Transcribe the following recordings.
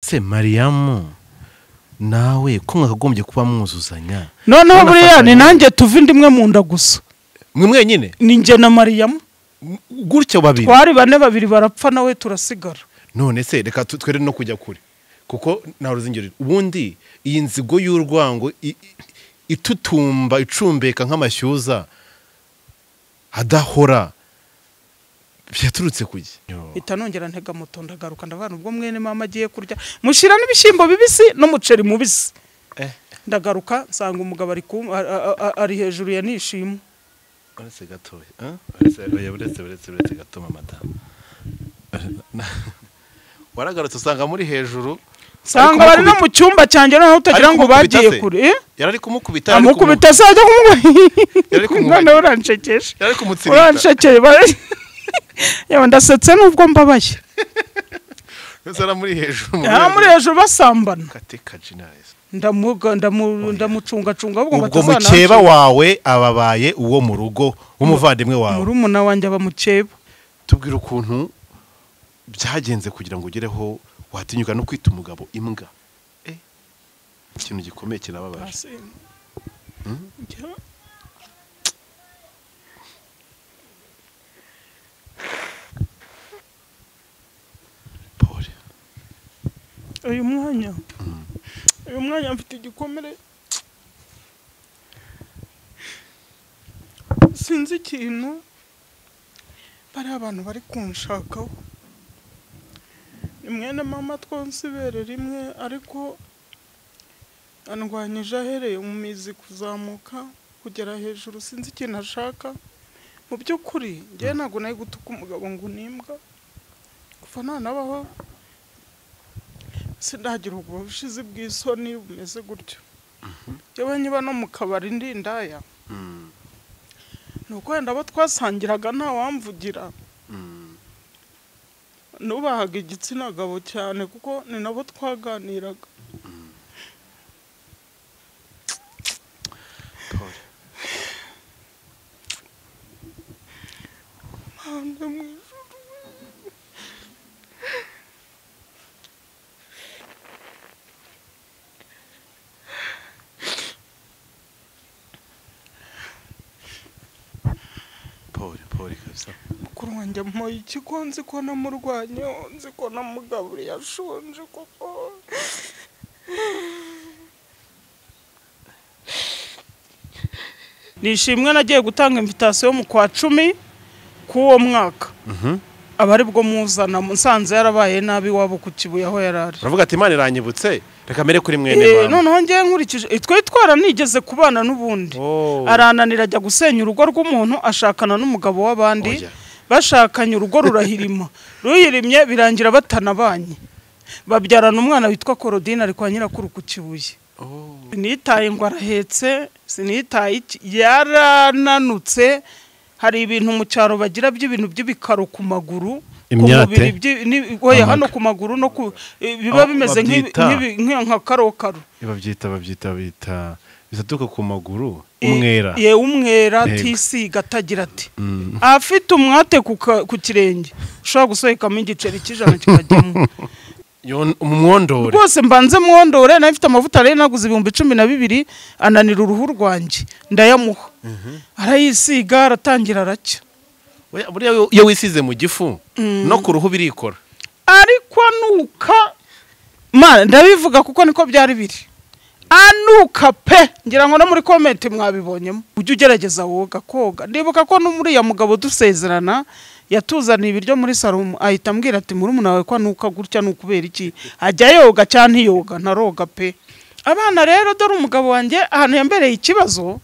se Mariam nawe ko mwakagombye kuba mwuzuzanya noneho buriya ni nanjye tuva indimwe mu nda gusa mwenyine ni nje na Mariam gutyo babiri twari bane babiri barapfa nawe turasigara none se reka twere no kujya kure kuko nta ruzingiro ubundi iyi nzigo y'urwango itutumba icumbeka nk'amashyuza adahora byaturutse kujya itanongera ntega moto ndagaruka ndavana ubwo mwene mama agiye kurya mushira n'ibishimbo bibisi n'umuceri mubisi ndagaruka nsanga umugabo ari hejuru ya nishimo uretse gatoya uretse gato madame waragarutse usanga muri hejuru sanga bari no mu cyumba cyanjye no utagira ngo bagiye kure yarari kumukubita amukubita sajya kumwana uranshekesha yarari kumutsirika uranshekeye yawe ndasetse nubwo mbabaye Nzara muri hejuru muri hejuru basambana kateka jinayes ndamucunga ahubwo ubwo mukeba wawe ababaye uwo mu rugo w'umuvandimwe wawe murumuna wanjye abamukeba tubwira ukuntu byagenze kugira ngo ugereho watinyuka no kwita umugabo imbwa ikintu gikomeye kirababaje uyu mwanya mfite igikomere sinzi ikintu bari abantu bari kunshakaho ni mwene mama twonse ibere rimwe ariko andwanyije ahereye mu mizi kuzamuka kugera hejuru sinzi ikintu ashaka mu by'ukuri njye ntabwo nayo gutuka umugabo ngo unimbwa kuva nanabaho sindagira ubwo bushizi bw'isoni bumeze gutyo yewe niba no mu kabari ndindaya nuko wenda abo twasangiraga nta wamvugira nubahaga igitsina gabo cyane kuko ni nabo twaganiraga mukuru wanjye mpoye ikigo nzi ko namurwanye nzi ko namugaburiye ashonje koko nishimwe nagiye gutanga invitation mu kwa 10 k'uwo mwaka abari bwo muzana musanze yarabaye nabi wabo ku Kibuye aho yarari uravuga ati Imana iranyibutse reka mere kuri mwene mama noneho ngiye nkurikije twe twaranigeze kubana n'ubundi arananira ajya gusenya urugo rw'umuntu ashakana n'umugabo w'abandi bashakanye urugo rurahirima ruyirimye birangira batanabanye babyarana umwana witwa Korodine ari kwa nyirakuru ku Kibuye nitaye ngo arahetse sinitaye yarananutse hari ibintu mu cyaro bagira by'ibintu by'ibikaro ku maguru imyate oya hano ku maguru no biba bimeze nka karokaro babyita bisatuka ku maguru umwera umwera tisiga atagira ati afite umwate ku kirenge ushobora gusohekamo igiceri cy'ijana kikajyamo umwondore rwose mbanze mwondore nayo ifite amavuta rero naguze 12,000 ananira uruhu rwanjye ndayamuha arayisiga aratangira aracya buriya iyo wisize mu gifu no ku ruhu birikora ariko anuka ndabivuga kuko niko byari biri anuka pe ngira ngo no muri comment mwabibonyemo ujye ugerageza woga koga ndibuka ko no muri ya mugabo dusezerana yatuzaniye ibiryo muri salon ahita ambwira ati murumuna wawe ko anuka gutya nukubera iki ajya yoga cyane yoga ntaroga pe abana rero dore umugabo wanjye ahantu yambereye ikibazo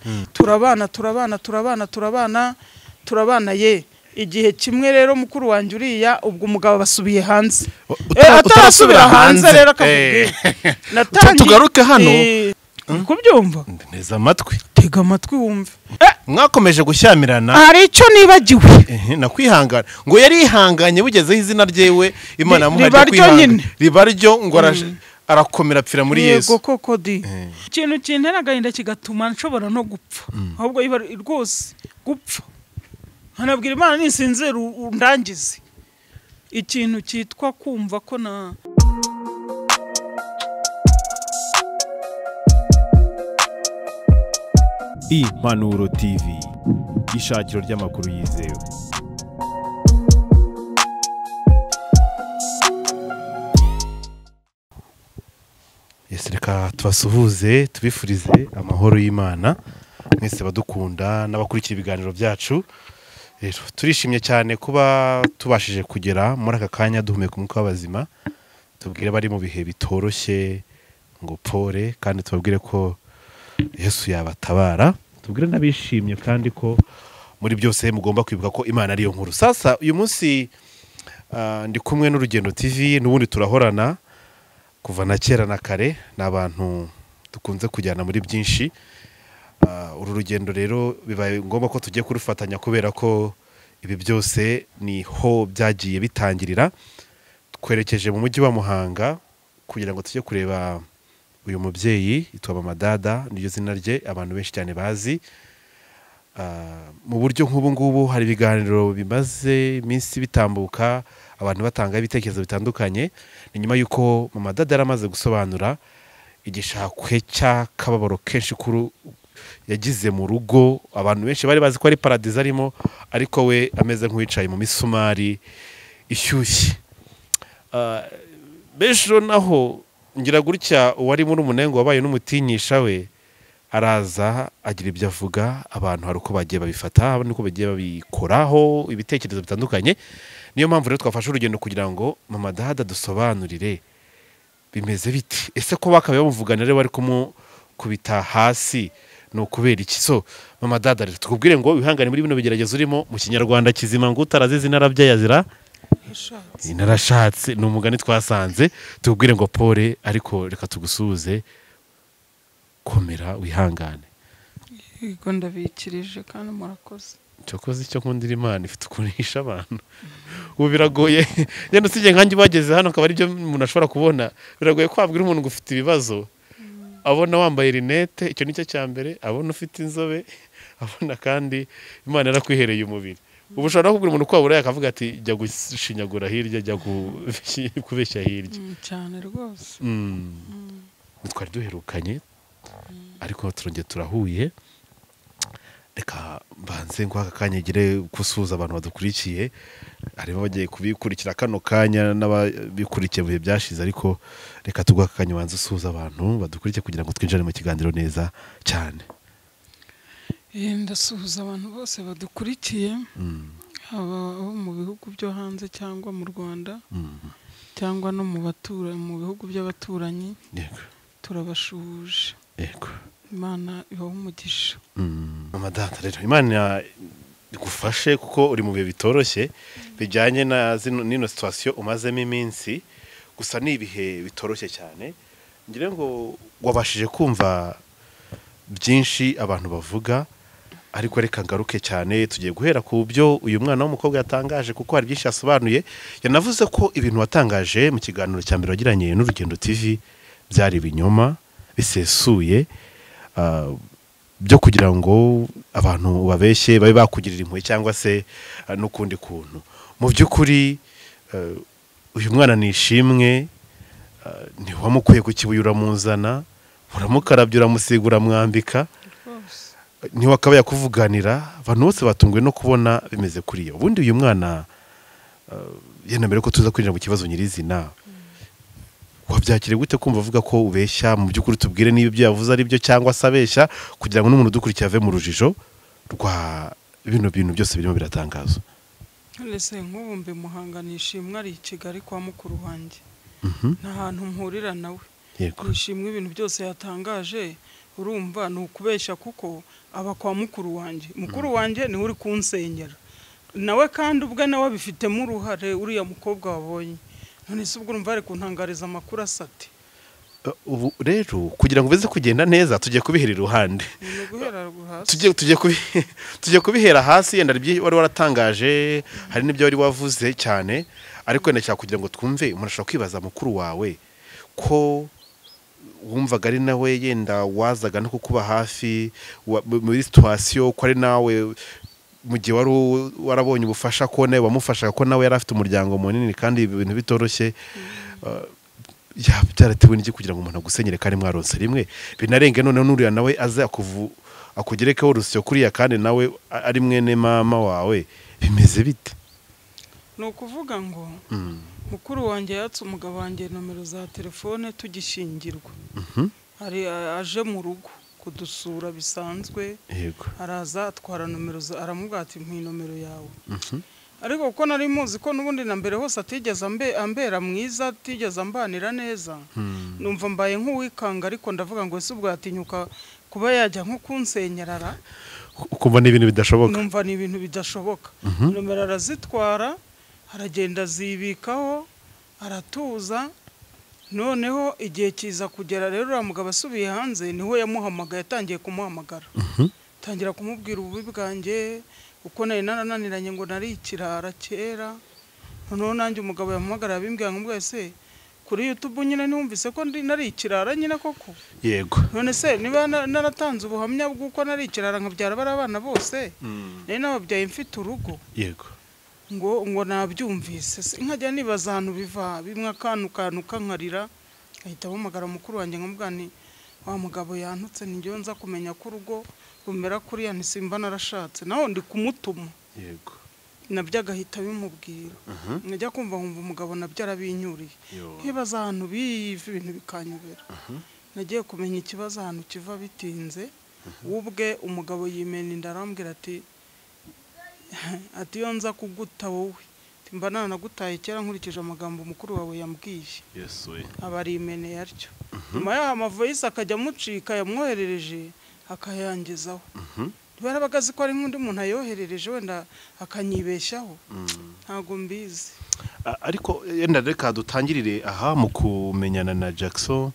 turabana ye igihe kimwe rero mukuru wanjye uriya ubwo umugabo basubiye hanze atarasubira hanze rero akakubwira tugaruke hano kubyumva neza amatwi tega amatwi wumve mwakomeje gushyamirana hari icyo nibagiwe nakwihangana ngo yari ihanganye bugezeho izina ryewe Imana yamuhaye kwihangana ribaryo ngo arakomera apfira muri Yesu yego koko di ikintu kintera agahinda kigatuma nshobora no gupfa ahubwo rwose gupfa hanabwira Imana nisinzira undangize ikintu cyitwa kumva ko Impanuro TV, ishakiro ry'amakuru yizewe. Reka tubasuhuze tubifurize amahoro y'Imana mwese badukunda n'abakurikira ibiganiro byacu. Turishimye cyane kuba tubashije kugera muri aka kanya duhumeka umwuka w'abazima, tubwire bari mu bihe bitoroshye ngo pore, kandi tubabwire ko Yesu yabatabara. Tubwire n'abishimye kandi ko muri byose mugomba kwibuka ko Imana ariyo nkuru. Sasa uyu munsi ndi kumwe n'Urugendo TV, n'ubundi turahorana kuva na kera na kare, n'abantu dukunze kujyana muri byinshi. Uru rugendo rero bibaye ngombwa ko tugiye kurufatanya kubera ko ibi byose niho byagiye bitangirira. Twerekeje mu mujyi wa Muhanga kugira ngo tujye kureba uyu mubyeyi yitwa Mama Dada, niryo zina rye abantu benshi cyane bazi. Mu buryo nk'ubu ngubu hari ibiganiro bimaze iminsi bitambuka, abantu batanga ibitekerezo bitandukanye. Ni nyuma y'uko Mama Dada yaramaze gusobanura igishakwe cy'akababaro kenshi kuru yagize mu rugo. Abantu benshi bari bazi ko ari paradizo arimo, ariko we ameze nk'uwicaye mu misumari ishyushye. Bejo naho ngira gutya uwari muri umunengo wabaye n'umutinyisha we araza agira ibyo avuga, abantu hari uko bagiye babifata, nuko bagiye babikoraho ibitekerezo bitandukanye. Niyo mpamvu rero twafashe urugendo kugira ngo Mama Dada dusobanurire bimeze biti, ese ko bakabaye bamuvuganira bari kumukubita hasi no kubera iki? So Mama Dada rero tukubwire ngo wihangane muri bino bigeragezo urimo. Mu kinyarwanda kizima ngo utarazize inarabya yazira inarashatse, ni umugani twasanze. Tukubwire ngo pore, ariko reka tugusuhuze, komera wihangane. Yego ndabikirije kandi murakoze. Cyokoze icyo nkundira Imana ifite ukunisha abantu. Ubu biragoye yenda usije nkanjye bageze hano akaba ari byo umuntu ashobora kubona. Biragoye kwabwira umuntu ngo ufite ibibazo, abona wambaye rinete, icyo nicyo cya mbere, abona ufite inzobe, abona kandi Imana yarakwihereye umubiri. Ubu ushobora kubwira umuntu ko wabura akavuga ati jya gushinyagura hirya, jya kubeshya hirya cyane rwose. Twari duherukanye ariko turongeye turahuye. Reka mbanze ngo aka kanya gire gusuhuza abantu badukurikiye, harimo bagiye kubikurikira kano kanya n'ababikurikiye mu bihe byashize, ariko reka tuguha aka kanya ubanze usuhuza abantu badukurikiye kugira ngo twinjire mu kiganiro neza cyane. Ndasuhuza abantu bose badukurikiye, abo mu bihugu byo hanze cyangwa mu Rwanda cyangwa no mu bihugu by'abaturanyi. Yego, turabashuhuje. yego, Imana ibahe umugisha. Mama Dada rero Imana igufashe kuko uri mu bihe bitoroshye bijyanye na nino situation umazemo iminsi. Gusa ni ibihe bitoroshye cyane. Ngire ngo wabashije kumva byinshi abantu bavuga, ariko reka ngaruke cyane. Tugiye guhera ku byo uyu mwana w'umukobwa yatangaje kuko hari byinshi yasobanuye. Yanavuze ko ibintu watangaje mu kiganiro cya mbere wagiranye n'Urugendo TV byari ibinyoma bisesuye, byo kugira ngo abantu babeshye babe bakugirira impuhwe cyangwa se n'ukundi kuntu. Mu by'ukuri uyu mwana nishimwe, ntiwamukwiye ku kibuye uramuzana, uramukarabya, uramusigura, uramwambika, ntiwakaba yakuvuganira. Abantu bose batunguwe no kubona bimeze kuri yo. Ubundi uyu mwana yenda mbere ko tuza kwinjira mu kibazo nyirizina, wabyakire gute kumva avuga ko ubeshya? Mu by'ukuri tubwire niba ibyo yavuze ari byo cyangwa se abeshya, kugira ngo n'umuntu udukurikiye ave mu rujijo rwa bino bintu byose birimo biratangazwa. Ese nk'ubu mbe Muhanga nishimwe ari i Kigali kwa mukuru wanjye, nta hantu mpurira nawe. Nishimwe ibintu byose yatangaje, urumva ni ukubeshya kuko aba kwa mukuru wanjye. Mukuru wanjye niwe uri kunsengera nawe, kandi ubwe nawe bifitemo uruhare uriya mukobwa wabonye. None se ubwo urumva ari kuntangariza amakuru asate. Ubu rero kugira ngo bize kugenda neza tugiye kubihera iruhande, tugiye kubihera hasi. Yenda wari waratangaje, hari n'ibyo wari wavuze cyane, ariko ndashaka kugira ngo twumve. Umuntu ashobora kwibaza mukuru wawe ko wumvaga ari nawe yenda wazaga no kukuba hafi muri situation, ko ari nawe mu gihe wari warabonye ubufasha ko nawe wamufashaga, ko nawe yari afite umuryango munini kandi ibintu bitoroshye. byaratewe n'iki kugira ngo umuntu agusenyere kandi mwaronse rimwe binarenge none n'uriya nawe aza akugerekeho urusyo kuriya kandi nawe ari mwene mama wawe bimeze bite? ni ukuvuga ngo mukuru wanjye yatse umugabo wanjye nomero za telefone tugishingirwa ari aje mu rugo kudusura bisanzwe yego araza atwara nomero aramubwira ati mpi nomero yawe ariko kuko nari muzi ko nubundi na mbere hose atigeze ambera mwiza atigeze ambanira neza numva mbaye nk'uwikanga ariko ndavuga ngo ese ubwo yatinyuka kuba yajya nko kunsenyerara ukumva ni ibintu bidashoboka numva ni ibintu bidashoboka nomero arazitwara aragenda zibikaho aratuza noneho igihe kiza kugera rero uriya mugabo asubiye hanze niho yamuhamagaye yatangiye kumuhamagara tangira kumubwira ububi bwanjye uko nari narananiranye ngo nari ikirara kera noneho nanjye umugabo yamuhamagara bimbwira ngo ese kuri YouTube nyine numvise ko nari ikirara nyine koko yego none se niba naratanze ubuhamya bw'uko nari ikirara nkabyara bari abana bose nari nababyaye mfite urugo yego ngo nabyumvise nkajya nibaza ahantu biva bimwe akantu kankarira ahita ahamagara mukuru wanjye nkamubwira nti wa mugabo yantutse njyewe nza kumenya ko urugo rumera kuriya ntisimba narashatse naho ndi kumutuma yego nabyo agahita bimubwira nkajya kumva nkumva umugabo nabyo arabinyuriye nkibaza ahantu biva ibintu bikanyobera nagiye kumenya ikibazo ahantu kiva bitinze ubwe umugabo yimena inda arambwira ati iyo nza kuguta wowe mba nanagutaye kera nkurikije amagambo mukuru wawe yambwiye aba ari imene yaryo nyuma y'aho amavoyisi akajya amucika yamwoherereje akayangizaho ntibarabaga azi ko ari nk'undi muntu ayoherereje wenda akanyibeshyaho ntabwo mbizi ariko yenda reka dutangirire aha mu kumenyana na Jackson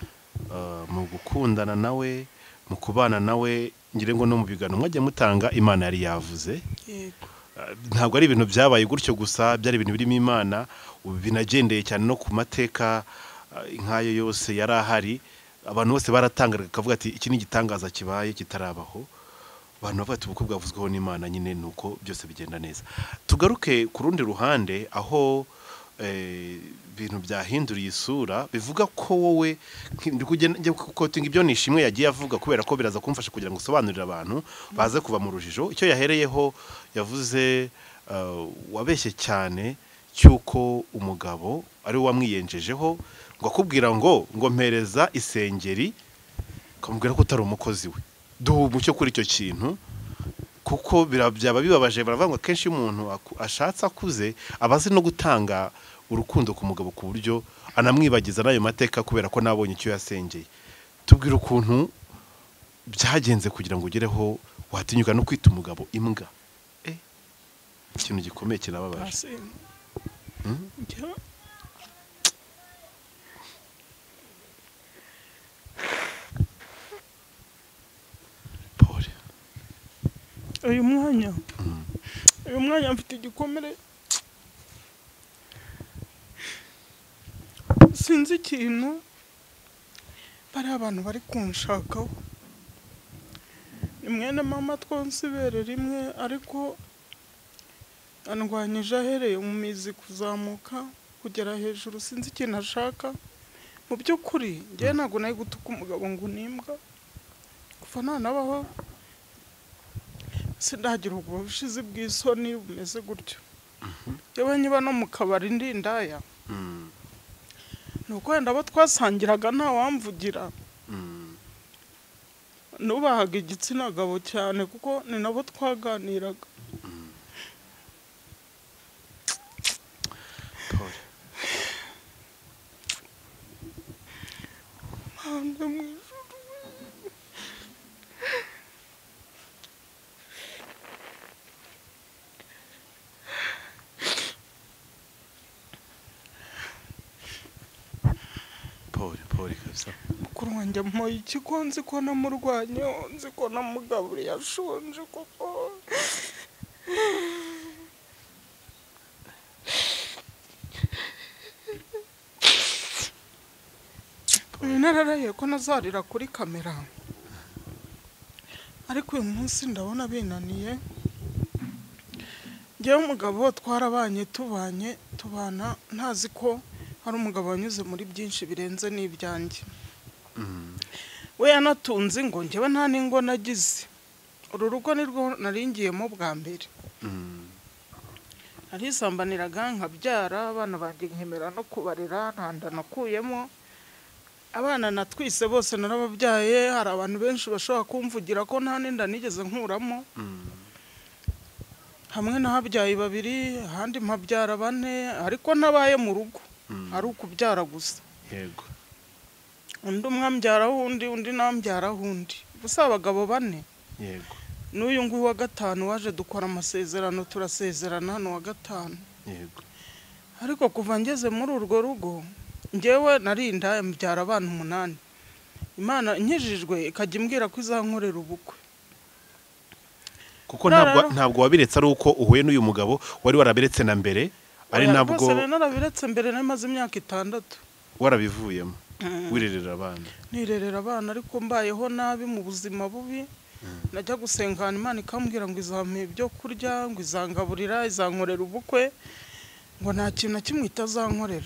mu gukundana nawe mu kubana nawe ngire ngo no mu bigano mwagiye mutanga Imana yari yavuze ntabwo ari ibintu byabaye gutyo gusa byari ibintu birimo Imana binagendeye cyane no ku mateka inkayo yose yari ahari abantu bose baratangaraga kavuga ati iki ni igitangaza kibaye kitarabaho abantu bavuga ati ubukwe bwavuzweho n'Imana nyine nuko byose bigenda neza tugaruke ku rundi ruhande aho ibintu byahinduriye isura bivuga ko wowe kotinga ibyo nishimwe yagiye avuga kubera ko biraza kumfasha kugira ngo usobanurire abantu baze kuva mu rujijo icyo yahereyeho yavuze wabeshye cyane cyuko umugabo ari we wamwiyenjejeho ngo akubwira ngo mpereza isengeri akamubwira ko utari umukozi we duha umucyo kuri icyo kintu kuko byaba bibabaje baravuga ngo akenshi iyo umuntu ashatse akuze aba azi no gutanga urukundo ku mugabo ku buryo anamwibagiza n'ayo mateka kubera ko nabonye icyo yasengeye tubwira ukuntu byagenze kugira ngo ugereho watinyuka no kwita umugabo imbwa ikintu gikomeye kirababaje uyu mwanya mfite igikomere sinzi ikintu bari abantu bari kunshakaho ni mwene mama twonse ibere rimwe ariko andwanyije ahereye mu mizi kuzamuka kugera hejuru sinzi ikintu ashaka mu by'ukuri njyewe ntabwo nari gutuka umugabo ngo nimbwa kuva nanabaho sindagira ubwo bushizi bw'isoni bumeze gutyo yewe niba no mu kabari ndindaya nuko wenda abo twasangiraga nta wamvugira nubahaga igitsina gabo cyane kuko ni nabo twaganiraga mukuru wanjye mpoye ikiko nzi ko namurwanye nzi ko namugaburiye ashonje koko nararaye ko nazarira kuri kamera ariko uyu munsi ndabona binaniye njyewe umugabo twarabanye tubana ntazi ko hari umugabo wanyuze muri byinshi birenze n'ibyanjye. We yanatunze ngo njyewe nta n'ingo nagize. Uru rugo nirwo naringiyemo bwa mbere. Narisambaniraga nkabyara abana banjye nkemera no kubarera, ntanda nakuyemo. Abana natwise bose narababyaye, hari abantu benshi bashobora kumvugira ko nta n'inda nigeze nkuramo. Hamwe nahabyaye 2, ahandi mpabyara 4, ariko nabaye mu rugo. Ari ukubyara gusa. Yego. Undi umwambyara hundi, undi nambyara hundi. Gusa abagabo 4. Yego. N'uyu nguyu wa 5 waje dukora amasezerano turasezerana hano wa 5. Yego. Ariko kuva ngeze muri urwo rugo, njyewe narinda mbyara abana 8. Imana nkijijwe ikajya imbwira ko izankorera ubukwe. Kuko ntabwo wabiretse ari uko uhuye n'uyu mugabo wari warabiretse na mbere, ari nabwo narabiretse mbere namaze imyaka 6. warabivuyemo wirerera abana. Nirerera abana ariko mbayeho nabi mu buzima bubi. Najya gusengana Imana ikambwira ngo izampe ibyo kurya, ngo izangaburira, izankorera ubukwe, ngo nta kintu na kimwe itazankorera.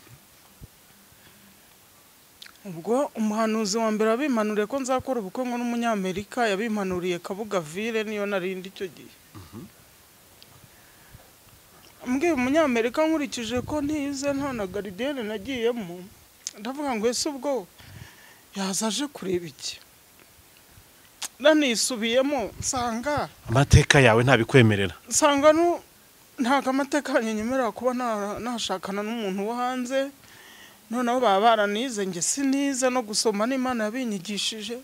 Ubwo umuhanuzi wa mbere abimpanuriye ko nzakora ubukwe ngo n'umunyamerika, yabimpanuriye Kabuga Ville niyo narindi icyo gihe. Mbwiye umunyamerika nkurikije ko ntize nta na garidiyene nagiyemo, ndavuga ngo ese ubwo yazaje kureba iki? Nanisubiyemo nsanga amateka yawe ntabikwemerera. Nsanga ntago amateka yanyemerera kuba nashakana n'umuntu wo hanze. Noneho baba baranize nge sinize no gusoma n'Imana yabinyigishije.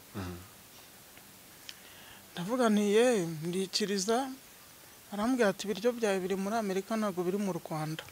Ndavuga nti ndikiriza. Arambwira ati ibiryo byawe biri muri Amerika ntago biri mu Rwanda.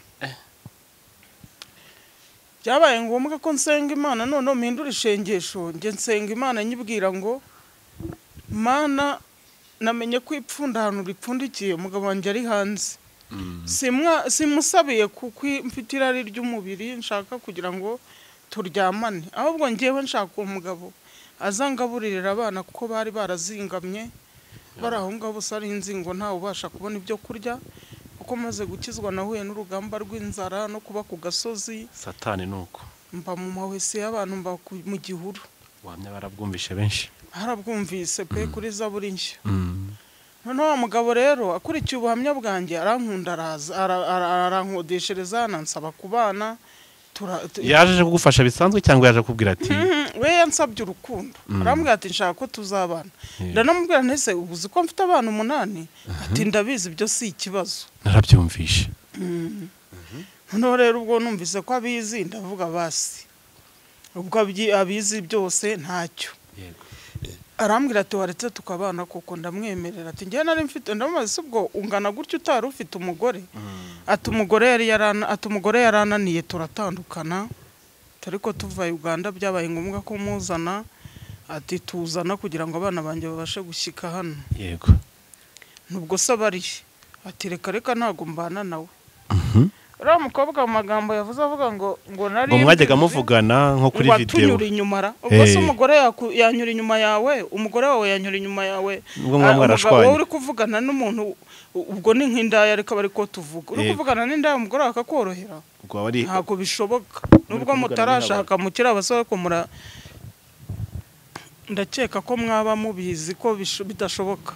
Byabaye ngombwa ko nsenga Imana, noneho mpindura ishengesho, nge nsenga Imana nyibwira ngo Mana namenye ko ipfunda ahantu ripfundikiye umugabo wanjye ari hanze. Simusabiye kuko mfite irari ry'umubiri nshaka kugira ngo turyamane, ahubwo ngewe nshaka umugabo azangaburirira abana kuko bari barazingamye bari aho ngaho bose ari inzingo ntawe ubasha kubona ibyo kurya, kuko maze gukizwa nahuye n'urugamba rw'inzara no kuba ku gasozi. Satani nuko mba mu mawese y'abantu, mba mu gihuru. Wamya barabwumvishe benshi. Harabwumvise pe kuri Zaburi nshya. Noneho wa mugabo rero akurikiye ubuhamya bwanjye arankunda, arankodeshereza, nansaba kubana. Yaje kugufasha bisanzwe cyangwa yaje kubwira ati we yansabye urukundo. Arambwira ati nshaka ko tuzabana. Ndanamubwira ntese ubuzi ko mfite abana 8. Ati ndabizi byo si ikibazo. Narabyumvishe. Noneho rero ubwo numvise ko abizi ndavuga basi. Ubwo abizi byose ntacyo. Yego. Arambwira ati waretse tukabana koko, ndamwemerera. Ati njye nari mfite, ndamaze ubwo ungana gutyo utari ufite umugore. Ati umugore yarananiye turatandukana. Ariko tuva Uganda byabaye ngombwa ko muzana. Ati tuzana kugira ngo abana banjye babashe gushyika hano. Yego. Nubwo sabari. Ati reka ntago mbana nawe. Uriya mukobwa mu magambo yavuze avuga ngo nari mwajyaga muvugana nko kuri video. Ubwo se umugore yanyura inyuma yawe, umugore wawe yanyura inyuma yawe. Ubwo mwarashwanye. Wowe uri kuvugana n'umuntu ubwo ni nk'indaya ariko bari ko tuvuga. Uri kuvugana n'indaya umugore akakorohera. Ntabwo bishoboka. Nubwo mutarashaka mukira abasore ko ndakeka ko mwaba mubizi ko bidashoboka.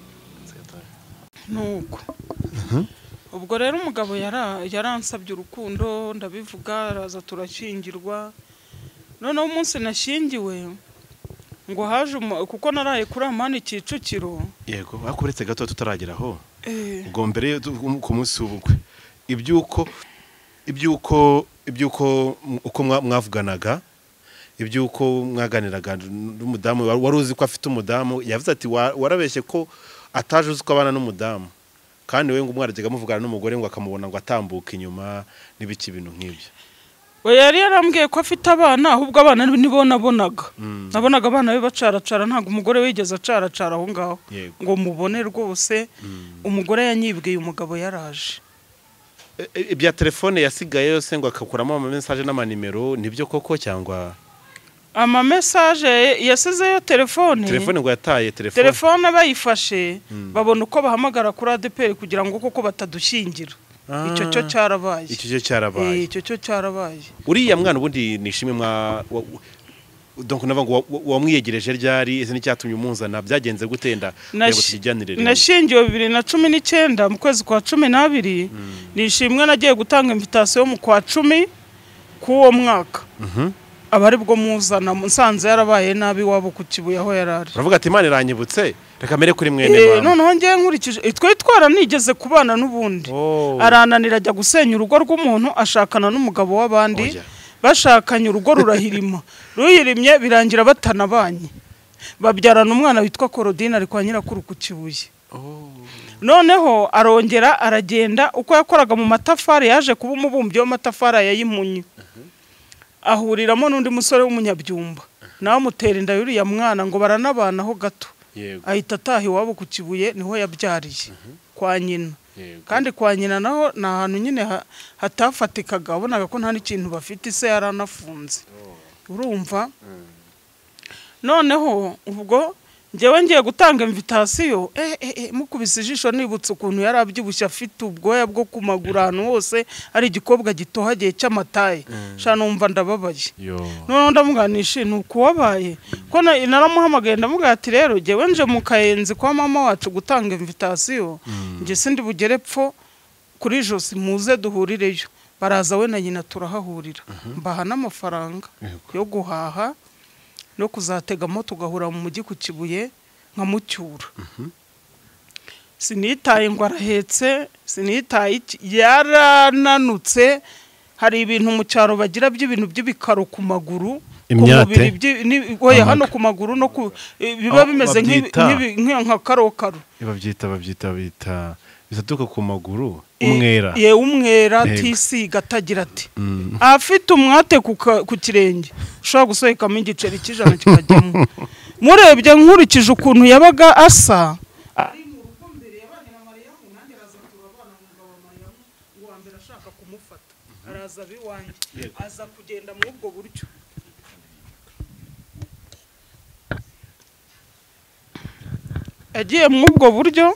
Nuko. Ubwo rero umugabo yaransabye urukundo, ndabivuga, araza turashyingirwa. Noneho umunsi nashyingiwe ngo haje kuko naraye kuri Amani Kicukiro. Yego, bakuretse gato tutarageraho. Ubwo mbere ku munsi w'ubukwe ibyuko uko mwavuganaga, ibyuko mwaganiraga n'umudamu, wari uzi ko afite umudamu, yavuze ati warabeshye ko ataje uzi ko abana n'umudamu. Kandi we ngo umwarajyaga muvugana n'umugore ngo akamubona ngo atambuka inyuma n'ibiki bintu nk'ibyo. We yari yarambwiye ko afite abana, ahubwo abana nibo nabonaga. Nabonaga abana be bacaracara, ntago umugore wigeze acaracara aho ngaho ngo mubone rwose. Umugore yanyibwiye umugabo yaraje. Ibya telefone yasigaye yose ngo akakuramo ama message n'amanimero nibyo koko cyangwa ama message yasizeyo telefone ngo yataye telefone bayifashe babona uko bahamagara kuri ADPR kugira ngo koko batadushingira. icyo cyo cyarabaye icyo cyo cyarabaye uriya mwana ubundi nishimwe donc navango wamwiyegereje ryari ese n'icyatumye umuzana byagenze gutenda yego tujyanire nashingiwe 2019 mu kwezi kwa 12 nishimwe nagiye gutanga invitation mu kwa 10 kuwo mwaka abari bwo muzana musanze yarabaye nabi wabo ku Kibuye aho yarari uravuga ati Imana iranyibutse reka mere kuri mwene mama noneho ngiye nkurikije twitwara nigeze kubana n'ubundi arananira ajya gusenya urugo rw'umuntu ashakana n'umugabo w'abandi bashakanye urugo rurahirima ruyirimye birangira batanabanye babyarana umwana witwa Korodine ari kwa nyirakuru ku Kibuye noneho arongera aragenda uko yakoraga mu matafari yaje kuba umubumbyi w'amatafari yayimunye ahuriramo n'undi musore w'umunyabyumba nawe mutera inda yuriya mwana ngo baranabanaho gato ahita ataha iwabo ku Kibuye niho yabyariye kwa nyina kandi kwa nyina naho ni ahantu nyine hatafatikaga abonaga ko nta n'ikintu bafite ise yaranafunze urumva noneho ubwo njyewe ngiye gutanga invitation mukubise ijisho nibutse ukuntu yari abyibushye afite ubwoya bwo ku maguru ahantu hose ari igikobwa gitohagiye cy'amataye sha numva ndababaye noneho ndamuganisha nuko wabaye ko naramuhamagaye ndamuga ati rero njyewe nje mu Kayenzi kwa mama wacu gutanga invitation nje sindi bugere pfo kuri Josi muze duhurireyo baraza we na nyina turahahurira mbaha n'amafaranga yo guhaha no kuzatega moto gahura mu mujyi ku Kibuye nkamucyura sinitaye ngo arahetse sinitaye yarananutse hari ibintu mu cyaro bagira by'ibintu by'ibikaro ku maguru imyate oya hano ku maguru no biba bimeze nka karokaro babyita bizatuka ku maguru umwera umwera tisiga atagira ati afite umwate ku kirenge ushobora gusohekamo igiceri cy'ijana kikajyamo murebye nkurikije ukuntu yabaga asa ari mu rugo mbere yabanye na Mariyamu nanjye araza turabana umugabo wa Mariyamu ngo wa mbere ashaka kumufata araza biwanje aza kugenda mu ubwo buryo agiye mu ubwo buryo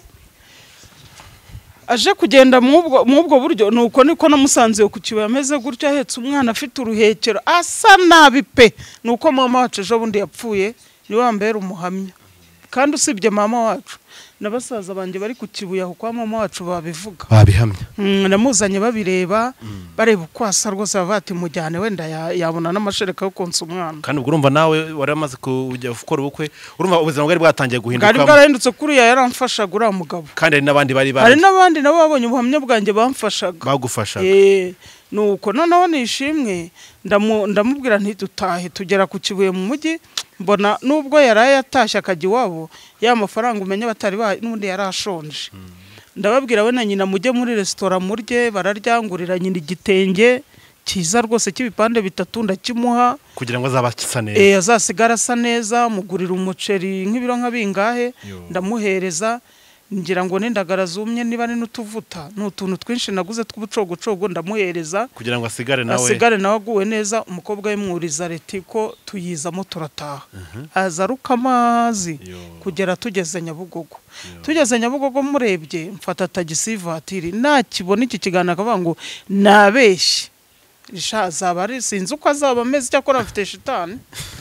aje kugenda mu ubwo buryo nuko niko namusanze ku Kibuye ameze gutyo ahetse umwana afite uruhekero asa nabi pe nuko mama wacu ejo bundi yapfuye ni wambere umuhamya kandi usibye mama wacu nabasaza banje bari ku Kibuye aho kwa mama wacu babivuga babihamya namuzanye babireba bareba ukwasa rwose bavati mujyane wenda yabona n'amashereka yo konsa umwana kandi ubwo urumva nawe waramaze kujya gukora ubukwe urumva ubuzima bwari bwatangiye guhinduka kandi bwarahindutse kuri yaramfashaga uriya mugabo kandi hari n'abandi bari hari n'abandi nabo babonye ubuhamya bwanjye bamfashaga bagufashaga nuko noneho nishimwe ndamubwira nti dutahe tugera ku Kibuye mu mujyi mbona nubwo yaraye yatashye akajya iwabo ya mafaranga umenye batari n'undi yarashonje ndababwira we na nyina mujye muri restaurant murye bararyangurira nyina igitenge cyiza rwose cy'ibipande 3 ndakimuha kugira ngo azabakisa neza azasigara asa neza mugurira umuceri nk'ibiro nka bingahe ndamuhereza ngira ngo n'indagara zumye niba ni n'utuvuta n'utuntu twinshi naguze tw'ubucogocogo ndamuhereza kugira ngo asigare nawe aguwe neza umukobwa w'imwuriza leti ko tuyizamo turataha azaruka amazi kugera tugeze Nyabugogo murebye mfata tagisi vatiri nakibona iki kigana akavuga ngo nabeshye azaba ari sinzi uko azaba ameze cyakora afite shitani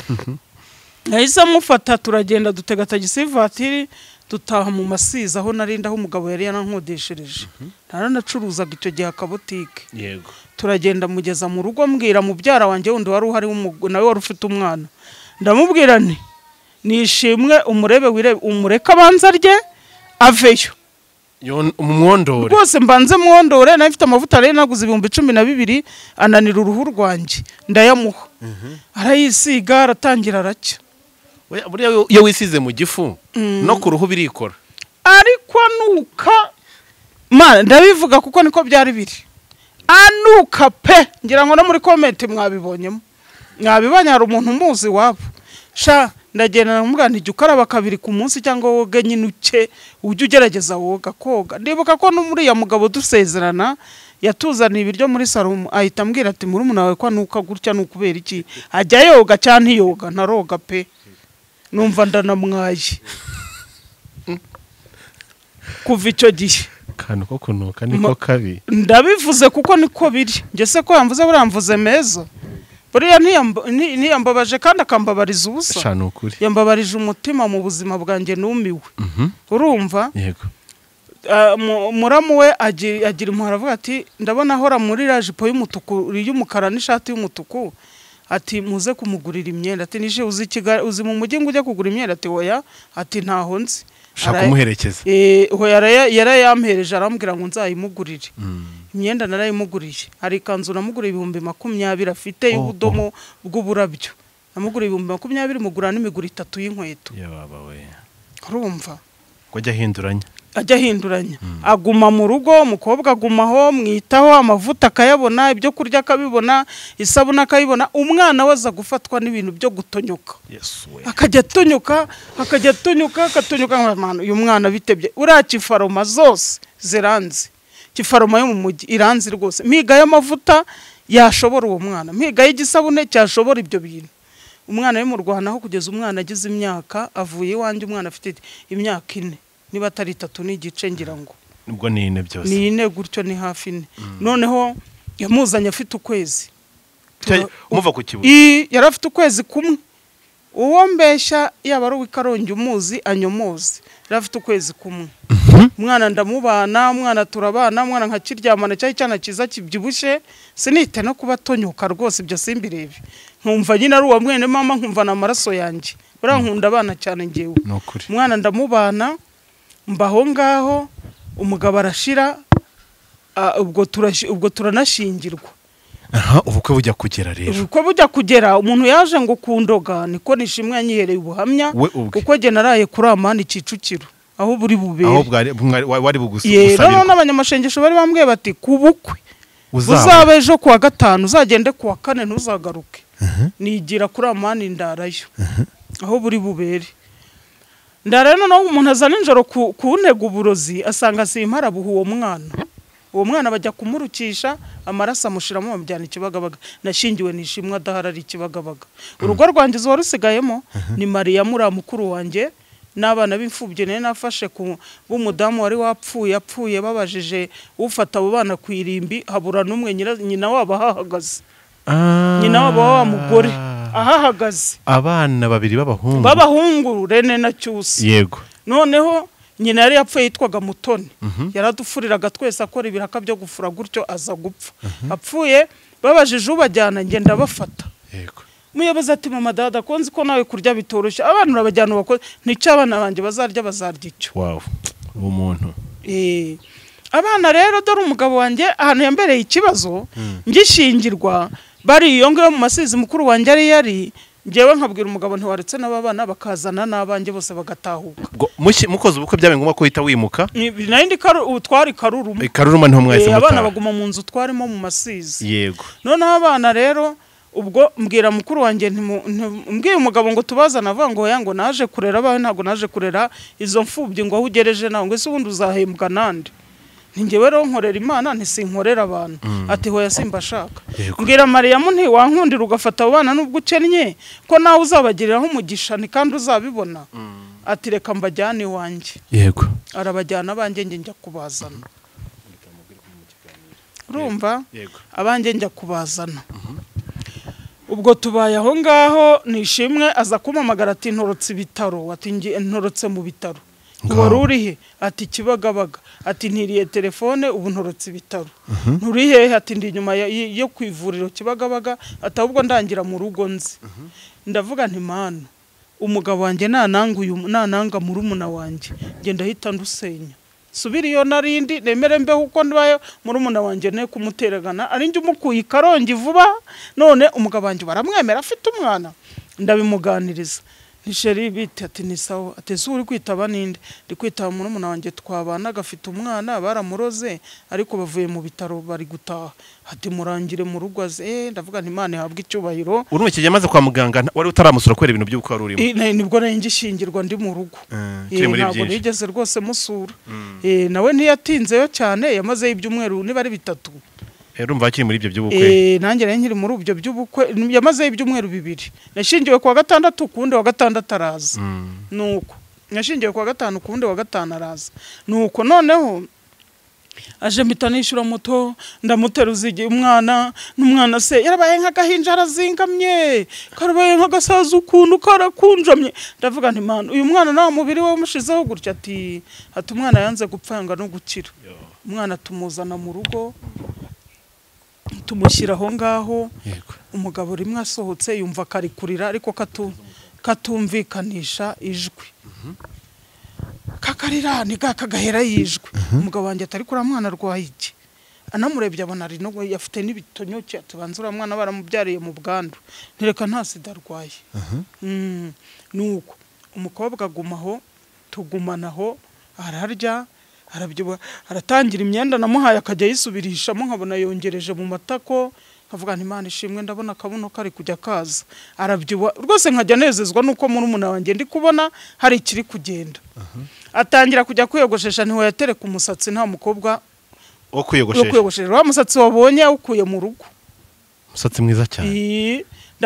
nahise amufata turagenda dutega tagisi vatiri dutaha mu Masiza aho narinda aho umugabo yari yanankodeshereje naranacuruzaga icyo gihe akabotike yego turagenda mugeza mu rugo mbwira mubyara wanjye wundi wari uhari nawe wari ufite umwana ndamubwira nti nishimwe umureka abanza rye aveyo umwondore rwose mbanze mwondore nafite amavuta rero naguze 12,000 ananira uruhu rwanjye ndayamuha arayisiga aratangira aracya iyo wisize mu gifu no ku ruhu birikora ariko anuka ndabivuga kuko niko byari biri anuka pe ngira ngo no muri comment mwabibonyemo hari umuntu muzi wabo sha ndagenda namubwira nti ukaraba 2 ku munsi cyangwa woga nyine ujye ugerageza woga koga ndibuka ko no muri ya mugabo dusezerana yatuzaniye ibiryo muri salomo ahita ambwira ati muri umuntu wawe ko anuka gutya n'ukubera iki ajya yoga cyane ntiyoga ntaroga pe numva ndanamwaye kuva icyo gihe akantu ko kunuka niko kabi ndabivuze kuko niko biri njye se ko yamvuze buramvuze meza buriya ntiyambabaje kandi akambabariza ubusa yambabarije umutima mu buzima bwanjye numiwe urumva yego muramu we agira impuhwe aravuga ati ndabona ahora muri rajipo y'umutuku y'umukara n'ishati y'umutuku ati muze kumugurira imyenda ati nije uzi mu mujyi ngo ujye kugura imyenda ati oya ati ntaho nzi shaka kumuherekeza yarayampereje arambwira ngo nzayimugurire imyenda narayimuguriye hari ikanzu namuguriye 20,20 afite y'ubudomo bw'uburabyo namuguriye 20,20 mugura n'imiguru 3 y'inkweto yababa we urumva ko ajya ahinduranya aguma mu rugo umukobwa agumaho mwitaho amavuta akayabona ibyo kurya akabibona isabuna akayibona umwana waza gufatwa n'ibintu byo gutonyoka akajya tonyoka uyu mwana bitebye uraca ifaroma zose ziranze kifaroma yo mu mujyi iranze rwose mpiga y'amavuta yashobora uwo mwana mpiga y'igisabune cyashobora ibyo bintu umwana yo mu Rwanda aho kugeza umwana agize imyaka avuye iwanjye umwana afite imyaka 4 niba atari 3 n'igice ngira ngo nubwo ni 4 byose ni 4 gutyo ni hafi 4 noneho yamuzanye afite ukwezi umuva ku kibuga yarafite ukwezi kumwe uwo mbeshya yaba ari wikarongi umuzi anyomozi yarafite ukwezi kumwe umwana ndamubana umwana turabana umwana nka kiryamana cyane cyiza kibyibushye sinite no kuba tonyoka rwose ibyo simbirebe nkumva nyine ari uwa mwene mama nkumva na maraso yanjye burankunda abana cyane ngewe umwana ndamubana mbaho ngaho umugabo arashira ubwo turanashingirwa ubukwe bujya kugera rero ubukwe bujya kugera umuntu yaje ngo kundoga niko nishimwe yanyihereye ubuhamya kuko je naraye kuri amani Kicukiro aho buri bubere aho wari bugusabira n'abanyamashengesho bari bambwiye bati kubukwe uzaba ejo kuwa 5 uzagende kuwa 4 ntuzagaruke nigira kuri amani ndarayo aho buri bubere ndareno no umuntu azana injoro kuntega uburozi asanga simpara buhu uwo mwana bajya kumurukisha amarasa mushiramo bamujyana ikibagabaga nashingiwe nishimwa adaharari ikibagabaga urugo rwanjye zo rusigayemo ni Maria muramukuru wanjye n'abana b'imfubye ne nafashe ku b'umudamu wari yapfuye babajije ufata abo bana kwirimbi habura numwe nyina wabo hahagaze nyina wabo wa mugore ahahagaze abana babiri b'abahungu Rene na Cyusi yego noneho nyina yari yapfuye yitwaga Mutoni yaradufuriraga twese akora ibiraka byo gufura gutyo aza gupfa apfuye babajije ubajyana ngenda bafata yego umuyobozi ati mama dada konzi ko nawe kurya bitoroshye abantu urabajyana bakoze nicyo abana banjye bazarya icyo umuntu abana rero dore umugabo wanjye ahantu yambereye ikibazo ngishingirwa bari iyo ngo mu masizi mukuru wanjye yari ngewe nkabwira umugabo ntiwaretse n'abana bakazana n'abanjye bose bagatahuka mukoze ubukwe byabe ngoma ko hita wimuka nindi utwari karuruma nto mwese abana baguma mu nzu twarimo mu masizi yego noneho abana rero ubwo mbwira mukuru wanjye mbwiye umugabo ngo tubazana avuga ngo yango naje kurera abawe ntago naje kurera izo mfubyi ngo ahugereje nawe ngo se ubundi uzahembwa nande ningewe rero nkorera Imana ntisinkorera abantu ati hoya simbashaka mbwira Maria mu ntiwankundira ugafata abana nubwo ukennye ko nawe uzabagiriraho umugisha ni kandi uzabibona ati reka mbajyane wanjye yego arabajyana abanjye njya kubazana urumva abanjye njya kubazana ubwo tubaye aho ngaho nishimwe aza kumamagara ati ntorotse ibitaro ati ntorotse mu bitaro warurihe ati kibagabaga ati ntiriye telefone ubu ntorotse ibitaro nturihe ati ndi nyuma yo kwivuriro kibagabaga atabwo ndangira mu rugo nzi ndavuga nti mana umugabo wanjye nananga murumuna wanjye ngenda hita ndusenya subira iyo narindi nemere mbe uko ndabaye murumuna wanjye ne kumuteragana ari nje umukuye Karongi vuba none umugabo wanjye baramwemera afite umwana ndabimuganiriza nisheri bite ati ni sawa ati uri kwitaba ninde ndi kwitaba murumuna wanjye twabana gafite umwana baramuroze ariko bavuye mu bitaro bari gutaha ati murangire mu rugo aze ndavuga nti Imana ihabwe icyubahiro urumwe kijya maze kwa muganga wari utaramusura kwera ibintu by'uko wari urimo nibwo ningishingirwa ndi mu rugo ntabwo nigeze rwose musura nawe ntiyatinzeyo cyane yamaze ibyumweru niba ari 3 urumva akiri muri ibyo by'ubukwe nanjye nkiri muri ibyo by'ubukwe yamaze ibyumweru 2 nashingiwe kuwa 6 kundi wa 6 araza nuko nashingiwe kuwa 5 kundi wa 5 araza nuko noneho aje mpita nishyura moto ndamuteruza igihe umwana n'umwana se yarabaye nk'agahinja arazingamye karabaye nk'agasaza ukuntu karakunjamye ndavuga nti mana uyu mwana nta mubiri we umushizeho gutya ati umwana yanze gupfanga no gukira umwana tumuzana mu rugo tumushyira aho ngaho umugabo rimwe asohotse yumva karikurira ariko katumvikanisha ijwi kakarira ni gahera yijwe umugabo wanjye atari kuri mwana arwaye iki anamurebye abona ari no yafite n'ibitonyoke atubanza ura mwana baramubyariye mu bwandu ntireka nta sida arwaye nuko umukobwa agumaho tugumanaho ararya arabyibuha aratangira imyenda namuhaye akajya yisubirishamo nkabona yongereje mu matako kavuga nti Imana ishimwe ndabona akabuno kari kujya kaza arabyibuha rwose nkajya nezezwa nuko muri umuna wanjye ndi kubona hari ikiri kugenda atangira kujya kwiyogoshesha ntiwe yatereka umusatsi nta mukobwa wo kwiyogoshesha wa musatsi wabonye ukuye mu rugo umusatsi mwiza cyane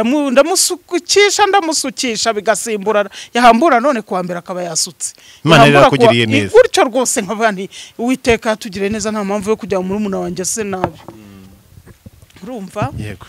ndamusukisha bigasimburana yahambura none kuwa mbere akaba yasutse Imana irakugiriye neza gutyo rwose nkavuga nti Uwiteka yatugiriye neza nta mpamvu yo kujya muri umuna wanjye se nabi urumva yego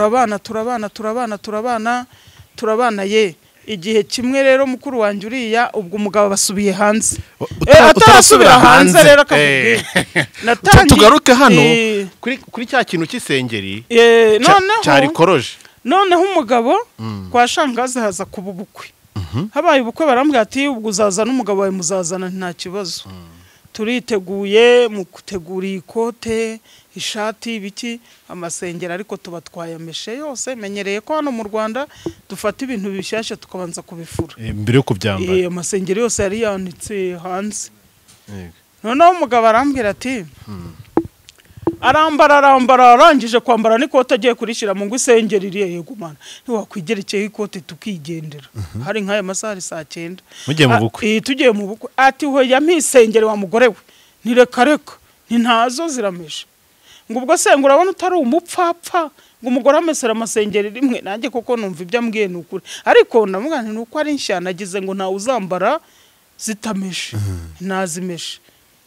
turabana ye igihe kimwe rero mukuru wanjye uriya ubwo umugabo basubiye hanze utarasubira hanze rero akakubwira tugaruke hano kuri cya kintu cy'isengeri cyari koroje noneho umugabo kwa shangazi haza kuba ubukwe habaye ubukwe barambwira ati ubwo uzazana umugabo wawe muzazana nta kibazo turiteguye mu gutegura ikote ishati biki amasengero ariko tuba twayameshe yose menyereye ko hano mu Rwanda dufata ibintu bishyashya tukabanza kubifura mbere yo kubyambara amasengero yose yari yanitse hanze noneho umugabo arambwira ati arambara arangije kwambara n'ikote agiye kurishyira mu ngusengeri iriye yegumana ntiwakwigerekeye ikote tukigendera hari nk'aya masaha saa 9 mugiye mu bukwe tugiye mu bukwe ati ho yampisengere wa mugore we ntireka ntazo zirameshe ngo ubwo se ngo urabona utari umupfapfa ngo umugore amesera amasengeri rimwe nanjye koko numva ibyo ambwiye n'ukuri ariko ndamugana nuko ari nshya nagize ngo nta uzambara zitameshe nazimeshe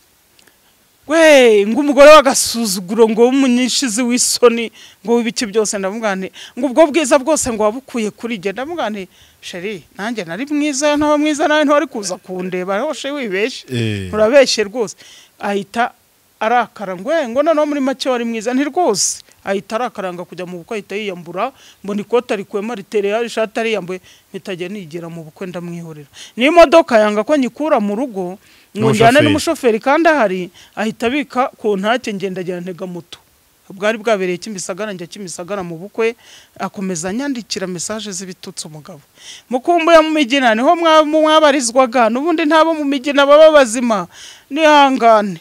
ngo umugore w'agasuzuguro ngo w'umunyishizi w'isoni ngo wibiki byose ndamugane ngo ubwo bwiza bwose ngo wabukuye kuri jye ndamugane sheri nanjye nari mwiza ntaho mwiza nawe ntwari kuza kundeba hoshe wibeshye urabeshye rwose ahita arakara ngo noneho muri make wari mwiza nti rwose ahita arakaranga kujya mu bukwe ahita yiyambura mbona ikoti arikwema ritereye ishati ariyambuye mpitagiye nigera mu bukwe ndamwihorera n'imodoka yanga ko nyikura mu rugo ngo njyane n'umushoferi kandi ahari ahita abika ku ntake ngendagera ntega moto bwari bwabereye Kimisagara njya Kimisagara mu bukwe akomeza nyandikira message z'ibitutsi umugabo mukumbuye mu migina niho mwabarizwaga n'ubundi ntabo mu migina baba bazima nihangane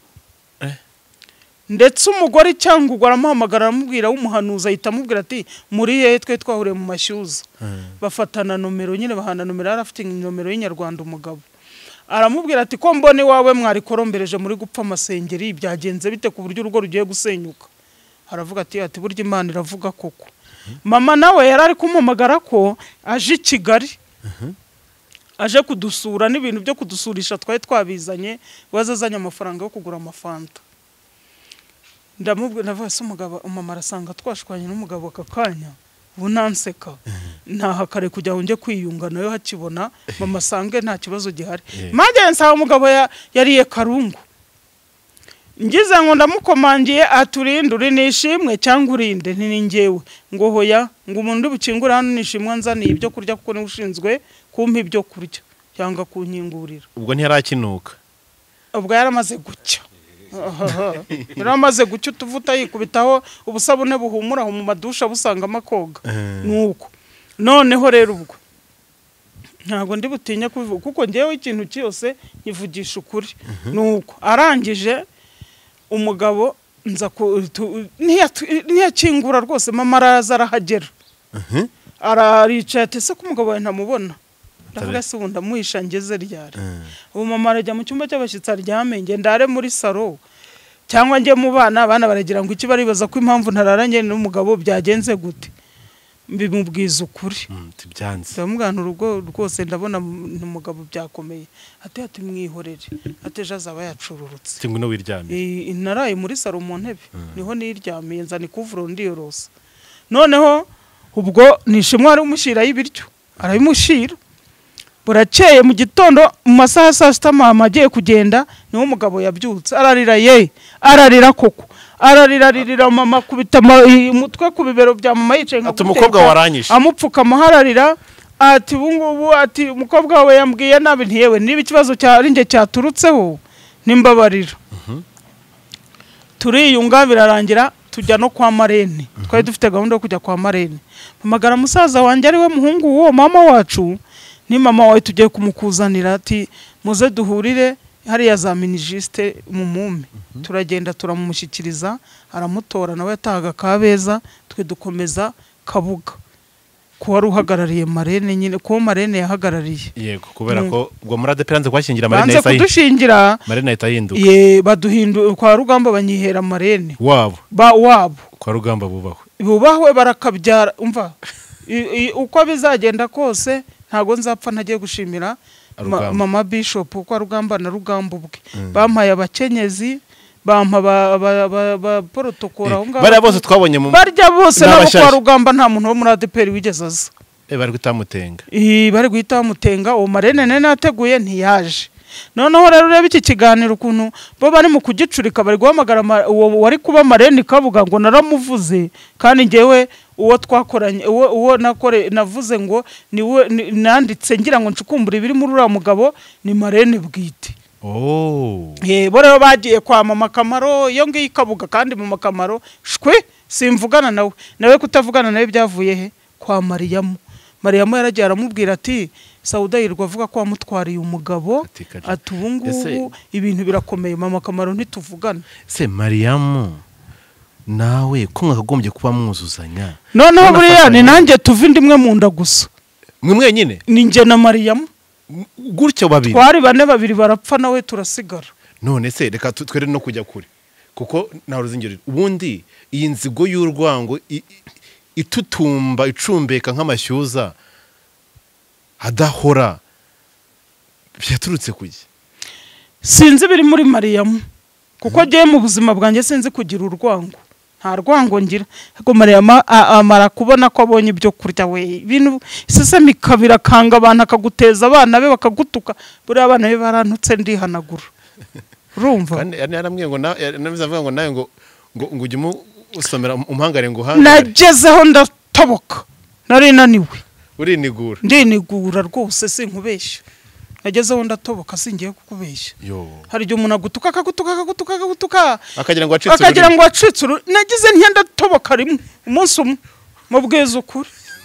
ndetse umugore cyangwa ugwa aramuhamagara aramubwira w'umuhanuza ahita amubwira ati muri ye twe twahuriye mu mashyuza bafatana nomero nyine bahana nomero yarafite nomero y'inyarwanda umugabo aramubwira ati ko mbone wawe mwari korombereje muri gupfa amasengeri byagenze bite ku buryo urugo rugiye gusenyuka aravuga ati burya Imana iravuga koko mama nawe yarari kumumagara ko aje i Kigali aje kudusura n'ibintu byo kudusurisha twari twabizanye wazazanye amafaranga yo kugura amafanta ndamubwira navase umugabo mama arasanga twashwanye n'umugabo akakanya bunanseka ntaha kare kujya hunje kwiyunga nayo hakibona mama sange nta kibazo gihari maje nsaba umugabo yariye karungu ngize ngo ndamukomangiye aturindure nishimwe cyangwa urinde ntingewe ngo hoya ngo umuntu bukingura hano nishimwe nzaniye ibyo kurya kuko ni ushinzwe kumpa ibyo kurya cyangwa kunkingurira ubwo ntiyarakinuka ubwo yaramaze gucya yaramaze gucya utuvuta yikubitaho ubusabune buhumura mu madusha busanga amakoga nuko noneho rero ubwo ntago ndi butinya kuvuga kuko ngewe ikintu cyose nkivugisha ukuri nuko arangije umugabo nza ntiyakingura rwose mama araza arahagera araricaye ati se ko umugabo wawe ntamubona ndavuga se ubundi amuhisha ngeze ryari ubu mama arajya mu cyumba cy'abashyitsi aryame nge ndare muri saro cyangwa njye mu bana baragira ngo iki baribaza ko impamvu ntararanye n'umugabo byagenze gute mbimubwiza ukuri tibyanze ndamubwira urugo rwose ndabona umugabo byakomeye ati mwihorere ateje azaba yacururutse cyangwa no wiryamiye naraye muri saro mu ntebe niho niryamiye nzani kuvuro ndiyorosa noneho ubwo nishimwe ari umushira y'ibiryo arabimushira burakeye mu gitondo mu masaha saa sita mama agiye kugenda niho umugabo yabyutse ararira koko ararira mama kubita umutwe ku bibero bya mama yicaye ati umukobwa waranyishe amupfuka amahararira ati bungubu ati umukobwa wawe yambwiye nabi ntiyewe niba ikibazo cyari nge cyaturutseho nimbabarira turiyunga birarangira tujya no kwa marene twari dufite gahunda yo kujya kwa marene mpamagara musaza wanjye ari we muhungu w'uwo mama wacu ni mama wawe tugiye kumukuzanira ati muze duhurire hariya za minijiste umume turagenda turamumushyikiriza aramutora nawe yatahaga Kabeza twe dukomeza Kabuga ko wari uhagarariye marene nyine ko marene yahagarariye yego kubera ko ubwo muri adeperanze kwashingira marene yahise kudushingira marene yitahinduka baduhindu kwa Rugamba banyihera marene wabo kwa Rugamba bubahwe barakabyara umva uko bizagenda kose ntago nzapfa ntagiye gushimira mama Bishop uko Rugamba na Rugamba ubwe bampaye abakenyezi bampa ba protocol aho ngaho bari bose twabonye mu barya bose nabo kwa Rugamba nta muntu wo muri ADPR wigeze aza bari guitamutenga bari guitamutenga uwo marene nene nateguye ntiyaje noneho rero urebe iki kiganiro ukuntu bo bari mu kugicurika bari guhamagara uwo wari kuba marene Kabuga ngo naramuvuze kandi ngewe uwo twakoranye uwo navuze ngo niwe nanditse ngira ngo ncukumbura ibiri muri uriya mugabo ni marene bwite bo rero bagiye kwa mama Kamaro iyo ngiye Kabuga kandi mu makamaro shwe simvugana nawe kutavugana nawe byavuye he kwa Mariyamu yaragiye aramubwira ati Saudayirwa avuga ko amutwariye umugabo ati ubungubu ibintu birakomeye mama Kamaro ntituvugana se Mariyamu nawe ko mwakagombye kuba mwuzuzanya noneho buriya ni nanjye tuva indimwe mu nda gusa mwe nyine ni nje na Mariyamu gutyo babiri twari bane babiri barapfa nawe turasigara none se reka twere no kujya kure kuko nta ruzingiro ubundi iyi nzigo y'urwango itutumba icumbeka nk'amashyuza adahora byaturutse kujya sinzi biri muri Mariyamu kuko agiye mu buzima bwanjye sinzi kugira urwango nta rwango ngira ariko Mariyamu amara kubona ko abonye ibyo kurya we ibintu isesemi kabira kanga abantu akaguteza abana be bakagutuka buri abana be barantutse ndihanagura urumva kandi yaramwiye ngo nabiza avuga ngo nawe ngo ujye usomera umuhangare ngo uhangare nagezeho ndatoboka nari naniwe ndinigura rwose sinkubeshya nagezeho ndatoboka singiye kukubeshya hari igihe umuntu agutuka akagira ngo wacitse nagize ntiyandatoboka rimwe umunsi umwe mubwiza ukuri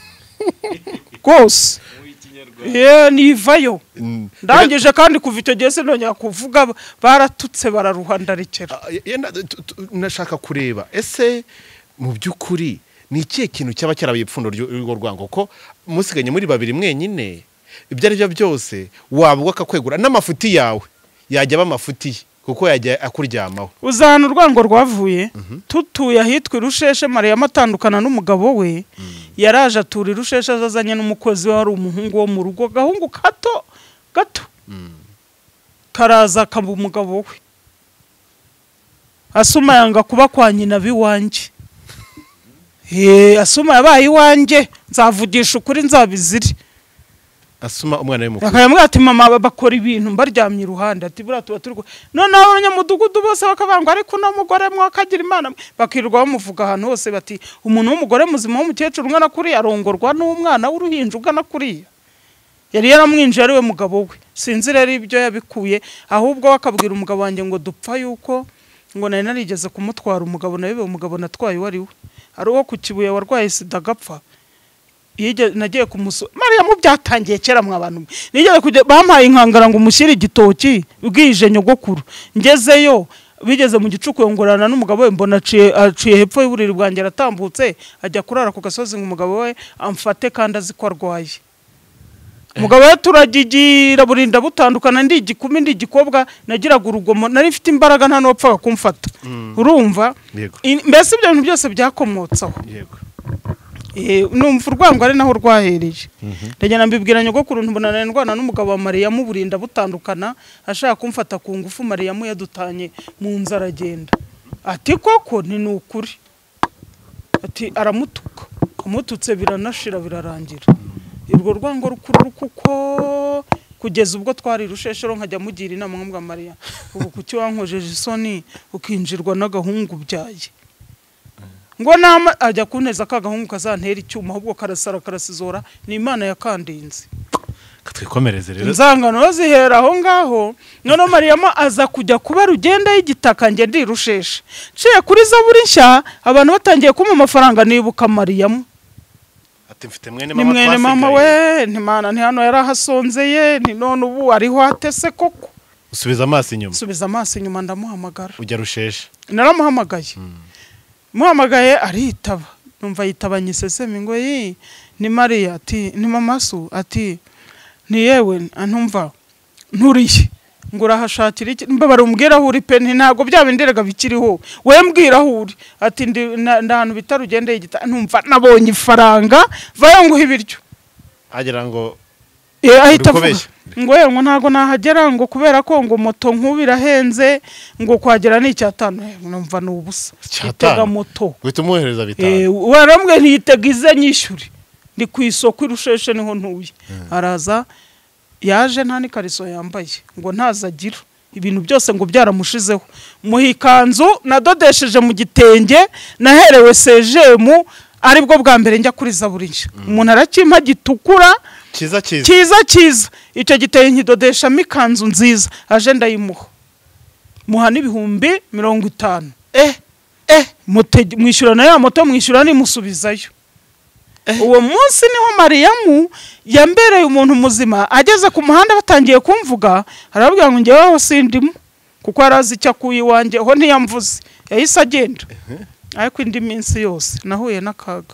rwose nivayo ndangije kandi kuva icyo gihe sinongera kuvuga baratutse bararuha ndarekera nashaka kureba ese mu by'ukuri ni ikihe kintu cyaba cyarabaye ipfundo ry'urwo rwango ko musiganye muri babiri mwenyine ibyo ari byo byose wabwo akakwegura n'amafuti yawe yajya aba amafuti ye kuko yajya akuryamaho uzana urwango rwavuye tutuye ahitwa Rusheshe Mariyamu atandukana n'umugabo we yaraje atura Rusheshe azazanye n'umukozi wari umuhungu wo mu rugo gahungu gato karaza akaba umugabo we Asuma yanga kuba kwa nyina biwanje Asuma yabaye iwanjye nzavugisha ukuri nzabiziri Asuma umwana we mukuru akayambwira ati mama bakora ibintu mbaryamye iruhande ati bura tuba turi noneho abanyamudugudu bose bakavanga ariko no mugore mwakagira Imana bakirwa bamuvuga ahantu hose bati umuntu w'umugore muzima w'umukecuru ungana kuri arongorwa n'umwana w'uruhinja ugana kuri yari yaramwinje ari we mugabo we sinzi rero ibyo yabikuye ahubwo bakabwira umugabo wanjye ngo dupfa yuko ngo nari narigeze kumutwara umugabo nawe umugabo natwaye wari we ari uwo ku Kibuye warwaye sida gapfa nagiye kumusura Mariyamu byatangiye kera mwabantu nigeze kujya bampaye inkangara ngo umushyire igitoki bwije nyogokuru ngezeyo bigeze mu gicuku yongorana n'umugabo we mbona aciye hepfo y'uburiri bwanjye aratambutse ajya kurara ku gasozi ngo umugabo we amfate kandi azi ko arwaye umugabo we turagigira burinda butandukana ndi igikumi ndi igikobwa nagiraga urugomo nari mfite imbaraga nta n'opfaga kumfata urumva mbese ibyo bintu byose byakomotsaho numva urwango ari naho rwahereye ndagenda mbibwira nyogokuru mbona ndwana n'umugabo wa Mariyamu burinda butandukana ashaka kumfata ku ngufu Mariyamu yadutanye mu nzara agenda ati koko ni nukuri ati aramutuka amututse biranashira birarangira irwo rwango rukuru kuko kugeza ubwo twari rusheshero nkajya mugira inama nk'ubwa Mariya ubu kuki wankojeje isoni ukinjirwa n'agahungu byaye ngo nama ajya kuneza akagahungu kazantera icyuma ahubwo karasara karasizora ni Imana yakandinze katwikomereze rero nzangano zihera aho ngaho none Mariyamu aza kujya kuba rugenda y'igitaka nge ndirusheshe ciye kuri Zaburi nshya abantu batangiye kuma amafaranga nibuka Mariyamu ati mfite mwene mama we ntimana nti hano yarahasonzeye ni none ubu ariho atese koko usubiza amaso inyuma ndamuhamagara ujya rusheshe naramuhamagaye muhamagaye aritaba numva yitabanye sesemi ngo ni Mariya ati ni mama Su ati ni yewe antumva nturiye ngo urahashakira iki mbabara umbwira aho uri pe ntago byabinderega bikiriho we mbwira aho uri ati ndahantu bitarugendeye igita ntumva nabonye ifaranga vayo nguha ibiryo agira ngo ahita ngo ngo ntago nahagera ngo kubera ko ngo moto nkubirahenze ngo kwagera ni icyatanu numva nubusa itega moto gitumuhereza bitanu warambwe ntitegize nyishyuri ndi ku isoko irusheshe niho ntuye araza yaje nta nikariso yambaye ngo ntazagira ibintu byose ngo byaramushizeho muhikanzu nadodesheje mu gitenge naherewe sejemu aribwo bwa mbere njya kuri Zaburi nshya umuntu arakimpa gitukura kiza icyo giteye nkidodesha mikanzu nziza aje ndayimuha muha n'ibihumbi 50 mwishyurana ya moto mwishyura nimusubizayo uwo munsi niho Mariyamu yambereye umuntu muzima ageze ku muhanda batangiye kumvuga arababwira ngo ngewe aho sindimo kuko arazi icyo akuye iwanjye ho ntiyamvuze yahise agenda ariko indi minsi yose nahuye n'akaga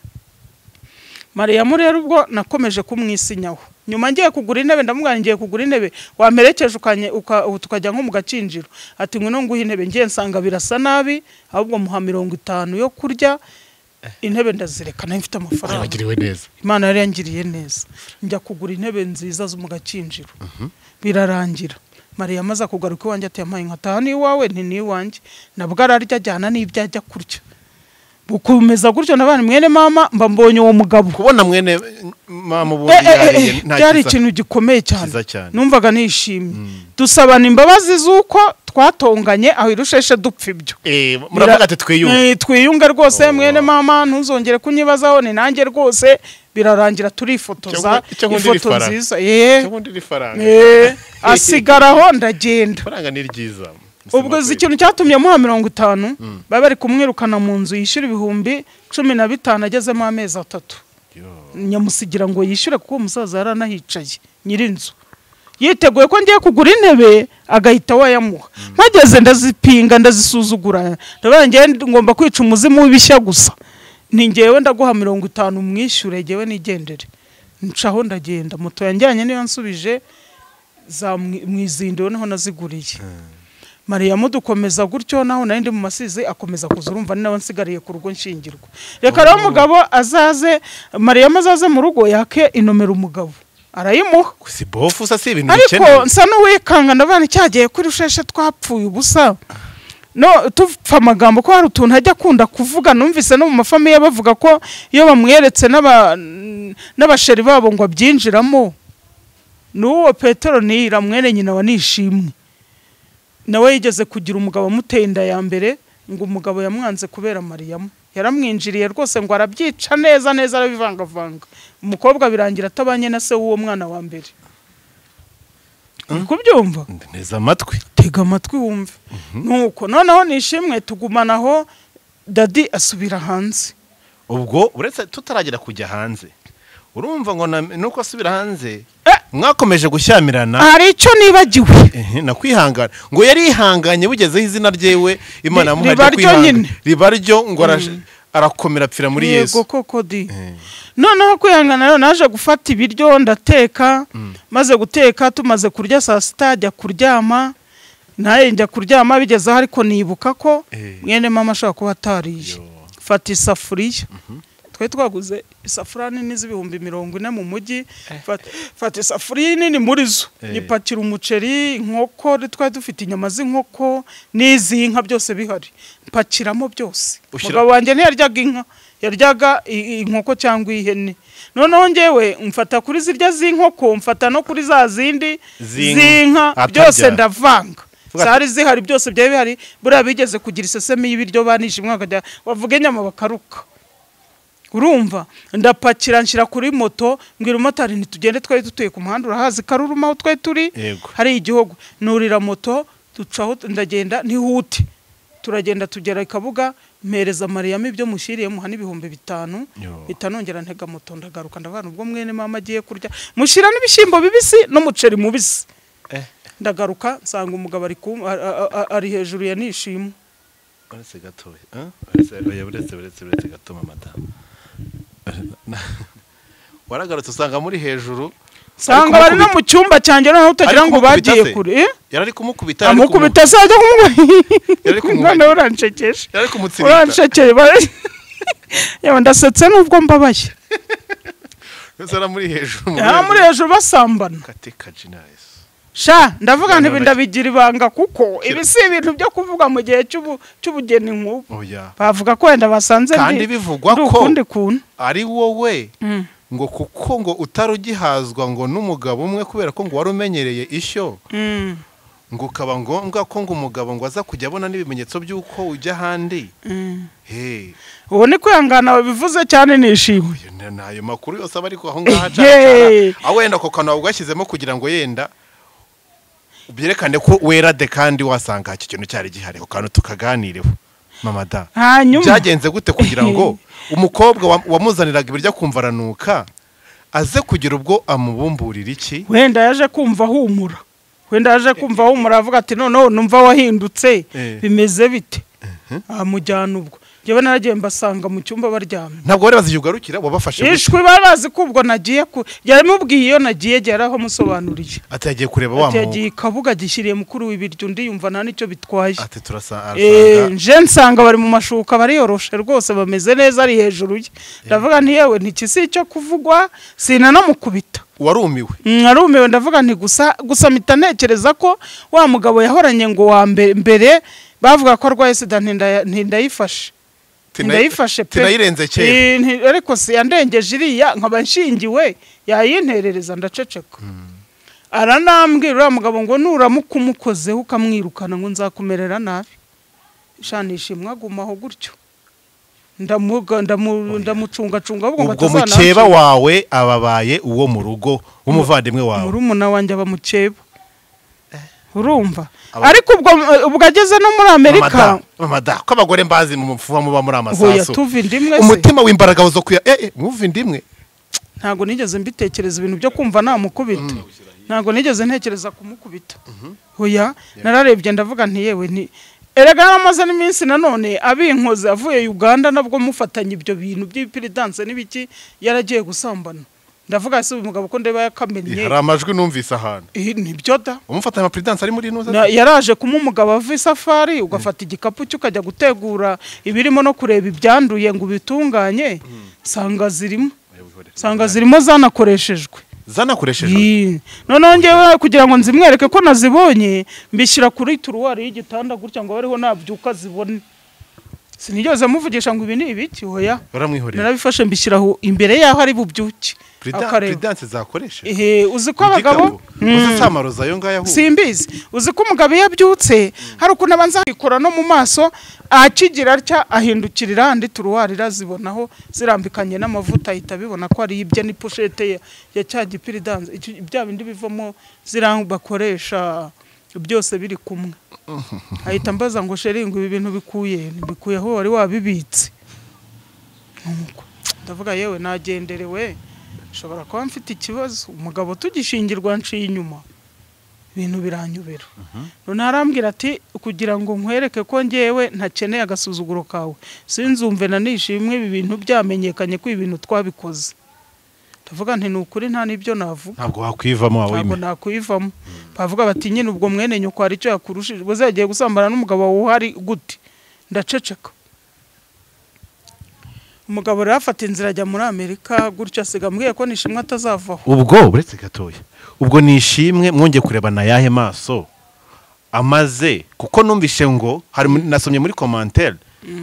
Mariyamu rero ubwo nakomeje kumwisinyaho nyuma ngiye kugura intebe ndamubwira ngiye kugura intebe wamerekeje tukajya nko mu gacinjiro ati ngwino nguhe intebe ngiye nsanga birasa nabi ahubwo muha 50 yo kurya intebe ndazirekana mfite amafaranga yagiriwe neza Imana yari yangiriye neza njya kugura intebe nziza zo mu gacinjiro birarangira Mariyamu aza kugaruka iwanjye ati yampaye nkataha ni wawe ni iwanjye nabwo ararya ajyana n'ibyo ajya kurya bukomeza gutyo nabana mwene mama mba mbonye uwo mugabo kubona mwene mama ubundi byari ikintu gikomeye cyane numvaga nishimye dusabana imbabazi zuko twatonganye aho irusheshe dupfa ibyo muravuga ati twiyunga rwose mwene mama ntuzongere kunyibazaho ni nanjye rwose birarangira turifotoza ifoto nziza asigaraho ndagenda faranga ni ryiza ubwo ikintu cyatumye muha 50 bari kumwirukana mu nzu yishyura ibihumbi 15 agezemo amezi 3 nyamusigira ngo yishyure kuko umusaza yaranahicaye nyirinzu yiteguye ko ngiye kugura intebe agahita wayamuha mpageze ndazipinga ndazisuzugura ndabangiye ngomba kwica umuzimu w'ibishya gusa ni ngewe ndaguha 50 mwishyure ngewe nigendere ncaho ndagenda moto yanjyanye niyo nsubije za mwizindo naho naziguriye Mariyamu dukomeza gutyo naho nari ndi mu masizi akomeza kuzurumva nawe nsigariye ku rugo nshingirwa reka rero umugabo azaze Mariyamu azaze mu rugo yake inomera umugabo arayimuha si bofu sa si ibintu bikene ariko nsa no wikanga ndabana cyagiye kuri rusheshe twapfuye ubusa no tupfa amagambo ko hari utuntu ajya kunda kuvuga numvise no mu mafamiye bavuga ko iyo bamweretse n'abasheri babo ngo abyinjiramo n'uwo Petero nira mwene nyina wa nishimwe nawe yigeze kugira umugabo amutenda ya mbere ngo umugabo yamwanze kubera Mariyamu yaramwinjiriye rwose ngo arabyica neza arabivangavanga umukobwa birangira atabanye na se w'uwo mwana wa mbere kubyumva neza amatwi tega amatwi wumve nuko noneho nishimwe tugumanaho dadi asubira hanze ubwo uretse tutaragera kujya hanze urumva ngo nuko asubira hanze mwakomeje gushyamirana hari icyo nibagiwe nakwihangana ngo yari ihanganye bugezeho izina ryewe Imana yamuhaye kwihangana ribaryo ngo arakomera apfira muri Yesu yego koko di noneho kwihangana rero naje gufata ibiryo ndateka maze guteka tumaze kurya saa sita ajya kuryama naye njya kuryama bigezeho ariko nibuka ko mwene mama ashaka kuba atariye fata isafuriya twe twaguze isafuriya nini z'ibihumbi 40 mu mujyi fata isafuriya nini muri zo nipakira umuceri inkoko twa dufite inyama z'inkoko n'izinka byose bihari mpakiramo byose mugabo wanjye ntiyaryaga inka yaryaga inkoko cyangwa ihene noneho ngewe mfata kuri zirya z'inkoko mfata no kuri za zindi zinka byose ndavanga sari zihari byose byaye bihari buriya bigeze kugira isesemi y'ibiryo banije mwaka wavuga inyama bakaruka urumva ndapakira nshira kuri moto mbwira umotari ntitugende twari dutuye ku muhanda urahazi Karuruma aho twari turi hari igihugu nurira moto ducaho ndagenda ntihute turagenda tugera ikabuga mpereza Mariam ibyo mushiriye muha n'ibihumbi 5 bitanongera ntega moto ndagaruka ndavana ubwo mwene mama agiye kurya mushira n'ibishimbo bibisi no muceri mubisi ndagaruka nsanga umugabo ari hejuru ya nishimo uretse gatoya uretse gatoma madame waragarutse usanga muri hejuru sanga bari no mu cyumba cyanjye no utagira ngo bagiye kure yarari kumukubita amukubita saje kumwana uranshekesha yarari kumutsirika uranshekeye yewe ndasetse nubwo mbabaye sara muri hejuru muri hejuru basambana kateka jinais sha ndavuga nti ndabigira ibanga kuko ibi si ibintu byo kuvuga mu gihe cy'ubugeni nk'ubu bavuga ko wenda basanze kandi bivugwa ko ari wowe ngo kuko ngo utarugihazwa ngo n'umugabo umwe kubera ko ngo warumenyereye ishyo ngo ukaba ngombwa ko ngo umugabo ngo aza kujya abona n'ibimenyetso by'uko ujya handi ubu ni kwihangana bivuze cyane nishimwe nayo makuru yose aba ariko aho ngaho acara wenda ko kanwa ugashyizemo kugira ngo yenda ubyerekane ko werade kandi wasanga iki kintu cyari gihari ukano tukaganireho mama da byagenze gute kugira ngo umukobwa wamuzaniraga ibiryo kumva aranuka aze kugira ubwo amubumburira iki wenda yaje kumva humura avuga ati noneho numva wahindutse bimeze bite amujyana ubwo yewe naragiye mbasanga mu cyumba baryamye ntabwo bari baziyugarukira wabafashe ishwe barazi kubwo nagiye yarimubwiye iyo nagiye geraho musobanuriye ati yagiye kureba wa ati yagiye kabuga gishiriye mukuru w'ibiryo ndi yumva nta nicyo bitwaye ati turasanga je nsanga bari mu mashuka bari yoroshe rwose bameze neza ari hejuru ye ndavuga nti yewe ntikisi cyo kuvugwa sina no mukubita warumiwe ndavuga nti gusa mitanekereza ko wa mugabo yahoranye ngo wa mbere bavuga ko arwaye sida ntindayifashe ndayifashe pe tinayirenze kera ariko se yandengeje iriya nkaba nshingiwe yayinterereza ndaceceka aranambwira mugabo ngo nuramukumukozeho ukamwirukana ngo nzakumerera nabi shanisha mwagumaho gutyo ndamucunga ubwo mukeba wawe ababaye uwo mu rugo w'umuvandimwe wawe murumuna wanjye abamukeba urumva ariko ubwo ageze no muri Amerika mama da ko abagore mbazi mu mfuwa muba muri amasaso umutima w'imbaraga zo kuya muvi ndimwe ntago nigeze mbitekereza ibintu byo kumva namukubita ntago nigeze ntekereza kumukubita hoya nararebye ndavuga nti yewe ni erega amaze n'iminsi nanone abinkoze avuye Uganda nabwo mufatanye ibyo bintu by'ipiridanse n'ibiki yaragiye gusambana ndavuga se umugabo ko ndeba yakamenye hari amajwi numvise ahantu nibyo da umufatanya pridanse ari muri nuza yaraje kumumugabo ava safari ugafata igikapu cyukajya gutegura ibirimo no kureba ibyanduye ngo bitunganye sanga zirimo zanakoreshejwe none ngewe kugira ngo nzimwereke ko nazibonye mbishyira kuri turuwari y'igitanda gutya ngo bariho nabyuka zibone sinigeze muvugisha ngo ibi ni ibiki hoya narabifashe mbishyiraho imbere yaho ari bubyuke pridanse zakoresha uzi ko abagabo uzasamaroza yo ngaya simbizi uzi ko umugabo yabyutse hari ukuntu abanza kwikora no mu maso akigira atya ahindukirira andi turuwari razibonaho zirambikanye n'amavuta ahita bibona ko ari ibye ni pochette ya cya gipiridanse bya bindi bivamo bakoresha byose biri kumwe ahita mbaza ngo sheringo ibi bintu bikuye aho wari wabibitse ndavuga yewe nagenderewe shobora kuba mfite ikibazo umugabo tugishingirwa nciye inyuma ibintu biranyubera none arambwira ati kugira ngo nkwereke ko ngewe ntakeneye agasuzuguro kawe sinzumve na nishimwe ibi bintu byamenyekanye ko ibintu twabikoze ndavuga nti nukuri nta nibyo navuga ntabwo wakwivamo wawe ntabwo nakwivamo bavuga bati nyine ubwo mwene nyoko hari icyo yakurushije bazagiye gusambana n'umugabo wawe uhari gute ndaceceka umugabo rero afata inzira ajya muri Amerika gutyo asiga mbwiye ko Nishimwe atazavaho. ubwo buretse gatoya ubwo Nishimwe mwongeye kurebana yahe maso amaze kuko numvishe ngo hari nasomye muri commentaire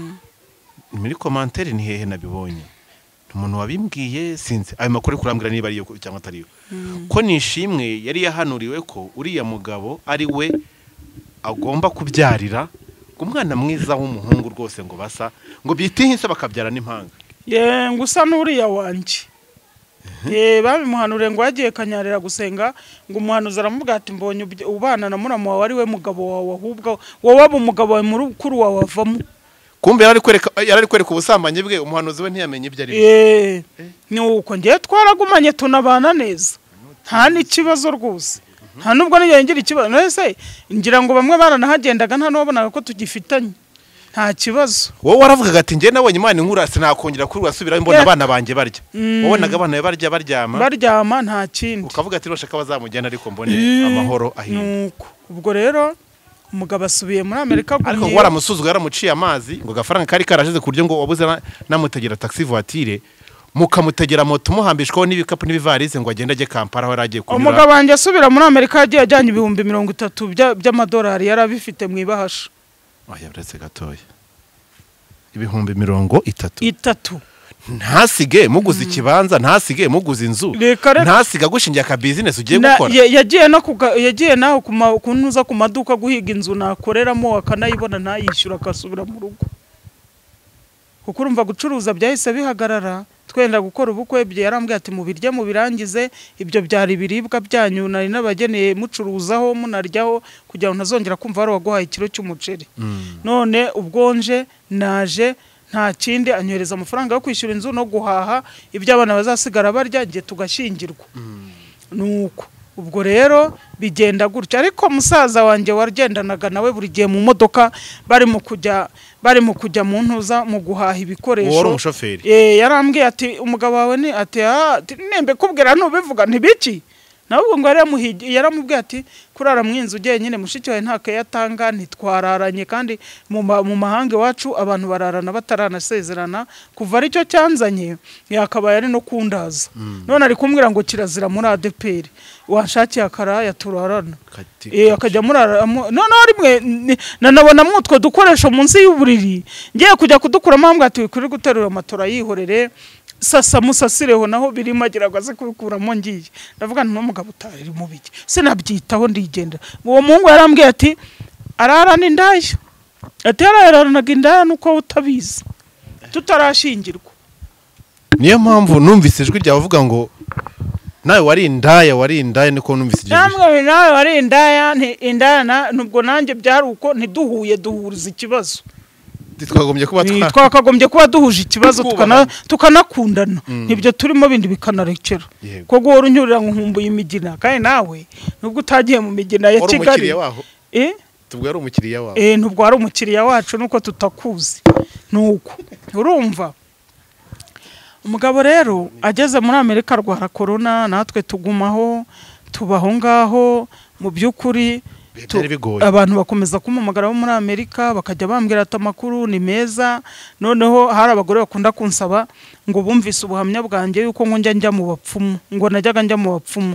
ni hehe nabibonye umuntu wabimbwiye sinzi ayo makuru kurambira niba ari yo cyangwa atari yo ko Nishimwe yari yahanuriwe ko uriya mugabo ari we agomba kubyarira umwana mwiza w'umuhungu rwose ngo basa ngo bitihinse bakabyara n'impanga ngo usa n'uriya wanjye babimuhanuriye ngo yagiye kanyarira gusenga ngo umuhanuzi aramubwira ati mbonye ubana na muramu wawe ari we mugabo wawe ahubwo wowe aba umugabo wawe mukuru wawe avamo. kumbe yari kwereka ubusambanyi bwe umuhanuzi we ntiyamenye ibyo ari nuko ngiye twaragumanye tunabana neza nta n'ikibazo rwose nta nubwo ngira ikibazo nese ngira ngo bamwe baranahagendaga nta n'uwabonaga ko tugifitanye nta kibazo. wowe waravugaga ati njye nabonye Imana inkura sinakongera kuri wasubira mbona abana banjye barya wabonaga abana baryama nta kindi ukavuga ati roshaka bazamujyana ariko mbone amahoro ahinda. nuko ubwo rero umugabo asubiye muri Amerika ariko ngo waramusuzugura yaramuciye amazi ngo gafaranga kari karashize ku buryo ngo wabuze namutegera taxi voiture mukamutegera moto muhambishwaho n'ibikapu n'ibivarize ngo agende ajye Kampala aho yaragiye kunyura. umugabo wanjye asubira muri Amerika yagiye ajyanye ibihumbi 30 by'amadolari yarabifite mu ibahasha. oya buretse gatoya ibihumbi 30 ntasige muguze ikibanza ntasige muguze inzu ntasiga gushingiye ka business ugiye gukora yagiye naho kunuza ku maduka guhiga inzu nakoreramo akanayibona ntayishyura akasubira mu rugo kuko urumva gucuruza byahise bihagarara twenda gukora ubukwe bye yarambwiye ati mubirye mubirangize ibyo byari biribwa byanyu nari nabageneye mucuruzaho munaryaho kugira ngo ntazongera kumva ari waguhaye ikiro cy'umuceri. none ubwonje naje nta kindi anyohereza amafaranga yo kwishyura inzu no guhaha ibyo abana bazasigara barya ngiye tugashyingirwa. nuko ubwo rero bigenda gutyo ariko musaza wanjye wagendanaga nawe buri gihe mu modoka bari mu kujya mu ntuza mu guhaha ibikoresho. wari umushoferi yarambwiye ati umugabo wawe ni ati nembe kubwira ntubivuga ntibiki nabwo ngo yaramubwiye ati kurara mu inzu ugiye nyine mushiki wawe ntakayatanga ntitwararanye kandi mu mahanga iwacu abantu bararana bataranasezerana kuva aricyo cyanzanye yakabaye ari no kundaza none ari kumbwira ngo kirazira muri ADPR wanshakiye akaraya turarana akajya murara none rimwe nanabona mutwe dukoresho munsi y'uburiri ngiye kujya kudukuramo ambwa ati kuri guterura matora yihorere sasa musasireho naho birimo agiraga aze kubikuramo ngiye ndavuga nti n'umugabo utari mu biki sinabyitaho ndigenda uwo muhungu yarambwiye ati ararana indaya ati yararanaga indaya nuko utabizi tutarashingirwa. niyo mpamvu numvise ijwi ryawe uvuga ngo nawe wari indaya niko numvise ijwi namwe nawe wari indaya nubwo nanjye byari uko ntiduhuye duhuriza ikibazo twakagombye kuba duhuje ikibazo tukanakundana nibyo turimo bindi bikanarekera ko guhora unyurira nkumbuye imigina kandi nawe nubwo utagiye mu migina ya Kigali tubwo ari umukiriya wawe nubwo ari umukiriya wacu nuko tutakuzi nuko urumva. umugabo rero ageze muri Amerika arwara corona natwe tugumaho tubaho ngaho mu by'ukuri abantu bakomeza kumumagara bo muri Amerika bakajya bambwira ati amakuru ni meza. noneho hari abagore bakunda kunsaba ngo bumvise ubuhamya bwanjye yuko ngo njya mu bapfumu ngo najyaga njya mu bapfumu.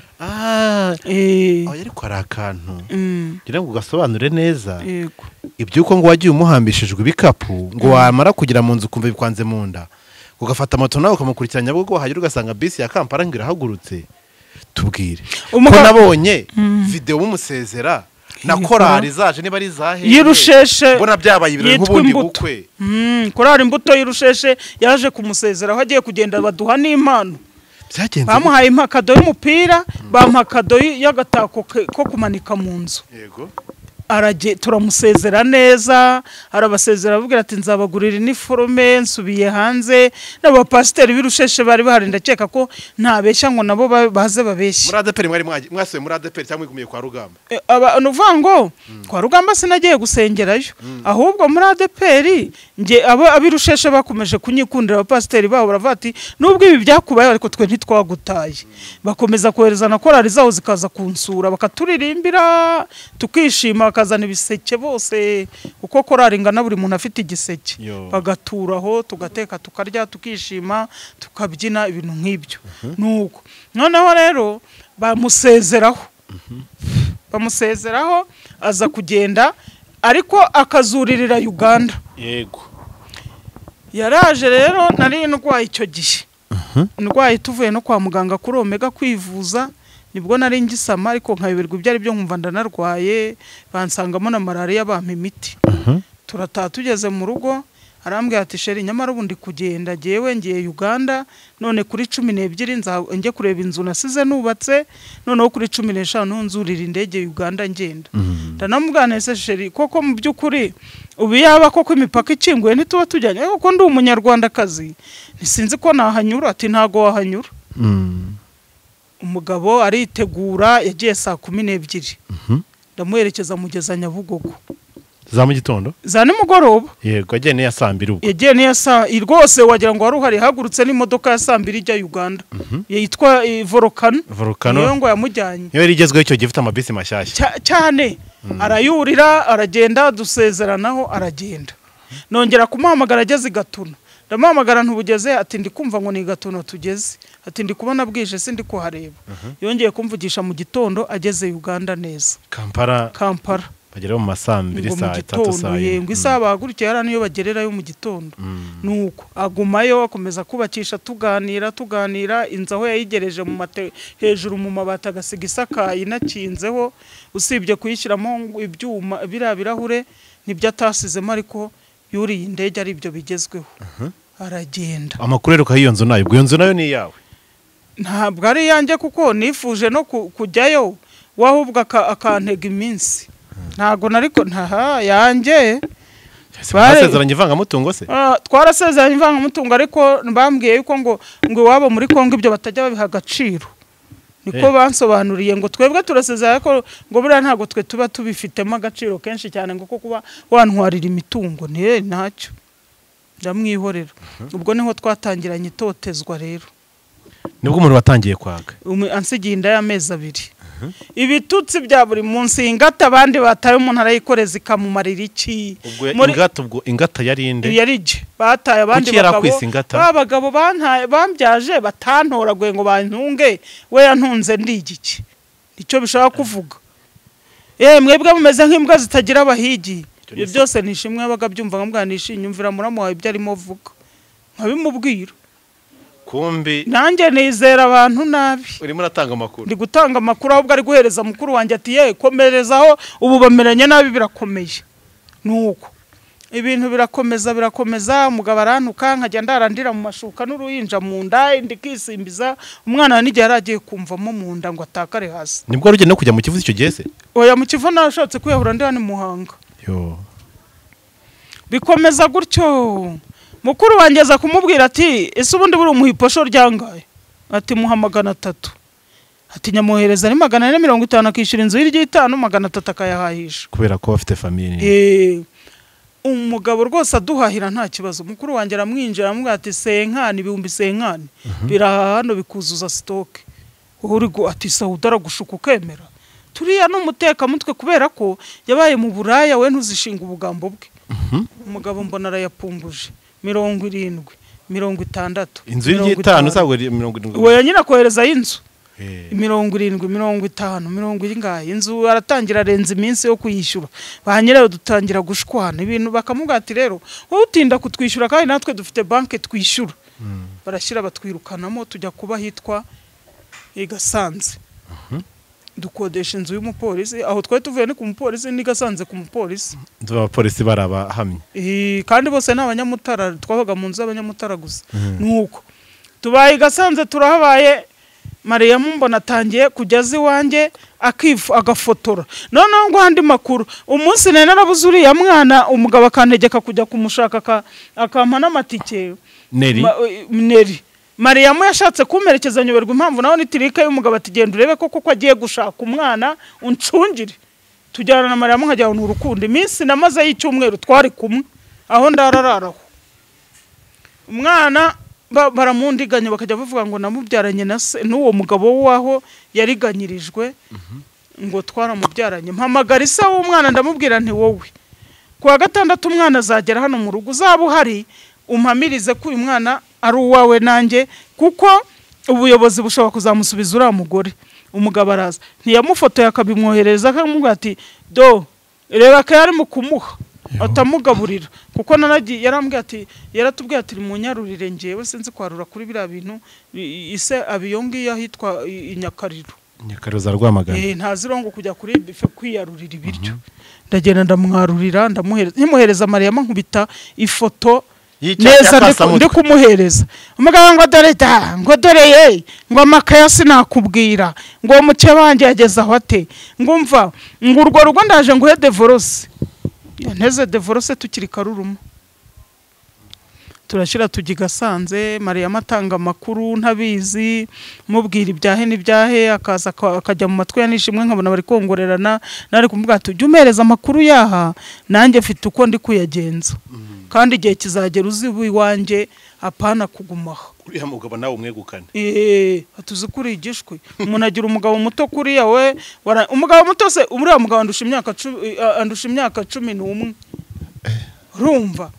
ariko ari akantu ngira ngo ugasobanure neza ibyuko ngo wagiye umuhambishijwe ibikapu ngo wamara kugira mu nzu kumva bikwanze mu nda ugafata moto nawe ukamukurikiranya bwo hajya ugasanga bisi ya Kampala ngo irahagurutse. tubwire ko nabonye video mumusezera na korari zaje niba ari zahe yirusheshe mbona byabaye ibintu nk'ubundi bukwe korari imbuto yirusheshe yaje kumusezera aho agiye kugenda baduha n'impano bamuhaye impakado y'umupira bampakado y'agatako ko kumanika mu nzu. yego turamusezera neza arabasezera avugira ati nzabagurira iniforme nsubiye hanze n'abapasiteri birusheshe bari bahari ndakeka ko ntabeshya ngo nabo baze babeshye. muri ADPR mwasuye muri ADPR cyangwa igumiye kwa Rugamba nuvuga ngo kwa Rugamba sinagiye gusengerayo ahubwo muri ADPR nge abirusheshe bakomeje kunyikundira abapasiteri babo baravuga ati nubwo ibi byakubaye ariko twe ntitwagutaye bakomeza kohereza na korari zaho zikaza kunsura bakaturirimbira tukishima bakazana ibiseke bose uko korari ingana buri muntu afite igiseke bagaturaho tugateka tukarya tukishima tukabyina ibintu nk'ibyo nuko noneho rero bamusezeraho aza kugenda ariko akazuririra Uganda yego yaraje rero nari ndwaye icyo gihe ndwaye tuvuye no kwa muganga kuri Omega kwivuza nibwo nari ngisama ariko nkayoberwa ibyo ari byo nkumva ndanarwaye bansangamo na malaria bampa imiti turataha tugeze mu rugo arambwira ati sheri nyamara ubundi kugenda jewe ngiye Uganda none kuri 12 njye kureba inzu nasize nubatse noneho kuri 15 nzurira indege Uganda ngenda ndanamubwana ese sheri koko mu byukuri ubu yaba koko imipaka ikinguye ntituba tujyanye kuko ndi umunyarwanda kazi nisinzi ko nahanyura ati ntago wahanyura umugabo aritegura yagiye saa 12 ndamuherekeza mugeza Nyabugogo za mu gitondo za nimugoroba yego agiye ne yasambira ubwo yagiye ne yasa rwose wagira ngo wari uhari hagurutse n'imodoka yasambira ijya Uganda yitwa Volcano niyo ngo yamujyanye niyo rigezweho icyo gifite amabisi mashyashya cyane arayurira aragenda dusezeranaho aragenda nongera kumuhamagara ageze Gatuna ndamuhamagara ntubugeze ati ndi kumva ngo ni Gatuna tugeze ati ndi kubona bwije sindi kuhareba yongeye kumvugisha mu gitondo ageze Uganda neza Kampala bagera mu masambiri saa 3 saa yengo isaha bagurukiye ara niyo bagererayo mu gitondo nuko agumayo akomeza kubakisha tuganira inzaho yayigereje mu hejuru mu mabata agasiga isakaye inakinzeho usibye kuyishyiramo ibyuma birabirahure nibyo atasizemo ariko yuriye indege ari byo bigezweho aragenda amakuru rero kahiyo nzu nayo iyo nzu nayo ni yawe ntabwo ari yanjye kuko nifuje no kujyayo wahubwa akantega iminsi ntago nariko ntaha yanjye basezeranye ivangamutungo se twarasezeranye ivangamutungo ariko bambwiye yuko ngo wabo muri Kongo ibyo batajya babiha agaciro niko bansobanuriye ngo twebwe turasezeranye ko ngo buriya ntago twe tuba tubifitemo agaciro kenshi cyane ngo kuba wantwarira imitungo ni ntacyo ndamwihorera ubwo niho twatangiranye itotezwa rero nibwo umuntu watangiye kwaga ansigiye inda y'amezi 2 ibitutsi bya buri munsi ingata abandi bataye umuntu arayikoreza ikamumarira iki ubwo ingata yari inde yarije bataye abandi bagabo bambyaje batantoraguye ngo bantunge we yantunze ndigiki icyo bishaka kuvuga mwebwe mumeze nk'imbwa zitagira abahigi ibyo byose nishimwe yabaga byumva nkamwanisha inyumvira muramuhaye ibyo arimo vuga nkabimubwira kumbi nanjye nizera abantu nabi urimo uratanga amakuru ndi gutanga amakuru ahubwo ari guhereza mukuru wanjye ati komerezaho ubu bamenyanye nabi birakomeye nuko ibintu birakomeza umugabo arantuka nkajya ndarandira mu mashuka n'uruhinja mu nda ndikisimbiza umwana n'igihe yaragiye kumvamo mu nda ngo atakare hasi nibwo rugende no kujya mu kivuzi icyo gese oya mu kivu nashatse kwiyahura ndi hano Muhanga bikomeza gutyo mukuru wanjye aza kumubwira ati ese ubundi buri umuhiposho ryangaye ati muha 300 ati nyamuhereza ni 450 akishyura inzu y'I5 300 akayahahisha kubera ko bafite famille umugabo rwose aduhahira nta kibazo mukuru wanjye aramwinjira amubwira ati senkani ibihumbi senkani biraha hano bikuzuza stock uhurigo ati sawudara gushuka ukemera turiya n'umuteka mutwe kubera ko yabaye mu buraya we ntuzishinga ubugambo bwe umugabo mbona arayapunguje 70 60 inzu y'I5 uzagwe 70 we nyina kohereza inzu 70 50 ingahe inzu aratangira arenza iminsi yo kuyishyura bahanyirayo dutangira gushwana ibintu bakamubwira ati rero wowe utinda kutwishyura kandi natwe dufite banke twishyura barashyira batwirukanamo tujya kuba hitwa Igasanze dukodesha inzu y'umupolisi aho twari tuvuye ni ku mupolisi n'Igasanze ku mupolisi abapolisi barabahamye kandi bose n'abanyamutara twabaga mu nzu y'abanyamutara gusa nuko tubaye Igasanze turahabaye Maria mbona atangiye kugeza iwanjye agafotora noneho ngo handi makuru umunsi nene narabuze uriya mwana umugabo akantegeka kujya kumushaka akampa n'amatike Neri Maria yashatse kumerekeza nyoberwa impamvu naho nitirika y'umugabo atigenda urebe koko ko agiye gushaka umwana uncungire tujyana na Maria nkajya mu rukundo iminsi namaze y'icyumweru twari kumwe aho ndarararaho umwana baramundiganya bakajya bavuga ngo namubyaranye na se n'uwo mugabo waho yariganyirijwe ngo twaramubyaranye mpamagara isa w'umwana ndamubwira nti wowe kuwa gatandatu umwana azagera hano mu rugo uzaba uhari umpamirize ko uyu mwana ari uwawe nanjye kuko ubuyobozi bushobora kuzamusubiza uriya mugore. Umugabo araza ntiyamufotoye akabimwohereza akamubwira ati do reba ko yari mu kumuha atamugaburira kuko yarambwiye ati yaratubwiye ati munyarurire ngewe sinzi kwarura kuri biriya bintu ise abiyongiye ahitwa Inyakariro za Rwamagana ntazirongo kujya kuri bife kwiyarurira ibiryo. Ndagenda ndamwarurira ntimuhereza Mariya nkubita ifoto neza ndi kumuhereza. Umugabo ngo dore ngo amakaya sinakubwira ngo muke wanjye yageze aho ate ngo mva ngo urwo rugo ndaje nguhe divorce nteze divorce tukiri Karuruma turashira tugigasanze Mariya matanga amakuru ntabizi mubwira ibyahe n'ibyahe akaza akajya mu matwe yanishimwe nkabona bari kongorerana nari kumubwira ati umereza amakuru yaha nanjye mfite uko ndi kuyagenza kandi igihe kizagera uzibu iwanjye apana kugumaho uriya mugabo nawe umwegukane atuzi kuri igishwe umuntu agira umugabo muto kuri yawe umugabo muto se uriya mugabo andusha imyaka 11 urumva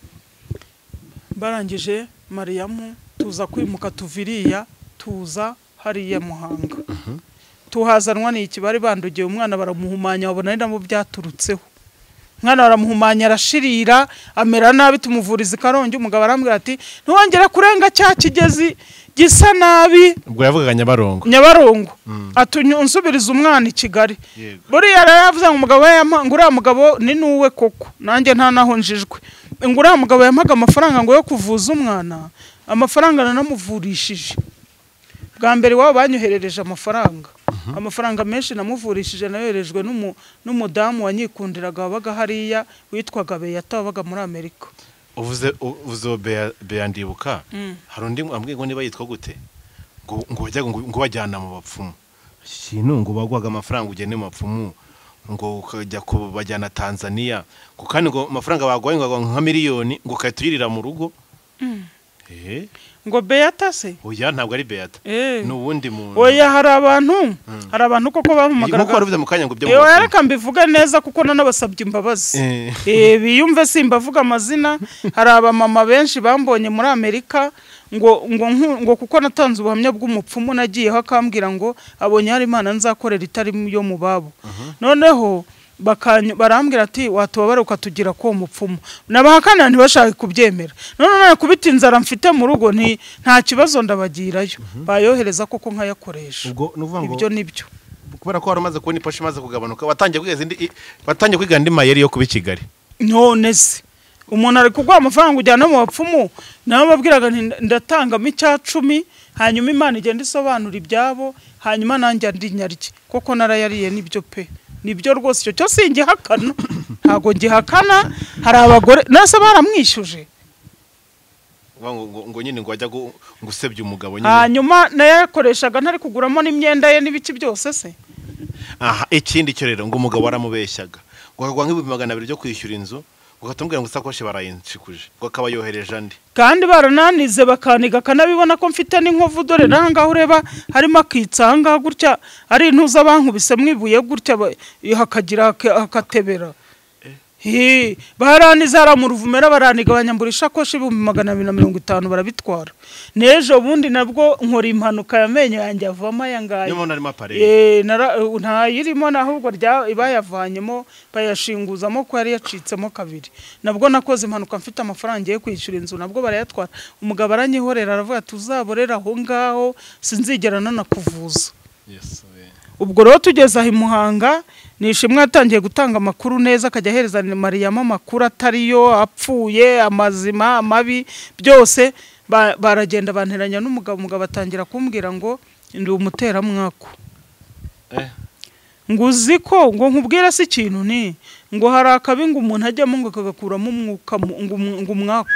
barangije Mariyamu tuza kwimuka tuviriya tuza hariya Muhanga tuhazanwa n'iki bari bandugiye umwana baramuhumanya babona ari namo byaturutseho mwana baramuhumanya arashirira amera nabi tumuvuriza Karongi umugabo arambwira ati ntiwongere kurenga cya kigezi gisa nabi ubwo yavugaga Nyabarongo atunsubiriza umwana i Kigali buriya yaravuze ngo umugabo ngura mugabo ni nuwe koko nanjye nta naho njijwe ngura mugabo yamaga amafaranga ngo yo kuvuza umwana amafaranga nanamuvurishije bwa mbere wabo banyoherereje amafaranga menshi namuvurishije nayoherejwe n'umudamu wanyikundiraga wabaga hariya witwaga Beyata wabaga muri Amerika. uvuze Beya ndibuka hari undi ambwiye ngo niba yitwa gute ngo bajyana mu bapfumu ikintu ngo bagwaga amafaranga ugene mu bapfumu ngo ukajya kubajyana Tanzania ngo kandi ngo amafaranga bagwaye ngo nka miliyoni ngo kayituyirira mu rugo ngo Beyata se oya ntabwo ari Beyata n'ubundi muntu oya hari abantu koko bampamagara ngo waruvuze mu kanya ngo byo yareka mbivuga neza kuko nanabasabye imbabazi biyumve simbavuga amazina hari abamama benshi bambonye muri Amerika ngo kuko natanze ubuhamya bw'umupfumu nagiyeho akambwira ngo abonye hari Imana nzakorera itari yo mu babo noneho barambwira ati watubabara ukatugira ko umupfumu nabahakana ntibashaka kubyemera none kubita inzara mfite mu rugo nta kibazo ndabagirayo bayohereza koko nkayakoresha ibyo nibyo kubera ko waramaze kubona iposhe maze kugabanuka watangiye kwiga indi mayeri yo kuba i Kigali none se umuntu ari kugwa amafaranga ujyana mu bapfumu nabo babwiraga ndatangamo icya 10 hanyuma Imana igenda isobanura ibyabo hanyuma nanjye ndinyarye koko narayariye nibyo pe nibyo rwose cyo cyose ngihakana ntago ngihakana hari abagore nase baramwishyuje ngo nyine ngo ajya gusebya umugabo nyine hanyuma nayakoreshaga ntari kuguramo n'imyenda ye n'ibiki byose se ikindi cyo rero ngo umugabo waramubeshyaga ngo akagwa nk'ibihumbi 200 byo kwishyura inzu ugatambwira ngo isakoshi barayinshikuje ngo akaba yohereje andi kandi barananize bakaniga kanabibona ko mfite n'inkovu dore nanga ureba harimo akitsanga gutya ari intuza bankubise mwibuye gutya hakagira akatebera baraniza ara mu ruvumera baraniga banyambura isakoshi 250 barabitwara nejo bundi nabwo nkora impanuka yamenyo yanjye avama yangaye ntayirimo nahubwo ibayavanyemo bayashinguzamo ko yari yacitsemo kabiri nabwo nakoze impanuka mfite amafaranga yo kwishyura inzu nabwo barayatwara umugabo aranyihorera aravuga tuzaborera aho ngaho sinzigera nanakuvuza ubwo rero tugeze aho Muhanga nishimwe yatangiye gutanga amakuru neza akajya ahereza Mariyamu amakuru atariyo apfuye amazima amabi byose baragenda banteranya n'umugabo atangira kumbwira ngo ndi umutera mwako ngo uziko ngo nkubwira se ikintu ngo hari akabi ngo umuntu ajyamo ngo kagakuramo umwuka ngo umwako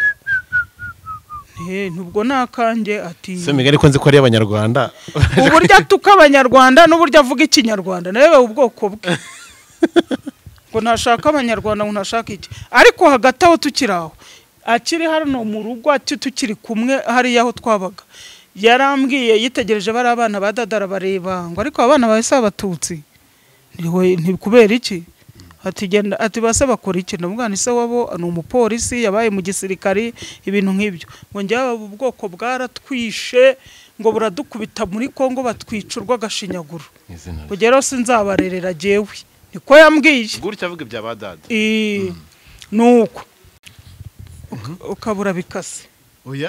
nubwo nakange ati se migari ko nzi ko ari abanyarwanda uburyo tukabanyarwanda n'uburyo avuga ikinyarwanda nawe ubwoko bwe ngo ntashaka abanyarwanda ngo ntashaka iki ariko hagati aho tukiraho akiri hano mu rugo tukiri kumwe hari yaho twabaga yarambwiye yitegereje bari abana badadara bareba ngo ariko abana bahise abatutsi kubera iki ati genda ati base bakora iki ndamubwira se wabo ni umupolisi yabaye mu gisirikari ibintu nk'ibyo ngo njya ubwoko bwaratwishe ngo buradukubita muri Kongo batwicurwa gashinyaguro kugero sinzabarerera jewe niko yambwiye gutya avuga ibya badada nuko ukabura bikase oya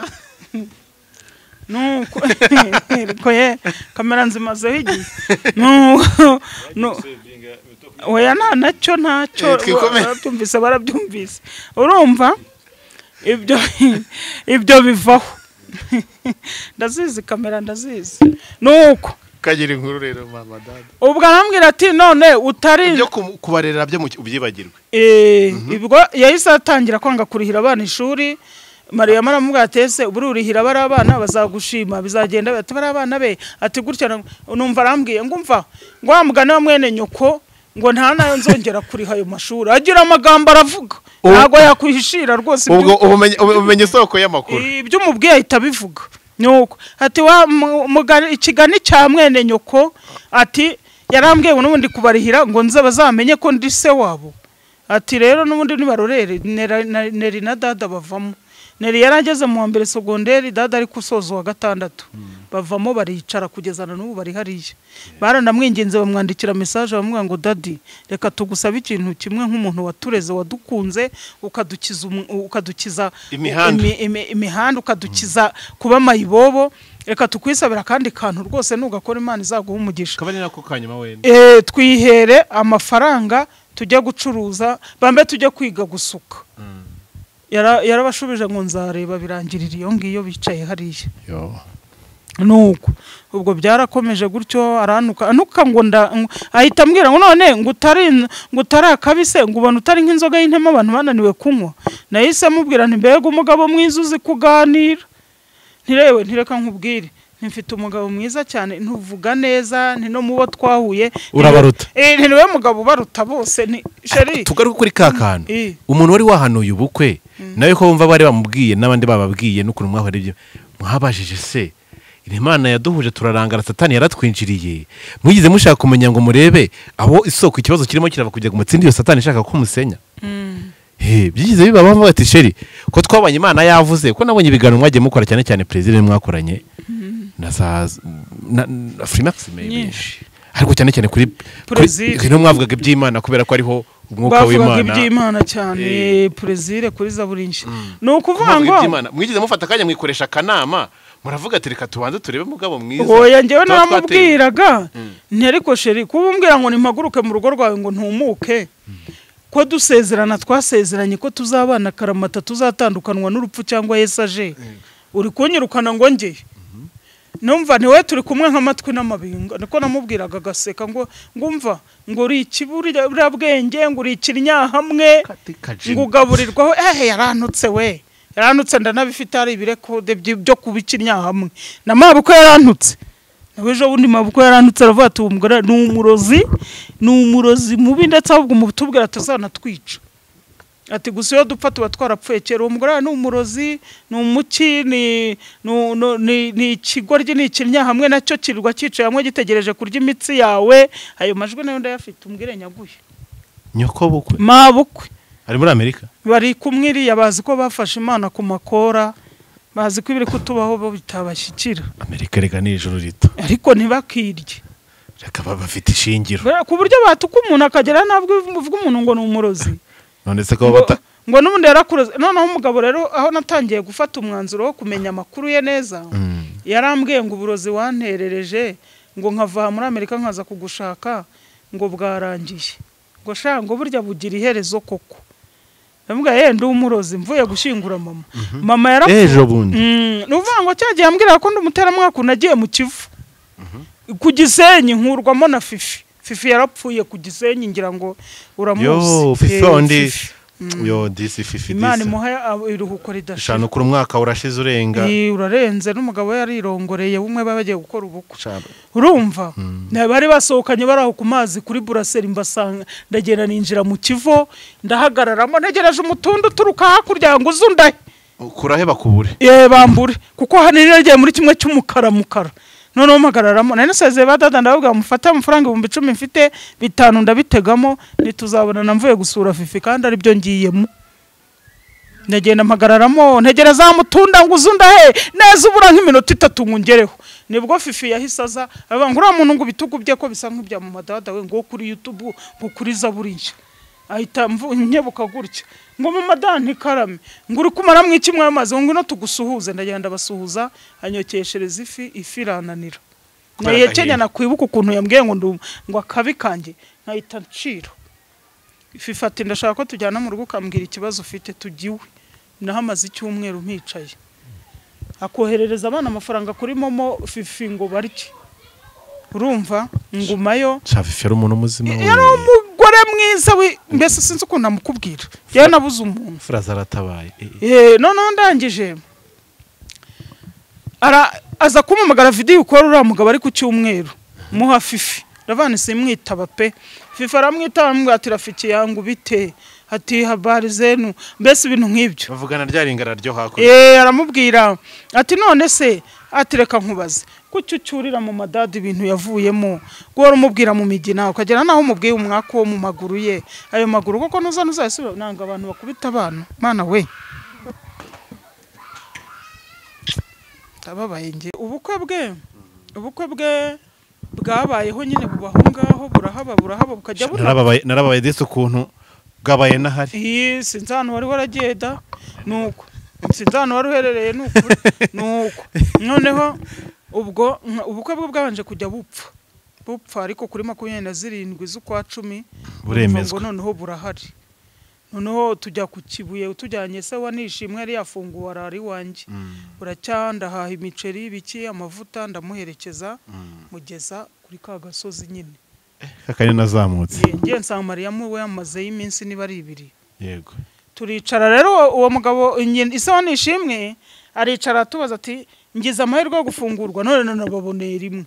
nuko koye kamera nzimazeho igihe no oya ntacyo barabyumvise urumva ibyo bivaho ndazizi kamera ndazizi nuko kagira inkuru rero mama dada ubwo arambwira ati none utari byo kubarera byo ubyibagirwe ibwo yahise atangira kwanga kurihira abana ishuri Maria maramubwira atese ubururihira bari abana bazagushima bizagenda ati bari abana be ati gutya numva arambwiye ngumva ngo amugane wa mwene nyoko ngo nta nayo nzongera kuri hayo mashuri agira amagambo aravuga ntago yakwihishira rwose ubwo ubumenye soko y'amakuru ibyo umubwiye ahita bivuga nuko ati wa ikigani cya mwene nyoko ati yarambwiye n'ubundi kubarihira ngo nze bazamenye ko ndi se wabo ati rero n'ubundi nibarorere neri na dada bavamo neri yarageze mu mbere segonderi dada ari kusoza wa gatandatu bavamo baricara kugezana n'ubu bari hariye baranamwinginze bamwandikira message bamubwira ngo dadi reka tugusaba ikintu kimwe nk'umuntu watureze wadukunze ukadukiza imihanda ukadukiza kuba mayibobo reka tukwisabira kandi kantu rwose nugakora Imana izaguha umugisha kabane nako kanyuma wene twihere amafaranga tujya gucuruza bambe tujya kwiga gusuka yarabashubije ngo nzareba birangirira iyo ngiyo bicaye hariye nuko ubwo byarakomeje gutyo anuka ngo ahita ambwira ngo none ngo utari akabise ngo ubona utari nk'inzoga y'intema abantu bananiwe kunywa nahise mubwira nti mbega umugabo mwiza uzi kuganira ntireka nkubwire mfite umugabo mwiza cyane ntuvuga neza no mubo twahuye urabaruta niwe mugabo baruta bose ni sheri tugaruka kuri kakana umuntu wari wahanuye ubukwe nawe ko bumva bari bamubwiye n'abandi bababwiye n'ukuntu mwahora ibyo muhabajije se Imana yaduhuje turarangara Satani yaratwinjiriye mwigize mushaka kumenya ngo murebe aho isoko ikibazo kirimo kirava kujya gumutsindi yo Satani ishaka ko musenya byigize biba bava bati sheri ko twabanye Imana yavuze ko nabonye ibiganiro mwagiye mukora cyane cyane president mwakoranye na Freemax maybe ariko cyane cyane kuri no mwavugaga iby'Imana kubera ko ariho umwuka w'Imana bavuga iby'Imana cyane prezire kuri zaburinshi no kuvuga ngo mwigize mufata kanya mwikoresha kanama muravuga ati reka tubanze turebe mugabo mwiza oya ngewe naramubwiraga nteriko sheri kubumbwira ngo nimpaguruke mu rugo rwawe ngo ntumuke ko dusezerana twasezeranye ko tuzabana karamata tuzatandukanwa n'urupfu cyangwa Yesu aje uri kunyirukana ngo nge numva niwe turi kumwe nk'amatwi n'amabinga niko namubwiraga gaseka ngo ngumva ngo uri ikiburira bwenge ngo uri ikirnyahamwe ngo ugaburirwaho yarantutse ndanabifite ari ibirekode byo kubikirnya hamwe na mabuko yarantutse nawejo bundi mabuko yarantutse aravuga ati umugore ni umurozi mubi ndetse ahubwo umutubwira tuzanatwica ati gusa yo dupfa tuba twarapfuye kera umugore ni umurozi ni umuki ni ikigoryi ni ikirnya hamwe nacyo kirwa cyicaye hamwe gitegereje kurya imitsi yawe ayo majwi nayo ndayafite umbwire nyaguye nyoko bukwe mabukwe ari muri Amerika bari kumwiriya bazi ko bafashe Imana ku makora bazi ko ibiri kutubaho bo bitabashyikira Amerika rega ni ijoro rito ariko ntibakirye reka bafite ishingiro ku buryo batuka umuntu akagera nabwo uvuga umuntu ngo ni umurozi none se ko bata ngo n'ubundi yarakuroze noneho umugabo rero aho natangiye gufata umwanzuro wo kumenya amakuru ye neza yarambwiye ngo uburozi wanterereje ngo nkava muri Amerika nkaza kugushaka ngo bwarangiye ngo shango burya bugira iherezo koko Namuga ndi umurozi mvuye gushingura mama yarapfuye ejo bundi nuvuga ngo cyagiye ambwira ko ndumutera mwaka nagiye mu Kivu ku Gisenyi nkurwamo na Fifi yarapfuye ku Gisenyi ngira ngo uramuzi yo disi Fifi Imana muha iruhuko ridashira shano kuri umwaka urashize urenga urarenze n'umugabo yarirongoreye bumwe babagiye gukora ubukwe urumva bari basohokanye baraho ku mazi kuri Buraseri mbasanga ndagenda ninjira mu Kivu ndahagararamo ntegereje umutundu turuka hakurya ngo uzundahe kurahe bakubure bambure kuko hanini nagiye muri kimwe cy'umukara noneho mpagararamo nari nasezeye ba dada ndavuga mufata amafaranga 10,000 mfite 5 ndabitegamo nituzabona mvuye gusura Fifi kandi ari byo ngiyemo ndagenda mpagararamo ntegereza mutunda ngo uzundahe neza ubura nk'iminota 3 ngungereho nibwo Fifi yahisaza abangura muntu ngo bitugubye ko bisa nk'ibya mu madada we ngo kuri YouTube ngo kuri Zaburiya ahita nyebuka gutya ngo mu madani karame ngo uri kumara mw'ikimwe amazi ngo no tugusuhuze ndagenda basuhuza anyokeshereza ifi irananira naye Kenya nakwibuka ukuntu yambwiye ngo akabi kanje nkahita nciro Fifi ati ndashaka ko tujyana mu rugo kambwira ikibazo ufite tugiwe nahamaze icyumweru mpicaye akoherereza abana amafaranga kuri momo Fifi ngo barye urumva ngumayo Fifi ari umuntu muzima we umugore mwiza we mbese sinzi uko namukubwira ya nabuze umuntu Fraza aratabaye noneho ndangije aza kumumagara video ukora uriya mugabo ari ku cyumweru muha Fifi ravane simwitaba pe Fifi aramwitaba amubwira Rafiki yangu bite ati habari zenu mbese ibintu nk'ibyo bavugana ryaringara ryo hako aramubwira ati none se ati reka nkubaze kucyucyurira mu madadi ibintu yavuyemo gora umubwira mu migina ukagera naho umubwiye umwaka wo mu maguru ye ayo maguru koko nuzasubira nanga abantu bakubita abana mana we tababaye nge ubukwe bwe bwabayeho nyine bubaho ngaho burahaba bukajya narababaye dese ukuntu bwabaye nahari sinzi hano wari waragenda nuko sinzi hano wari uherereye nuko noneho ubwo ubukwe bwe bwabanje kujya bupfa ariko kuri 27 z'ukwa 10 buremezwa noneho burahari noneho tujya ku Kibuye utujyanye se wanishimwe yari yafunguwe arari wanjye uracyanda haha imiceri biki amavuta ndamuherekeza mugeza kuri ka gasozi nyine kakari nazamutse ngiye nsanga Mariyamu we yamaze y'iminsi niba ari 2 yego turicara rero uwo mugabo isa wanishimwe aricara tubaza ati ngize amahirwe yo gufungurwa none nababoneye rimwe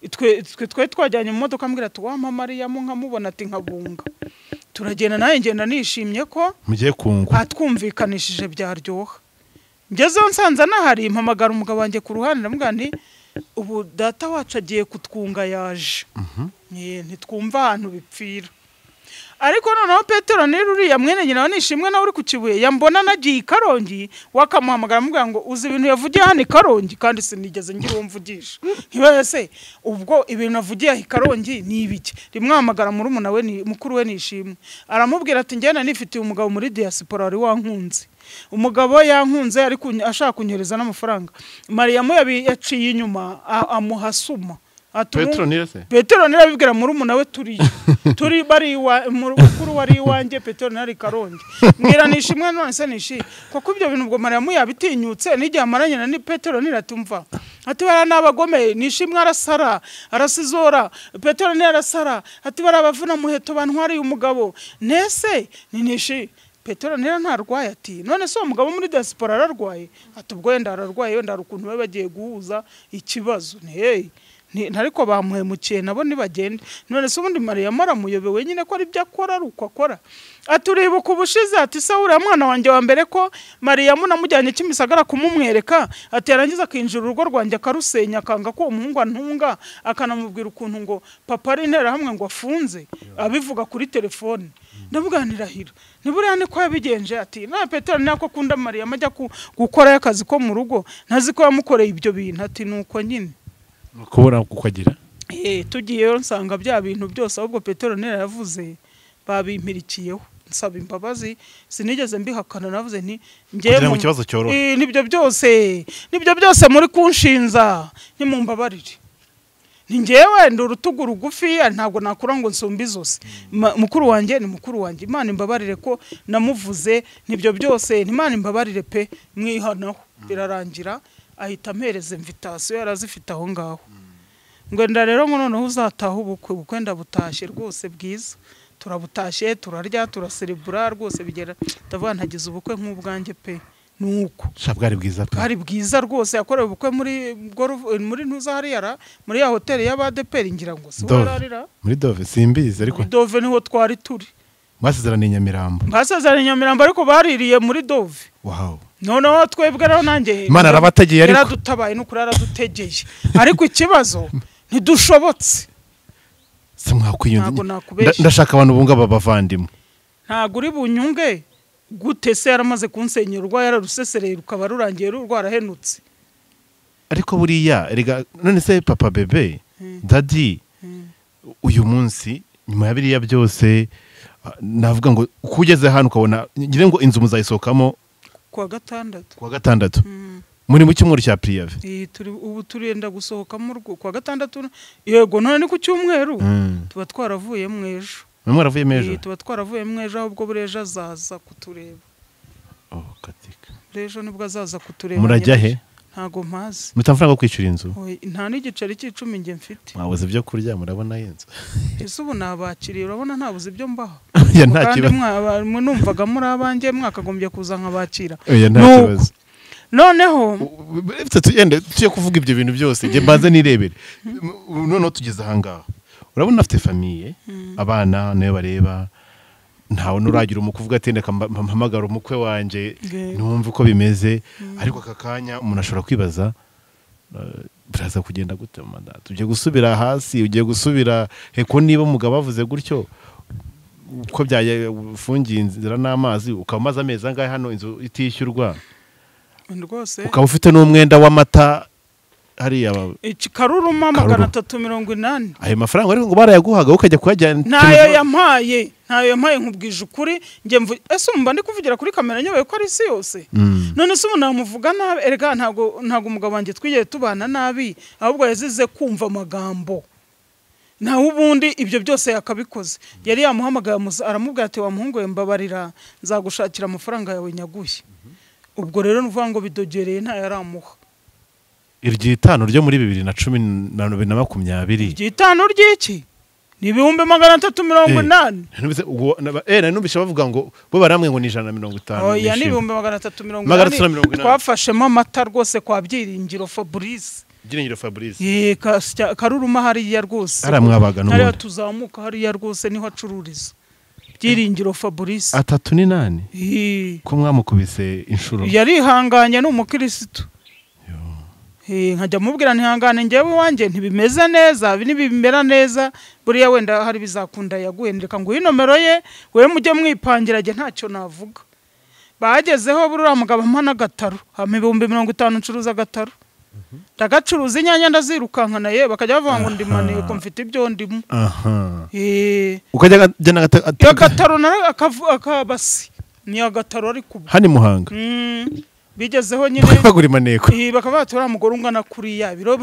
twe twajyanye mu modoka ambwira ati wa Mariyamu nkamubona ati nkabunga turagenda naye ngenda nishimye ko mugiye kungwa atwumvikanishije byaryoha ngezeho nsanza nahari mpamagara umugabo wanjye ku ruhande ndamubwira nti ubu data wacu agiye kutwunga yaje ntitwumva ahantu bipfira ariko noneho Petero uriya mwene nyina wanishimwe nawe uri ku Kibuye yambona nagiye Karongi wakamuhamagara amubwira ngo uzi ibintu yavugiye hano Karongi kandi sinigeze ngira uwo mvugisha ntibese ubwo ibintu avugiye Karongi ni ibiki rimwahamagara muri umuna we ni mukuru we nishimwe aramubwira ati ngena nifitiye umugabo muri diaspora wari wankunze umugabo yankunze ari ashaka kunyereza n'amafaranga Mariyamu yaciye inyuma amuhasuma Petero nirabibwira muri umuna we turi bari mukuru wari iwanjye Petero nari Karongi mwira nishimwe none se nishi kuko ibyo bintu ubwo Mariyamu yabitinyutse n'igihe amaranye na Petero niratumva ati bara nabagome nishimwe arasizora Petero nirarasara ati bara bavuna muheto bantwari umugabo nese nishi Petero ntarwaye ati none se umugabo muri diaspora ararwaye ati ubwo yenda ararwaye yenda rukuntu bagiye guhuza ikibazo ntariko bamuhemukiye nabo nibagende none se ubundi Mariyamu aramuyobewe nyine ko ari byo akora ari uko akora aturibuka ubushize ati se uriya mwana wanjye wa mbere ko Mariyamu namujyanye Kimisagara kumumwereka ati yarangiza akinjira urugo rwanjye akarusenya akanga ko umuhungu antunga akanamubwira ukuntu ngo papa ari intera hamwe ngo afunze abivuga kuri telefone ndabuganirahira niburiya niko yabigenje ati na Petero nako akunda Mariyamu ajya gukora akazi ko mu rugo ntazi ko yamukoreye ibyo bintu ati nuko nyine kubura kukagira tugiyeyo nsanga bya bintu byose ahubwo Petero yavuze babimpirikiyeho nsaba imbabazi sinigeze mbihakana navuze nti ngiye mu kibazo cyoroha nibyo byose muri kunshinza ntimumbabarire ni ngewe ndurutugu rugufi ntabwo nakura ngo nsumbe zose mukuru wanjye ni mukuru wanjye Imana imbabarire ko namuvuze nibyo byose Imana imbabarire pe mwihanaho birarangira ahita ampereza invitation yarazifite aho ngaho ngo nda rero ngo noneho uzataha ubukwe ndabutashye rwose bwiza turabutashye turarya turaserebura rwose bigera ndavuga ntagize ubukwe nk'ubwanjye pe nuko bwari bwiza pe bwari bwiza rwose yakorewe ubukwe muri ntuzahari muri ya hoteli y'abadeperi ngira ngo se wararira muri Dove simbizi ariko Dove niho twari turi Mwasezeraniye Nyamirambo. Basezeraniye Nyamirambo ariko baririye muri Dove. Wow. Noneho twebwe rero nanjye Imana arabategeye ariko yaradutabaye no kurara dutegeye. Ariko ikibazo ntidushobotse. Ndashaka abantu bunga babavandimwe. Ntago uri bunyunge gute se yaramaze kunsenyera urwa yararusesereye rukaba rurangiye rwarahenutse. Ariko buriya erega none se papa bebe daddy uyu munsi nyuma ya biriya byose navuga ngo kugeze hano ukabona ngire ngo inzu muzayisohokamo kuwa gatandatu muri mu cyumweru cya priave ubu turenda gusohokamo kuwa gatandatu yego none ni ku cyumweru tuba twaravuye mwejo mwaravuye mejo tuba twaravuye mwejo ahubwo bureje azaza kutureba katika rejo nibwo azaza kutureba murajya he ntago mpazi mutamfranga yo kwicura inzu nta n'igiceri cy'icumi nge mfite mwabuze ibyo kurya murabona yenze ese ubu nabakiriye urabona ntabuze ibyo mbaho ya nta kibazo kandi numvaga muri abanjye mwakagombye kuza nkabakira ya nta kibazo noneho tuye kuvuga ibyo bintu byose nge mbanze nirebere noneho tugeze ahangaha urabona afite famiye abana nayo bareba ntawe nuragira umukuvuga ati ndeka mpamagara umukwe wanje numva uko bimeze ariko akakanya umuntu ashobora kwibaza biraza kugenda gute manda tujye gusubira hasi ugiye gusubira heko niba umugabo avuze gutyo uko byaye ufungiye inzira n'amazi ukamaza ameza ngahe hano inzu itishyurwa rwose ukaba ufite n'umwenda w'amata hariya Karuruma 380 ayo mafaranga ariko ngo barayaguhaga ukajya kuyajyana ntayo yampaye nkubwije ukuri nge ese umba ndi kuvugira kuri kamera nyabaye ko ari isi yose none se umuntu namuvuga nabi erega ntago umugabo wanjye twigiye tubana nabi ahubwo yazize kumva amagambo naho ubundi ibyo byose yakabikoze yari yamuhamagaye aramubwira ati wa muhungu we mbabarira nzagushakira amafaranga yawe nyaguye ubwo rero nuvuga ngo bidogereye nta yaramuha iryitano ryo muri 2020 iryitano ry'iki ni 380 numvise bavuga ngo bo baramwe ngo ni 150 oya ni 380 twafashemo amata rwose kwa Byiringiro Fabrice Karuruma hariya rwose aramwabaga no hariya tuzamuka hariya rwose niho acururiza Byiringiro Fabrice 38 ko mwamukubise inshuro yarihanganye n'umukristo nkajya mubwira ntihangane ngewe wanjye ntibimeze neza bimera neza buriya wenda hari bizakunda yaguhendeka ngo inomero ye we mujye mwipangira je ntacyo navuga bagezeho burura mugabo mpana gataro hame 50 ncuruza gataro ndagacuruza inyanya ndazirukankana ye bakajya bavuga ngo ndimaniye ko mfite ibyo ndimo ukajya jana gataro na akabasi ni agataro ari kuba hani Muhanga bigezeho nyine bagura maneko bakabatura mugoro ungana kuriya biro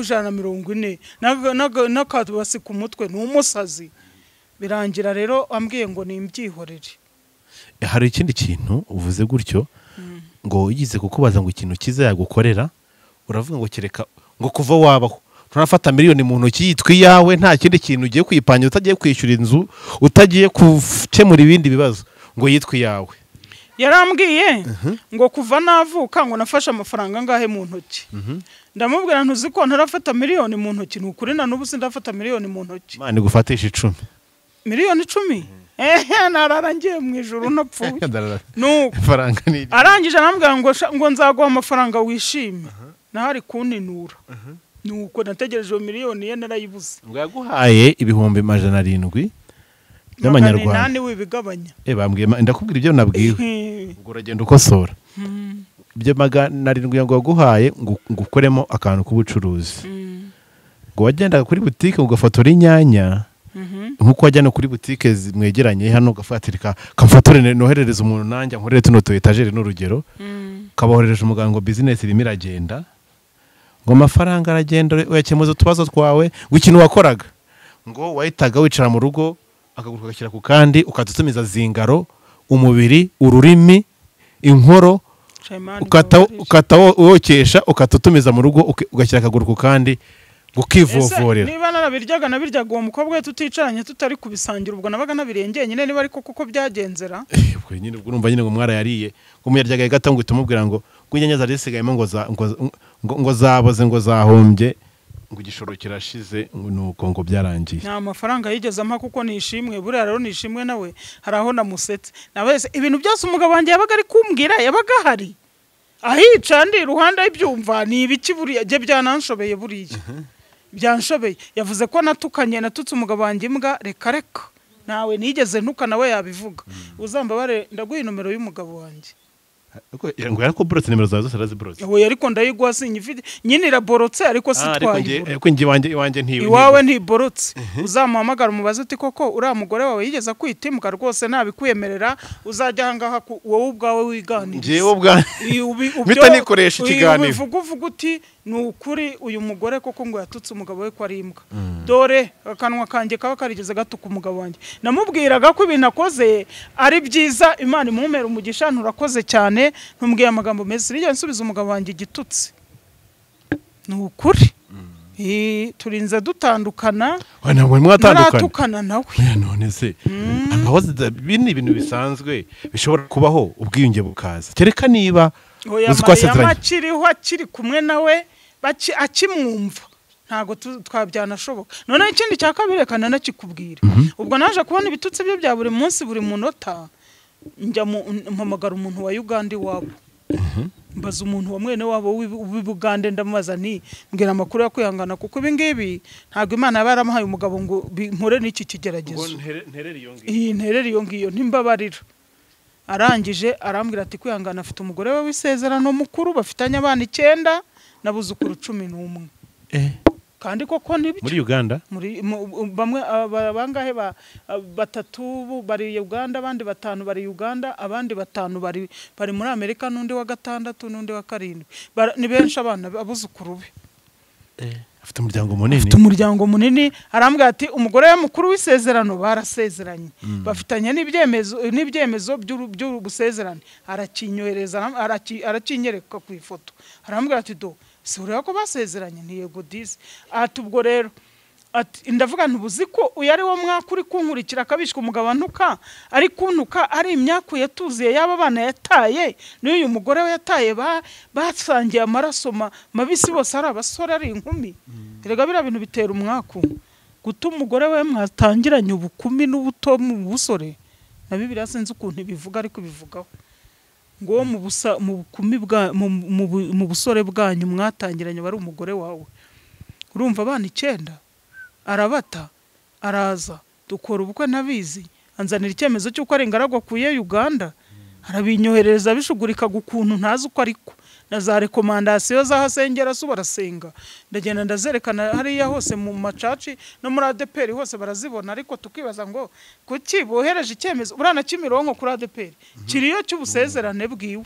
140 nakatubasi ku mutwe n'umusazi birangira rero ambwiye ngo nimbyihorere hari ikindi kintu uvuze gutyo ngo yigize kukubaza ngo ikintu kiza yagukorera uravuga ngo kireka ngo kuva wabaho turafata miliyoni mu ntoki yitwi yawe nta kindi kintu ugiye kwipanya utagiye kwishyura inzu utagiye gukemura ibindi bibazo ngo yitwi yawe yarambwiye ngo kuva navuka ngo nafashe amafaranga ngahe mu ntoki ndamubwira ntuzi ko ntarafata miliyoni mu ntoki n'ukuri na n'ubu sindafata miliyoni mu ntoki mane gufatisha 10 miliyoni 10 nararangiye mu ijuru napfuye nuko faranga ni arangije arambwira ngo nzaguha amafaranga wishime nahari kuninura nuko nategereje miliyoni ye narayibuze ngo yaguhaye ibihumbi 700 y'amanyarwanda nani wibigabanya bambwiye ndakubwira ibyo nabwiwe ubwo uragenda ukosora ibyo 700 ngo waguhaye ngo ukoremo akantu k'ubucuruzi ngo wagendaga kuri butike ugafotora inyanya nkuko wajyana kuri butike zimwegeranye hano ugafatirika kamfotore noherereza umuntu nanjye nkorere tuno to etagere n'urugero kabahorereje umuganga ngo business irimo iragenda ngo amafaranga aragenda uyakemuza tubazo twawe ngo ikintu wakoraga ngo wahitaga wicara mu rugo akaguruka gashyira ku kandi ukatutumiza zingaro umubiri ururimi inkoro ukata wokesha ukatutumiza mu rugo ugashyira akaguru ku kandi gukivovorera niba narabiryaga uwo mukobwa we tuticaranye tutari kubisangira ubwo nabaga nabirengeye nyine niba ariko kuko byagenzera ubwo nyine ubwo urumva nyine ngo mwara yariye ngo muyaryaga gato ngo itumubwira ngo inyanya zari zisigayemo ngo zaboze ngo zahombye ngo igishoro kirashize nuko ngo byarangiye nta mafaranga yigeze ampa kuko nishimwe buriya rero nishimwe nawe hari aho namusetse nabese ibintu byose umugabo wanjye yabaga ari kumbwira yabaga hari ahica ndi iruhande y'ibyumva ni ibiki buriya je byananshobeye buriya byanshobeye yavuze ko natutse umugabo wanjye imbwa reka nawe nigeze ntuka nawe yabivuga uzambabare ndaguha nomero y'umugabo wanjye ngo yariko borotse nimero zawe zose araziborotse oya ariko ndayigwa sinyifite nyine iraborotse ariko sitwaye ariko iwanje ntiwe iwawe ntiborotse uzamuhamagara umubaze uti koko uriya mugore wawe yigeze kwitimuka rwose nabikwemerera uzajya ahangaha wowe ubwawe wiganiriza njewe ubwa bita nikoresha ikiganiro uvuga uti ni ukuri uyu mugore koko ngo yatutse umugabo we ko ari imbwa dore akanwa kanjye kaba karigeze gatuka umugabo wanjye namubwiraga ko ibintu akoze ari byiza Imana imumpera umugisha nturakoze cyane ntumbwiye amagambo meza rijya nsubiza umugabo wanjye igitutsi ni ukuri turinze dutandukana ntabwo mwatandukana nawe none se bini ibintu bisanzwe bishobora kubaho ubwiyunge bukaza kereka niba akiriho akiri kumwe nawe akimwumva ntago twabyanashoboka none ikindi cya kabiri kana nakikubwira ubwo naje kubona ibitutsi byo bya buri munsi buri munota njya mpamagara umuntu wa Uganda wabo mbaza umuntu wa mwene wabo w'Ubugande ndamubaza nti mbwira amakuru yo kwihangana kuko ibi ngibi ntago Imana yabaramuhaye umugabo ngo mpore n'iki kigeragezo nterere iyo ngiyo ntimbabarira arangije arambwira ati kwihangana afite umugore we w'isezerano mukuru bafitanye abana 9 nabuzukuru 11 kandi koko nibyo muri Uganda bamwe bangahe batatu bari Uganda abandi 5 bari Uganda abandi 5 bari muri Amerika n'undi wa 6 n'undi wa 7 ni benshi abana abuzukuru be afite umuryango munini arambwira ati umugore we mukuru w'isezerano barasezeranye bafitanye n'ibyemezo by'ubusezerane arakinyohereza arakinyereka ku ifoto arambwira ati do sura ko basezeranye ntiyego dizi ati ubwo rero ati ndavuga ntubuzi ko uyu ari wo mwakuri kunkurikira akabishwa umugabo ntuka ari kuntuka ari imyaku yatuziye yaba bana yataye n'uyu mugore we yataye basangiye amaraso mabisi bose ari abasore ari inkumi erega bira bintu bitera umwaku gutuma umugore we mwatangiranye ubukumi n'ubuto mu busore na Bibiliya sinzi ukuntu bivuga ariko bivugaho ngo mu bukumi mu busore bwanyu mwatangiranye bari umugore wawe urumva abana 9 arabata araza dukora ubukwe nabizi anzanira icyemezo cy'uko ari ingaragwa kuye Uganda arabinyohereza bishugurika gukuntu ntazi uko ariko na za rekomandasiyo zahasengera su barasenga ndagenda ndazerekana hariya hose mu macaci no muri ADPR hose barazibona ariko tukibaza ngo kuki bohereje icyemezo burana Kimironko kuri ADPR kiriyo cy'ubusezerane bwiwe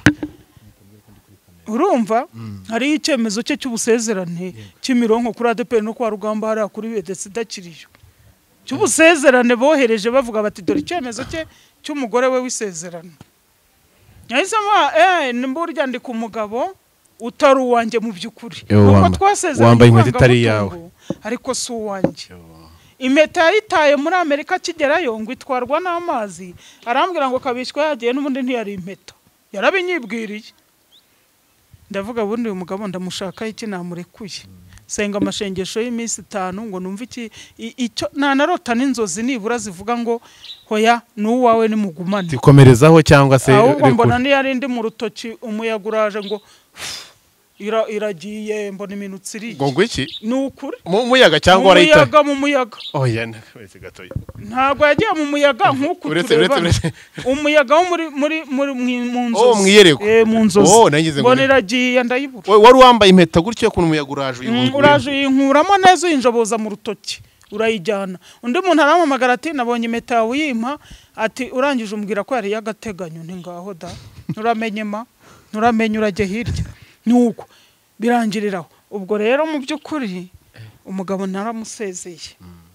urumva hari icyemezo cye cy'ubusezerane Kimironko kuri ADPR no kwa Rugamba hari kuri Bedesida kiriyo cy'ubusezerane bohereje bavuga bati dore icyemezo cye cy'umugore we w'isezerano Nyahisema nimburya ndi ku mugabo utari uwanjye mu byukuri kuko twasezeranye wambaye inkweto itari yawe ariko si uwanjye impeta yitaye muri Amerika kigerayo ngo itwarwa n'amazi arambwira ngo kabishwa yagiye n'ubundi ntiyari impeta yarabinyibwiriye ndavuga bundi uyu mugabo ndamushaka iki namurekuye senga amashengesho y'iminsi 5 ngo numva iki icyo nanarota n'inzozi nibura zivuga ngo hoya n'uwawe ni mugumane tikomerezaho cyangwa se ahubwo mbona ni yari ndi mu rutoki umuyaga uraje ngo iragiye mbona iminutsi iri ngo iki n'ukuri mu muyaga cyangwa warayita umuyaga mu muyaga oya wese gatoya ntabwo yagiye mu muyaga nk'uko tureba umuyaga wo muri mu nzozi mwiyereko mu nzozi mbona iragiye ndayibura wari wambaye impeta gutyo kuntu umuyaga uraje uyinkuramo neza uyinjoboza mu rutoki urayijyana undi muntu arampamagara ati nabonye impeta yawe uyimpa ati urangije umbwira ko yari y'agateganyo ngaho da nturamenye urajye hirya nuko birangiriraho ubwo rero mu by'ukuri umugabo naramusezeye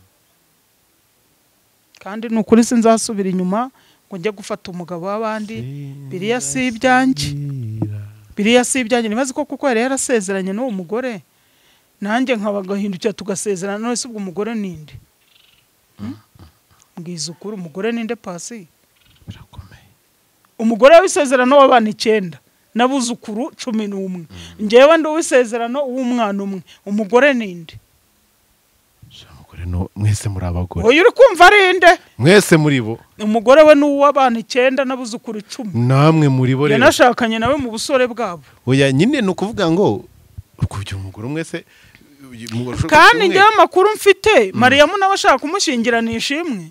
kandi n'ukuri sinzasubira inyuma ngo njye gufata umugabo w'abandi biriya si ibyanjye nibaze ko kuko yari yarasezeranye n'uwo mugore nanjye nkabagahindukira tugasezerana none se ubwo umugore ninde mbwiza ukuri umugore ninde Pasi umugore w'isezerano w'abana 9 nabuzukuru 11 njyewe ndi w'isezerano w'umwana umwe umugore ninde mwese muri abagore oya uri kumva arinde mwese muri bo umugore we n'uw'abana 9 n'abuzukuru 10 namwe muri bo rero yanashakanye nawe mu busore bwabo oya nyine nukuvuga ngo kugira umugore mwese kandi ngewe amakuru mfite Mariyamu nawe ashaka kumushyingiranisha imwe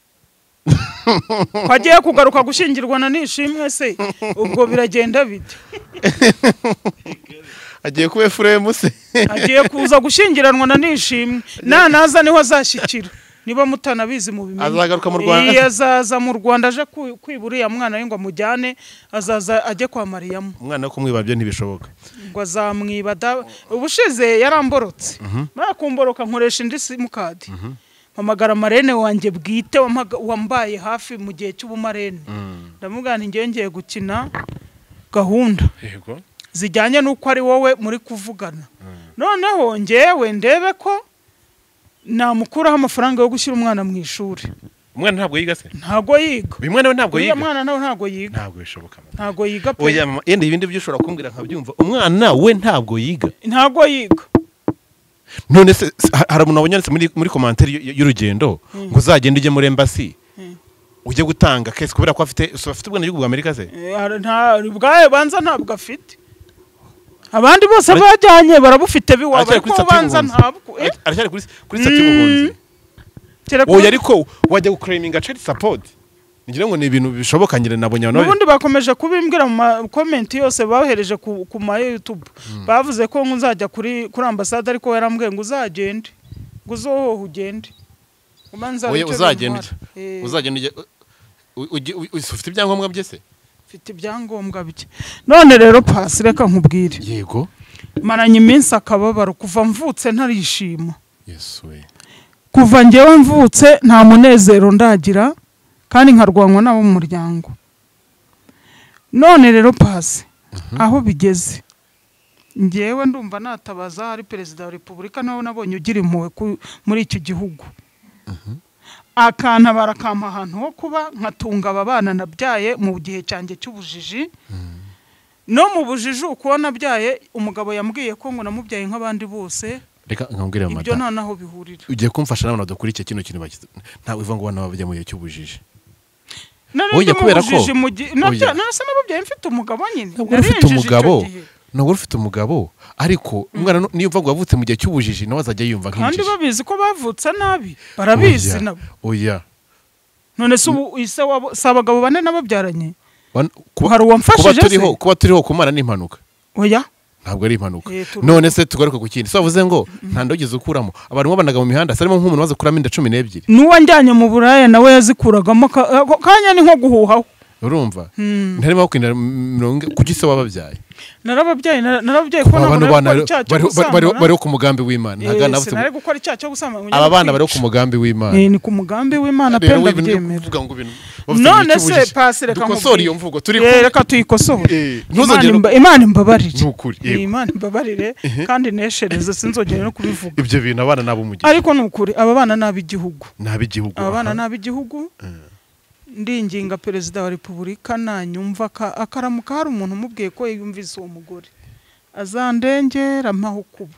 kwagiye kugaruka gushyingirwana n'ishimwe se ubwo biragenda bite agiye kuba Efuremu se agiye kuza gushyingiranwa na nishimwe naza niho azashyikira niba mutanabizi mu bimenye azagaruka mu Rwanda azaza mu Rwanda aje kwiburiya mwana we ngo amujyane azaza ajye kwa Mariyamu umwana wo kumwiba byo ntibishoboka ngo azamwiba ubushize yaramborotse marakumboroka nkoresha indi simukadi mpamagara marene wanjye bwite wambaye hafi mu gihe cy'ubumarene ndamugana ngiye gukina gahunda yego zijyanye nuko ari wowe muri kuvugana noneho ngewe ndebe ko namukuraho amafaranga yo gushyira umwana mu ishuri umwana ntabwo yiga se ntago yiga bimwe nawe ntabwo yiga umwana nawe ntago yiga ntabwo bishoboka ntago yiga pe oya yenda ibindi byo ushobora kumbwira nkabyumva umwana we ntabwo yiga ntago yiga none se hari umuntu wabonyanditse muri commentaire y'urugendo ngo uzagende ujye muri embassy ujye gutanga case kubera ko afite ubwana bw'u Amerika se nta bwaye banza ntabwo afite abandi bose bajyanye barabufite biwaba ariko banza ntabwo aracyari kuri sati y'ubuhunzi oya ariko wajya guclaiminga child support ngira ngo ni ibintu bishoboka nyine nabonye abantu ubundi bakomeje kubimbwira mu comment yose bahereje ku ma YouTube bavuze ko nzajya kuri ambassade ariko yarambwiye ngo uzagende ngo uzoho ugende umanza uzagende ufite ibyangombwa bye se mfite ibyangombwa bye none rero pasi reka nkubwire yego maranye iminsi akababaro kuva mvutse ntarishima Yesu we kuva ngewe mvutse nta munezero ndagira kandi nkarwanwa nabo mu muryango none rero pasi aho bigeze ngewe ndumva natabaza hari perezida wa repubulika nawe nabonye ugira impuhwe muri icyo gihugu akana barakampa ahantu ho kuba nkatunga abana nabyaye mu gihe cyanjye cy'ubujiji no mu bujiji uko nabyaye umugabo yambwiye ko ngo namubyaye nk'abandi bose reka nkambwire mama ibyo nta naho bihurira ugiye kumfasha n'abantu badakurikiye kino kintu ntawe iva ngo bana babajya mu gihe cy'ubujiji oya kubera ko nasa nababyaye mfite umugabo nyine ntabwo ufite umugabo ariko umwana niyo mva ngo wavutse mu gihe cy'ubujiji nawe azajya yumva nk'injiji kandi babizi ko bavutse nabi barabizi nabo oya none se ise wabo sabagabo bane nababyaranye hari uwamfashije se kuba turiho kumara n'impanuka oya ntabwo ari impanuka none se tugaruka ku kindi so bavuze ngo nta ndogeze ukuramo abantu babanaga mu mihanda sarimo nk'umuntu waze kuramo inda 12 n'uwanjyanye mu buraya nawe yazikuragamo kanya ni nko guhuhaho urumva ntarimo kwinda 70 kugise wababyaye narababyaye ko abantu bari ku mugambi w'Imana ntagana bafite nari gukora icyaha cyo gusama aba bana bari ku mugambi w'Imana ni ku mugambi w'Imana penda byemera none se pasi reka dukosora iyo mvugo turi reka tuyikosore Imana imbabarire Imana imbabarire kandi neshereze sinzogera no kubivuga ibyo bintu abana nabo umugisha ariko nukuri aba bana nabigihugu abana nabigihugu ndinginga perezida wa repubulika nanyumva akaramuka hari umuntu umubwiye ko yumvise uwo mugore azandengera mpaho kuba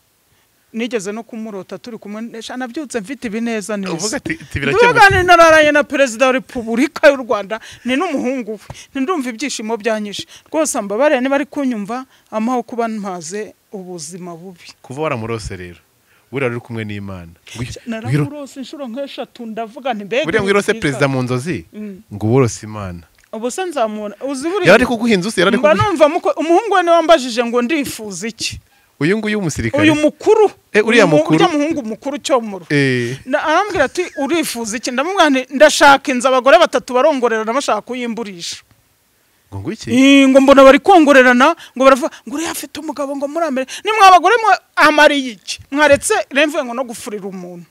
nigeze no kumurota turi kumwe nabyutse mfite ibineza neza uvuga ati birakemutse ndugane nararaye na perezida wa repubulika y'u Rwanda ni n'umuhungu we ndumva ibyishimo byanyishe rwose ambabare niba ari kunyumva amaho kuba mpaze ubuzima bubi kuva waramurose rero buriya uri kumwe n'Imana nararose inshuro nk'eshatu ndavuga nti mbega buriya ngwirose perezida mu nzozi ngo uborose Imana ubu se nzamubona uzi buriya yarari kuguhinza usi yarari kuguhinza numva umuhungu we wambajije ngo ndifuza iki uyu nguyu umusirikare uyu mukuru uriya mukuru uriya muhungu mukuru cyomuro arambwira ati urifuza iki ndamubwira nti ndashaka inzu abagore 3 barongorerana bashaka kuyimburisha ngo iki ngo mbona bari kongorerana ngo baravuga ngo uri afite umugabo ngo muri Amerika ni mwa abagore amariye iki mwaretse remvuye ngo no gufurira umuntu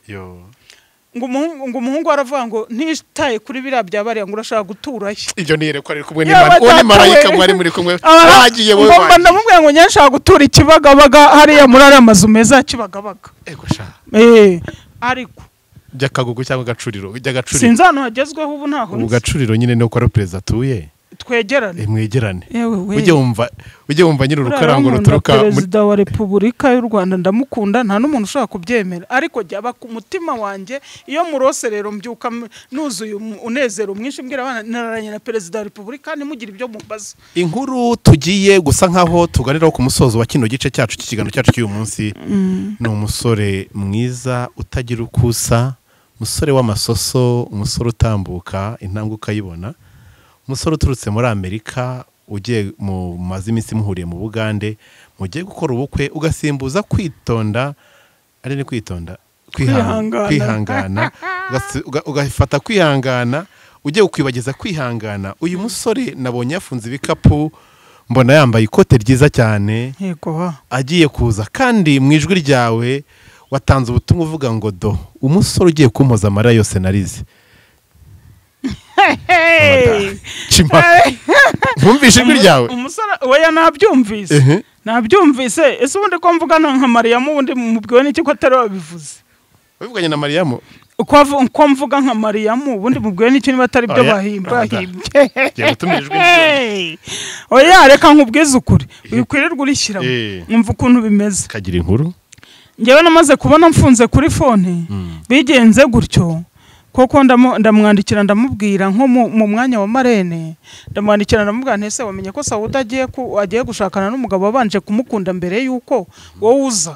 ngo umuhungu aravuga ngo ntitaye kuri biriya byabariya ngo urashaka guturayo ibyo nire ko ari kumwe n'Imana uwo ni marayika mwari muri kumwe bagiye wowe ngo ndamubwira ngo nyashaka gutura ikibagabaga hariya muri ari amazu meza ya Kibagabaga ego sha ariko byakagugu cyangwa gacuriro sinzano hagezweho ubu ntaho ubu gacuriro nyine no ko ari perezida atuye twegerane mwegerane ujye wumva nyiri urukarango ruturuka Perezida wa Repubulika y'u Rwanda ndamukunda nta n'umuntu ushaka kubyemera ariko jyaba ku mutima wanjye iyo murose rero mbyuka nuzuye unezero mwinshi mbwira abana nararanye na Perezida wa Repubulika nimugire ibyo mumbaza. Inkuru tugiye gusa nkaho tuganiraho ku musozo wa kino gice cyacu cy'ikiganiro cyacu cy'uyu munsi ni umusore mwiza utagira ukusa, umusore w'amasoso, umusore utambuka intambwe ukayibona, umusore uturutse muri Amerika ugiye mu mazi iminsi muhuriye mu Bugande mugiye gukora ubukwe ugasimbuza kwitonda ari ni kwitonda kwihangana ugafata kwihangana ugiye ukwibagiza kwihangana. Uyu musore nabonye yafunze ibikapu mbona yambaye ikote ryiza cyane agiye kuza kandi mu ijwi ryawe watanze ubutumwa uvuga ngo do umusore ugiye kumpoza amarira yose narize. Ntumvishe ijwi ryawe umusore oya nabyumvise ese ubundi ko mvugana nka Mariyamu ubundi mubwiwe n'iki ko atari wabivuze wivuganye na Mariyamu uko mvuga nka Mariyamu ubundi mubwiwe n'iki niba atari byo bahimbye oya reka nkubwize ukuri uyikwirirwa urishyiramo umva ukuntu bimeze kagira inkuru. Ngewe namaze kubona mfunze kuri fone bigenze gutyo koko ndamwandikira ndamubwira nko mu mwanya wa Marene ndamwandikira ndamubwira ntese wamenye ko Sauda agiye gushakana n'umugabo wabanje kumukunda mbere yuko wowe uza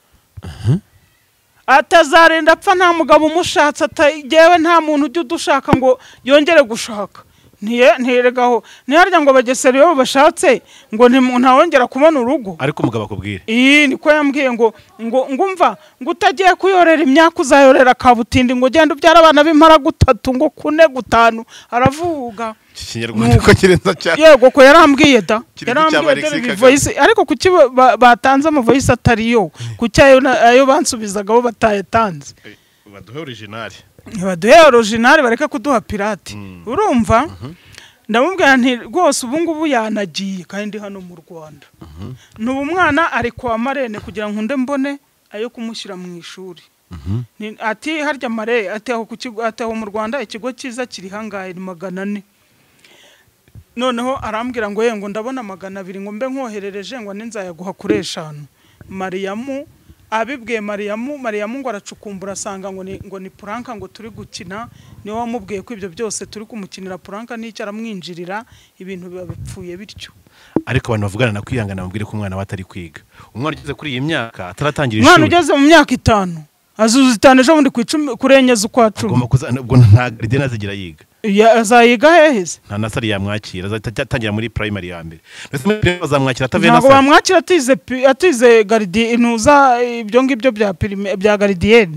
atazarenda apfa nta mugabo umushatse atagewe nta muntu ujya udushaka ngo yongere gushaka ntiregaho ntiharya ngo bagesera iyo bashatse ngo ntawongera kubona urugo ariko umugabo akubwire niko yambwiye ngo umva ngo utagiye kuyorera imyaka uzayorera kabutindi ngo genda ubyara abana b'impara gutatu ngo kune gutanu aravuga Kinyarwanda ko kirenza cyane yego ko yarambwiye voice ariko kuki batanze ama voice atari yo kuki ayo bansubizaga bo batayetanze baduhe original bareka kuduha pirate urumva ndamubwira nti rwose ubu ngubu yanagiye kandi hano mu Rwanda n'ubu umwana ari kwa Marene kugira ngo mbone ayo kumushyira mu ishuri ati harya Mare ateho mu Rwanda ikigo cyiza kiri hangaye ni 400 noneho arambwira ngo yengo ndabona 200 ngo mbe nkoherereje ngo ninzayaguha kuri 5 Mariyamu abibwiye Mariyamu ngo aracukumbura asanga ngo ni puranka ngo turi gukina niwe wamubwiye ko ibyo byose turi kumukinira puranka n'icyo aramwinjirira ibintu biba bipfuye bityo. Ariko abantu bavugana na kwihangana bambwire ko umwana watari kwiga umwana ugeze kuri iyi myaka ataratangira ishuri umwana ugeze mu myaka 5 azuza 5 ejo bundi ku 10 kurenyeza kwa 10 agomba ubwo nta gradena azigira yiga azayiga heheze nta nasari yamwakira azatangira muri primary ya mbere ndetse bazamwakira atavena ntabwo bamwakira atize gardi inuza ibyo ngibyo bya gardienne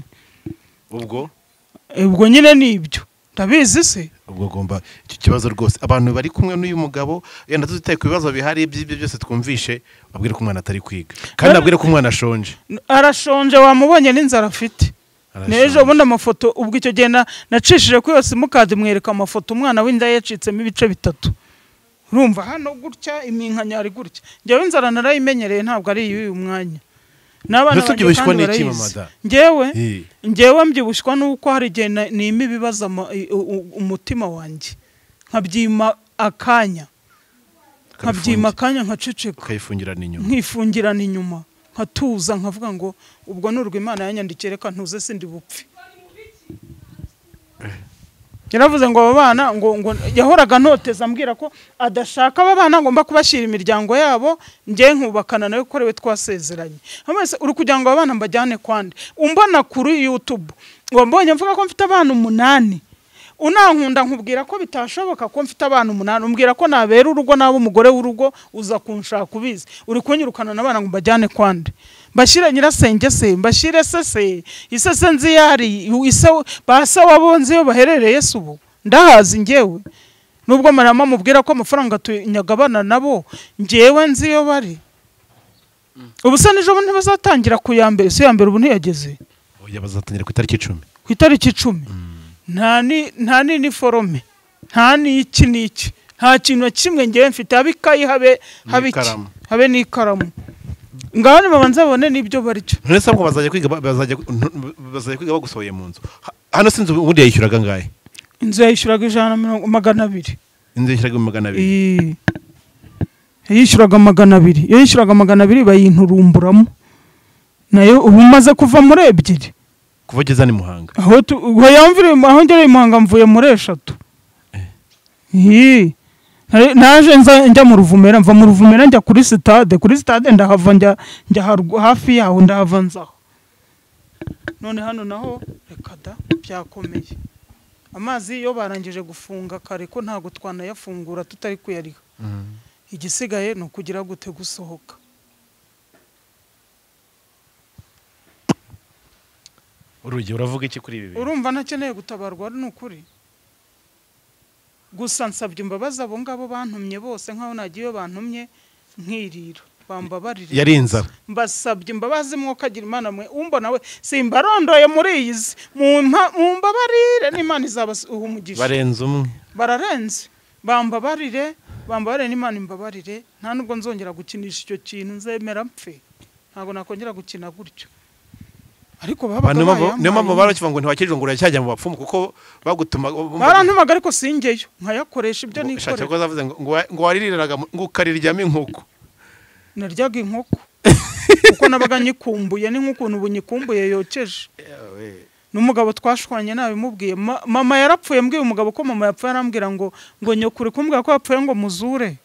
ubwo nyine nibyo ndabizi se ubwo gomba icyo kibazo rwose abantu bari kumwe n'uyu mugabo yenda tuzitaye ku bibazo bihari ibyo byose twumvishe babwire ko umwana atari kwiga kandi abwire ko umwana ashonje arashonje wamubonye n'inzara afite nejo bundi amafoto ubwo icyo gihe nacishije ko yose mukadi mwereka amafoto umwana w'inda yacitsemo ibice 3 urumva hano gutya iminkanyari gutya njyewe inzara narayimenyereye ntabwo ari uyu mwanya n'abana babyibushywa n'iki mamada njyewe mbyibushywa nuko hari igihe nima ibibaza umutima wanjye nkabyima akanya nkaceceka nkifungirana inyuma nkatuza nkavuga ngo ubwo nurwo Imana yanyandikiye reka ntuze sindi bupfi. Yaravuze ngo abana ngo yahoraga ntoteza ambwira ko adashaka abana ngomba kubashyira imiryango yabo ngiye nkubakana nawe korewe twasezeranye amase uri kugira ngo abana mbajyane kwande umbona kuri YouTube ngo mbonye mvuga ko mfite abana 8 unankunda nkubwira ko bitashoboka ko mfite abana 8 umbwira ko nabera urugo nabo umugore w'urugo uza kunshaka kubizi uri kunyirukana nabana ngo mbajyane kwande bashire nyirasenge se mbashire sese isese nzi yari ise basa wabonze yo baherereye subu ndahazi ngewe nubwo marama mubwira ko amafaranga tunyagabana nabo ngewe nzi yo bari ubusa nijo bo ntibazatangira ku ya mbere se ya mbere ubu ntiyageze oya bazatangira ku itariki 10 ku itariki 10 nta ni forome nta ni iki niki nta kintu kimwe ngewe mfite abikayi habe n'ikaramu ngabane babanza babone nibyo baricyo nese ngo bazajya kwiga bagusohoye mu nzu hano sinzi ubundi yishyuraga ngahe inzu yishyuraga 200 inzu yishyuraga 200 yishyuraga 200 iyo yishyuraga 200 bayinturumburamo nayo ubu maze kuva muri 2 kuvugeza ni Muhanga aho yamvire aho ngere Muhanga mvuye muri 3 naje njya mu Ruvumera mva mu Ruvumera njya kuri stade ndahava njya hafi yaho ndahava nzaho none hano naho rekada byakomeye amazi yo barangije gufunga kare ko ntago twanayafungura tutari kuyariha igisigaye no kugira gute gusohoka urugi uravuga iki kuri ibi urumva nakeneye gutabarwa n'ukuri gusa nsabye imbabazi abo ngabo bantumye bose nkaho nagiye bantumye nkirira bambabarire yarinza mbasabye imbabazi mwokagira Imana mwe umbona we simbarondoye muri iyizi mumbabarire n'Imana izabasuha umugisha barenze umwe bararenze bambabarire n'Imana imbabarire nta nubwo nzongera gukinisha icyo kintu nzemera mpfe ntago nakongera gukina gutyo ariko niyo mpamvu barakivuga ngo ntiwakijwe ngo uracyajya mu bapfumu kuko bagutuma barantumaga ariko singeyo nkayakoresha ibyo nikorera shaka ko zavuze ngo waririraga ngo ukariryamo inkoko naryaga inkoko kuko nabaga nyikumbuye ni nk'ukuntu ubu nyikumbuye yokeje n'umugabo twashwanye nabimubwiye mama yarapfuye mbwiye umugabo ko mama yapfuye arambwira ngo nyokuri kumbwira ko yapfuye ngo muzure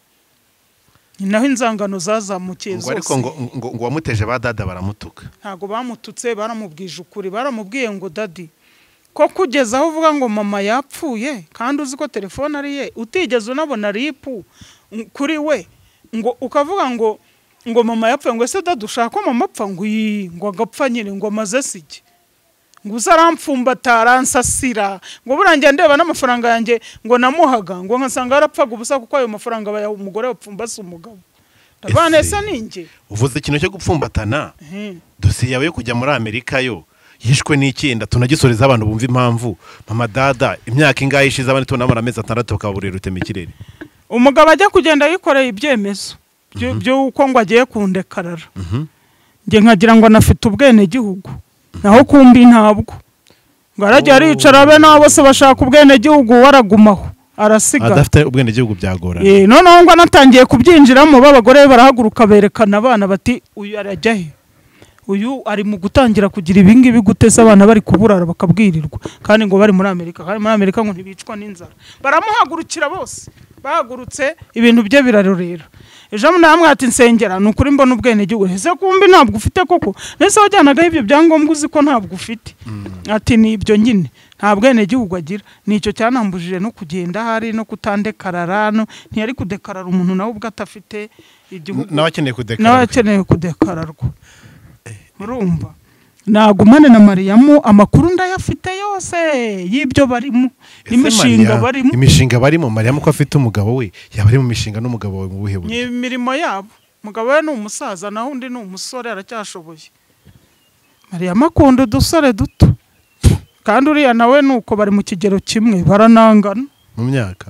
naho inzangano zazamukiye zose ariko ngo wamuteje ba dada baramutuka ntago bamututse baramubwije ukuri baramubwiye ngo dadi ko kugeza aho uvuga ngo mama yapfuye kandi uzi ko telefone ari ye utigeze unabona ripu kuri we ngo ukavuga ngo mama yapfuye ngo ese dadi ushaka ko mama apfa ngo agapfa nyine ngo amaze siki ngo uzaramfumbata aransasira ngo burangiye ndeba n'amafaranga yanjye ngo namuhaga ngo nkasanga yarapfaga ubusa kuko ayo mafaranga bayaha umugore wapfumbase umugabo ndabana ese ninjye uvuze ikintu cyo gupfumbatana dosiye yawe yo kujya muri Amerika yo yishwe n'icyenda tunagisoreza abantu bumva impamvu mama dada imyaka ingahe ishize abandi tubona amezi 6 bakaburira rutema ikirere umugabo ajya kugenda yikoreye ibyemezo byo uko ngo agiye kundekarara nge nkagira ngo anafite ubwene gihugu naho kumbi ntabwo ngo arajya aricara be nabo bose bashaka ubwene gihugu waragumaho arasiga adafite ubwene gihugu byagorana noneho ngo anatangiye kubyinjiramo babagore barahaguruka berekana abana bati uyu arajya he uyu ari mu gutangira kugira ibingibi guteza abana bari kuburara bakabwirirwa kandi ngo bari muri Amerika ngo ntibicwa n'inzara baramuhagurukira bose bahagurutse ibintu bye birarorera ejo namwe ati nsengera nukuri mbona ubwene gihugu ese kumbi ntabwo ufite koko nese wajyanaga ibyo byangombwa uzi ko ntabwo ufite ati ni ibyo nyine nta bwene gihugu agira nicyo cyanambujije no kugenda hari no kutandekarara ntiyari kudekarara umuntu nawe ubwo atafite igihugu n'abakeneye kudekararwa urumva nagumane na Mariyamu amakuru ndayafite yose y'ibyo barimo imishinga barimo Mariyamu ko afite umugabo we yaba ari mu mishinga n'umugabo we mu buhe buryo ni imirimo yabo umugabo we ni umusaza naho undi ni umusore aracyashoboye Mariyamu akunda udusore duto kandi uriya nawe nuko bari mu kigero kimwe baranangana mu myaka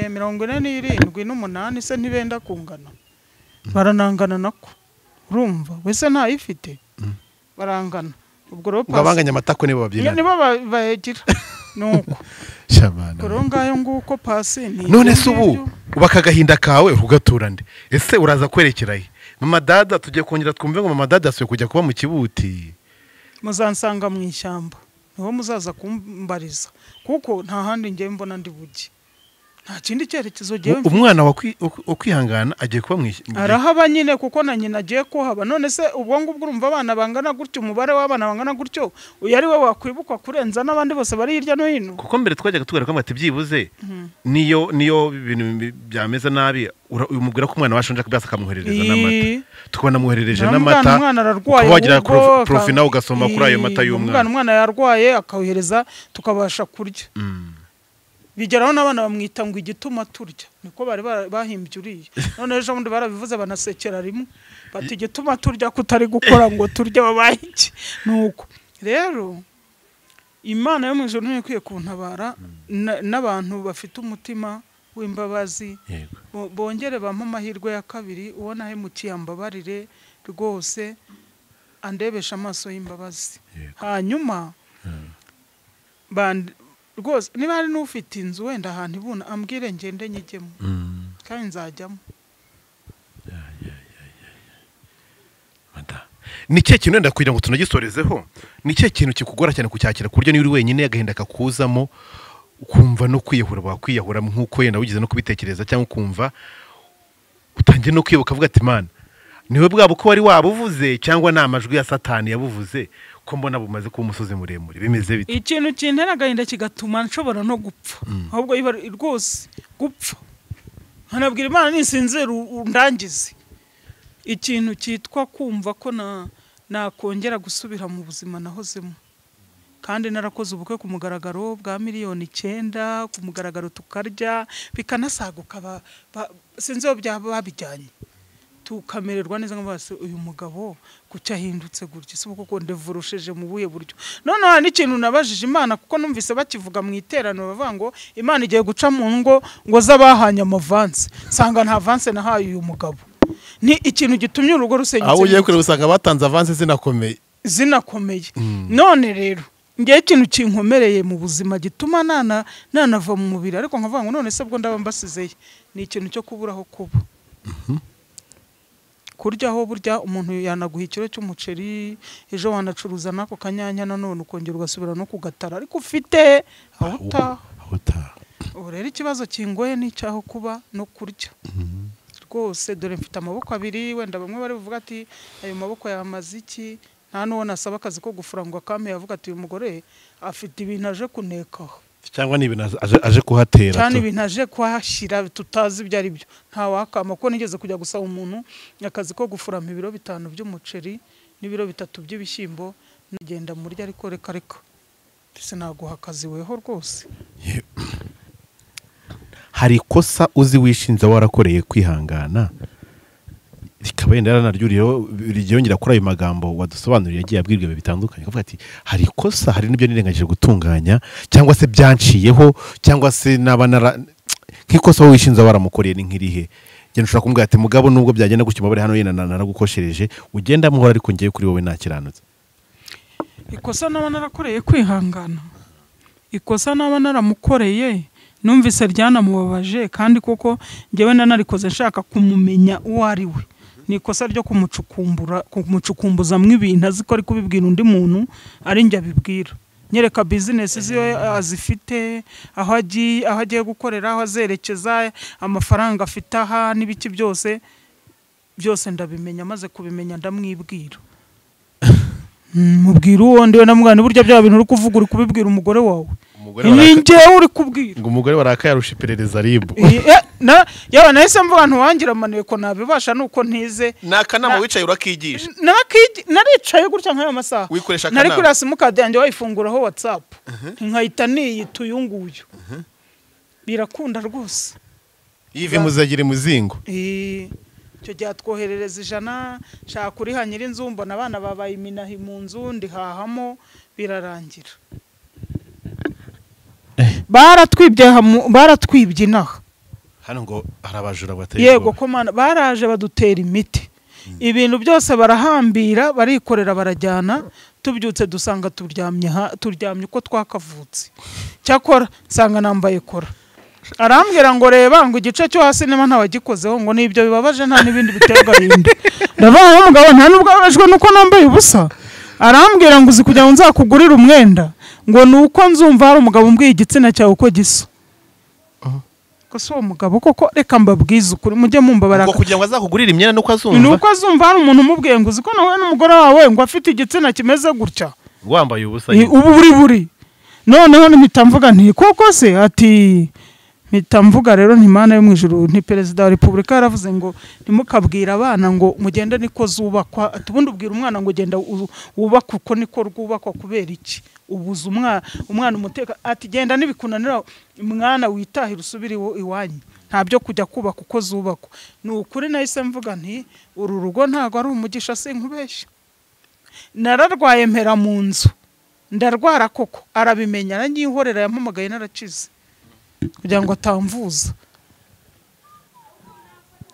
47 n'8 se ntibenda kungana baranangana nako urumva wese ntayifite barangana ubwo ro babanganya amatako nibo babyina nibo bayegira nuko shabana korongayo nguko pasi none se ubu ubakagahinda kawe ugaturande ese uraza kwerekeraye mama dada tugiye kongera twumve ngo mama dada asuye kujya kuba mu kibuti muzansanga mu ishyamba niho muzaza kumbariza kuko nta handi ngiye mbona ndi bugi nta kindi cyerekezo giye umwana wakwihangana agiye kuba arahaba nyine kuko na nyina agiye kuhaba none se ubwo ngubwo urumva abana bangana gutyo umubare w'abana bangana gutyo uyu ari we wakwibukwa kurenza n'abandi bose bari hirya no hino kuko mbere twajyaga tugaruka ngo ati byibuze niyo ibintu byameze nabi umubwira ko umwana washonje akabasa akamwoherereza n'amata tukabona amwoherereje n'amata umwana ararwaye wagira profi nawe ugasoma kuri ayo mata y'umwana umwana yarwaye akawohereza tukabasha kurya bigeraho n'abana bamwita ngo igituma turya niko bari bahimbye uriye none ejo bundi barabivuze banasekera rimwe bati igituma turya kutari gukora ngo turye babaye iki nuko rero Imana yo mu ijuru niyo ikwiye kuntabara n'abantu bafite umutima w'imbabazi bongere bampa amahirwe ya kabiri ubona hemukiye ambabarire rwose andebesha amaso y'imbabazi hanyuma rwose niba hari n'ufite inzu wenda ahantu ibuna ambwire ngende nyijyemo kandi nzajyamo. Ni cyo kintu wenda kugira ngo tunagisorezeho, ni cyo kintu kikugora cyane kucyakira kuryo ni uri wenyine agahinda kakuzamo ukumva no kwiyahura, wakwiyahura nk'uko yenda ugize no kubitekereza cyangwa ukumva utangiye no kwibuka avuga ati Mana niwe bwabo ko wari wabuvuze cyangwa ni amajwi ya Satani yabuvuze ko mbona bumaze kuba umusozi muremure bimeze bite? Ikintu kintera agahinda kigatuma nshobora no gupfa, ahubwo iba rwose gupfa nkanabwira Imana nisinzira undangize. Ikintu cyitwa kumva ko nakongera gusubira mu buzima nahozemo, kandi narakoze ubukwe ku mugaragaro bwa miliyoni 9 ku mugaragaro tukarya bikanasaguka sinzi byaba babijyanye tukamererwa neza nk'abase uyu mugabo kucyo ahindutse gutya se kuko ndevurusheje mu buye buryo. None hari ikintu nabajije Imana kuko numvise bakivuga mu iterano bavuga ngo Imana igiye guca mu ngo zabahanye amavanse, sanga nta avance nahaye uyu mugabo. Ni ikintu gitumye urugo rusenyutse. Aho ugiye kure usanga batanze avance zinakomeye. None rero ngiye ikintu kinkomereye mu buzima gituma nanava mu mubiri, ariko nkavuga ngo none se bwo ndaba mbasizeye ni ikintu cyo kuburaho kuba. Kuryaho burya umuntu yanaguha ikiro cy'umuceri ejo wanacuruza nako kanyanya nanone ukongera ugasubira no kugatara ariko ufite ahuta. Rero ikibazo kingoye ni cyaho kuba no kurya. Rwose dore mfite amaboko abiri, wenda bamwe bari buvuga ati ayo maboko yamaze iki, nta n'uwo nasaba akazi ko gufura ngo akame yavuga ati uyu mugore afite ibintu aje kunekaho cyangwa ni ibintu aje kuhatera cyane ibintu aje kuhashyira tutazi ibyo ari byo. Nta wakama ko nigeze kujya gusaba umuntu akazi ko gufura ibiro 5 by'umuceri n'ibiro 3 by'ibishyimbo nagenda murya ariko reka sinaguha akazi weho rwose. Hari ikosa uzi wishinza warakoreye kwihangana rikaba yenda yaranaryuriyeho ryongera kuri ayo magambo wadusobanuriye yagiye abwirwa bitandukanye, akavuga ati hari ikosa, hari n'ibyo nirengagije gutunganya cyangwa se byanciyeho cyangwa se nk'ikosa wowe wishinza waramukoreye ni nk'irihe? Genda ushaka kumbwira ati mugabo nubwo byagenda gutyo mabare hano yenda naragukoshereje ugenda muhora ariko ngiye kuri wowe nakiranutse. Ikosa naba narakoreye kwihangana, ikosa naba naramukoreye numvise ryanamubabaje kandi koko ngewe nanarikoze nshaka kumumenya uwo ari we. Ni ikosa ryo kumucukumbuza mw'ibintu aziko ari kubibwira undi muntu ari njye abibwira. Nyereka business ziyo azifite, aho agiye gukorera, aho azerekeza, amafaranga afite aha n'ibiki byose ndabimenya, maze kubimenya ndamwibwira. Mubwira uwo ndiwe namwana burya bya bintu uri kuvuga uri kubibwira umugore wawe. Ni ngewe uri kubwira ngo umugore waraka yarusha iperereza ribu. Yawe nahise mvuga ntuwangira maneko nabibasha nuko ntize. Nakanama wicaye urakigisha. Naricaye gutya nk'ayo masaha. Wikoresha kanama. Nari kuri simukadi yanjye wayifunguraho WhatsApp. Nkahita niyita uyu nguyu. Birakunda rwose. Yive muzagire muzingo. Cyo cyatwoherereza 100 shaka kuri hanyira inzu mbona abana babaye iminahi mu nzu ndihahamo birarangira. Baratwibye inaha hano ngo harabajura bateye. Yego komana baraje badutera imiti, ibintu byose barahambira barikorera barajyana, tubyutse dusanga turyamye uko twakavutse. Cyakora sanga nambaye kora, arambwira ngo reba ngo igice cyo hasi nema ntawagikozeho ngo nibyo bibabaje nta nibindi bitega rinde. Ndavuga umugabo nta nubwo abajwe nuko nambaye ubusa, arambwira ngo uzi kujya nzakugurira umwenda ngo nuko nzumva hari umugabo umbwiye igitsina cyawe uko gisa. Ko so umugabo koko reka mbabwiza ukuri mujye mumba baraka kugira ngo azakugurira imyenda nuko azumva. Nuko azumva hari umuntu umubwiye ngo uzi ko nawe n'umugore wawe ngo afite igitsina kimeze gutya wambaye ubusa. Ubu buri noneho mpita mvuga nti koko se ati mpita mvuga rero nti Imana yo mu ijuru nti Perezida wa Repubulika yaravuze ngo ntimukabwira abana ngo mugende niko zubakwa, tubundi ubwira umwana ngo genda wubaka uko niko rwubakwa kubera iki ubuza umwana umuteka ati genda nibikunanira umwana witahira usubira iwanyu ntabyo kujya kubaka uko zubakwa. Ni ukuri nahise mvuga nti uru rugo ntago ari umugisha sinkubeshya. Nararwaye mpera mu nzu ndarwara koko arabimenya aranyihorera yampamagaye naracize kugira ngo atamvuza.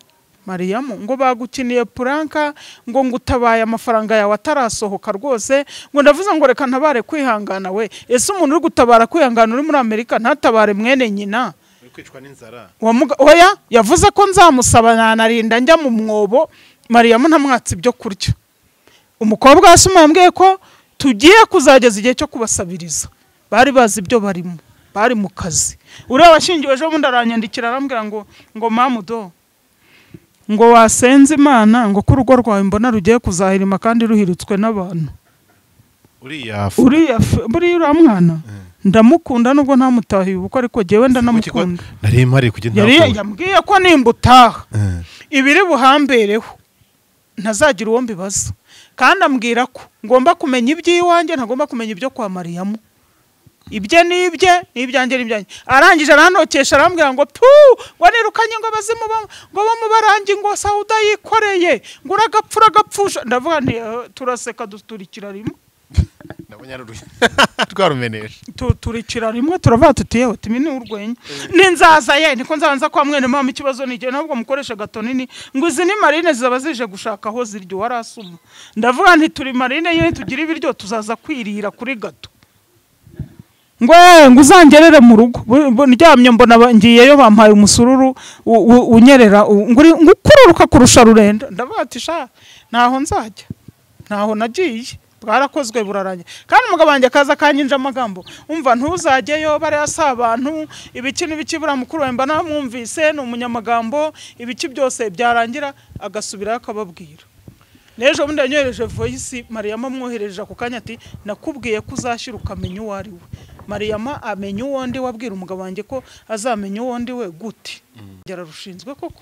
Mariyamu ngo bagukiniye puranka ngo ngutabaye amafaranga yawe atarasohoka rwose ngo ndavuze ngo reka ntabare kwihangana we ese umuntu uri gutabara kwihangana uri muri Amerika ntatabare mwene nyina kwicwa n'inzara oya yavuze ko nzamusaba nanarinda njya mu mwobo Mariyamu ntamwatsi ibyo kurya umukobwa asuma yambwiye ko tugiye kuzageza igihe cyo kubasabiriza bari bazi ibyo barimo bari mu kazi uriya washingiwe ejo bundi aranyandikira arambwira ngo mamudo ngo wasenze Imana ngo ko urugo rwawe mbona rugiye kuzahirima kandi ruhirutswe n'abantu uriya mwana ndamukunda nubwo ntamutahiye ubukwe ariko jewe ndanamukunda nari mpari kugenda yambwiye ko nimbutaha ibiri buhambereho ntazagira uwo mbibaza kandi ambwira ko ngomba kumenya iby'iwanjye ntagomba kumenya ibyo kwa Mariyamu ibye n'ibyanjye n'ibyanjye arangije aranokesha arambwira ngo ngo nirukanye ngo abazimu ngo bamubarangi ngo Sauda yikoreye ngo uragapfusha ndavuga nti turaseka duturikira rimwe twarumenesha turikira rimwe turavuga tuti yewe timi ni urwenya ninzaza ye niko nzabanza kwa mwene mama ikibazo nige nabwo mukoresha gato nini ngo izi ni marine zaba zije gushaka aho ziryo warasuma ndavuga nti turi marine ye tugira ibiryo tuzaza kwirira kuri gato ngo uzangerere mu rugo ndyamye mbona ngiyeyo bampaye umusururu unyerera ngukururuka kurusha rurenda ndavuga ati sha naho nzajya naho nagiye bwarakozwe buraranye kandi umugabo wanjye akaza kanyinja amagambo umva ntuzajyeyo bari asa abantu ibiki n'ibiki bura mukuru wemba namwumvise ni umunyamagambo ibiki byose byarangira agasubira akababwira nejo bundi yanyohereje voice Mariyamu amwohereje ako kanya ati nakubwiye ko uzashyira ukamenya uwo ari we Mariyamu amenya uwo ndi wabwira umugabo wanjye ko azamenya uwo ndi we gute yararushinzwe koko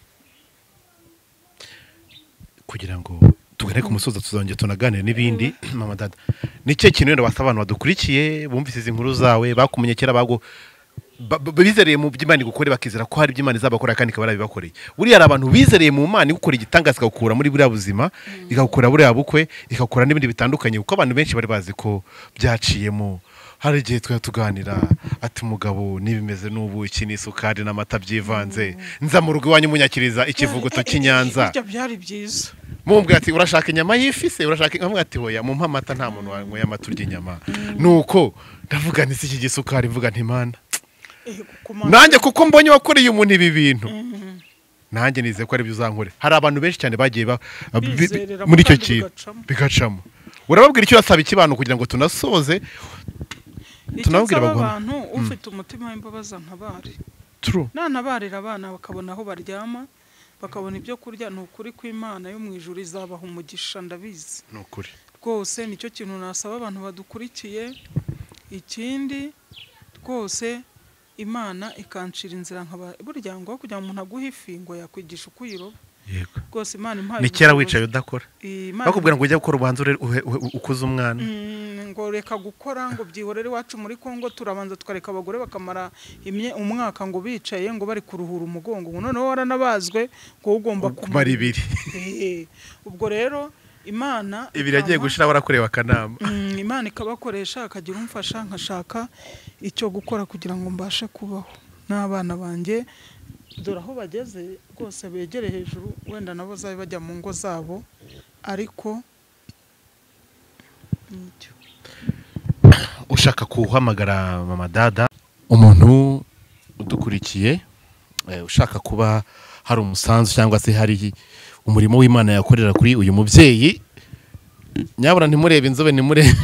kugira ngo tugane ku musozo tuzongera tunaganire n'ibindi mama dada nicyo kintu rero wasaba abantu badukurikiye bumvise izi nkuru zawe bakumenye kera bizereye mu by'Imana gukore bakizera ko hari by'Imana izabakora kandi kabara bibakoreye buriya ari abantu bizereye mu Imana gukora igitangaza ikakura muri buriya buzima ikakura buriya bukwe ikakura n'ibindi bitandukanye kuko abantu benshi bari bazi ko byaciyemo hari igihe tuganira ati umugabo nibimeze n'ubu iki ni isukari n'amata byivanze nza mu rugo iwanyu munyakiriza ikivuguto cy'Inyanza byari byiza mumbwira ati urashaka inyama y'ifi se urashaka inka mwati hoya mu mpamata nta muntu wanyweye amata urya inyama nuko ndavuga nti iki gisukari mvuga nti Mana nanjye kuko mbonye wakoreye umuntu ibi bintu nanjye nize ko ari byo uzankore hari abantu benshi cyane bagiye muri icyo kintu bigacamo urababwira icyo wasaba ikibano kugira ngo tunasoze tunabwira abantu ufite umutima w'imbabaza ntabari nanabarira abana bakabona aho baryama bakabona ibyo kurya ni ukuri kw'Imana yo mu ijuru izabaha umugisha ndabizi ni ukuri rwose nicyo kintu nasaba abantu badukurikiye ikindi rwose Imana ikancira inzira burya ngo kugira ngo umuntu aguhe ifi ngo yakwigisha uko uyiroba yego rwose Imana impaye ni kera wicaye udakora bakubwira ngo ujye gukora ubanza ukuze umwana ngo reka gukora ngo byihorere iwacu muri Kongo turabanza tukareka abagore bakamara umwaka ngo bicaye ngo bari kuruhura umugongo ngo noneho waranabazwe ngo ugomba kumara ibiri ubwo rero Imana ibiri yagiye gushira barakureba akanama Imana ikabakoresha akagira umfasha nkashaka icyo gukora kugira ngo mbashe kubaho n'abana banjye dore aho bageze rwose begere hejuru wenda nabo zabe bajya mu ngo zabo ariko nicyo ushaka kuhamagara mama dada umuntu udukurikiye ushaka kuba hari umusanzu cyangwa se hari umurimo w'Imana yakorera kuri uyu mubyeyi nyabura ntimurebe inzobe nimurebe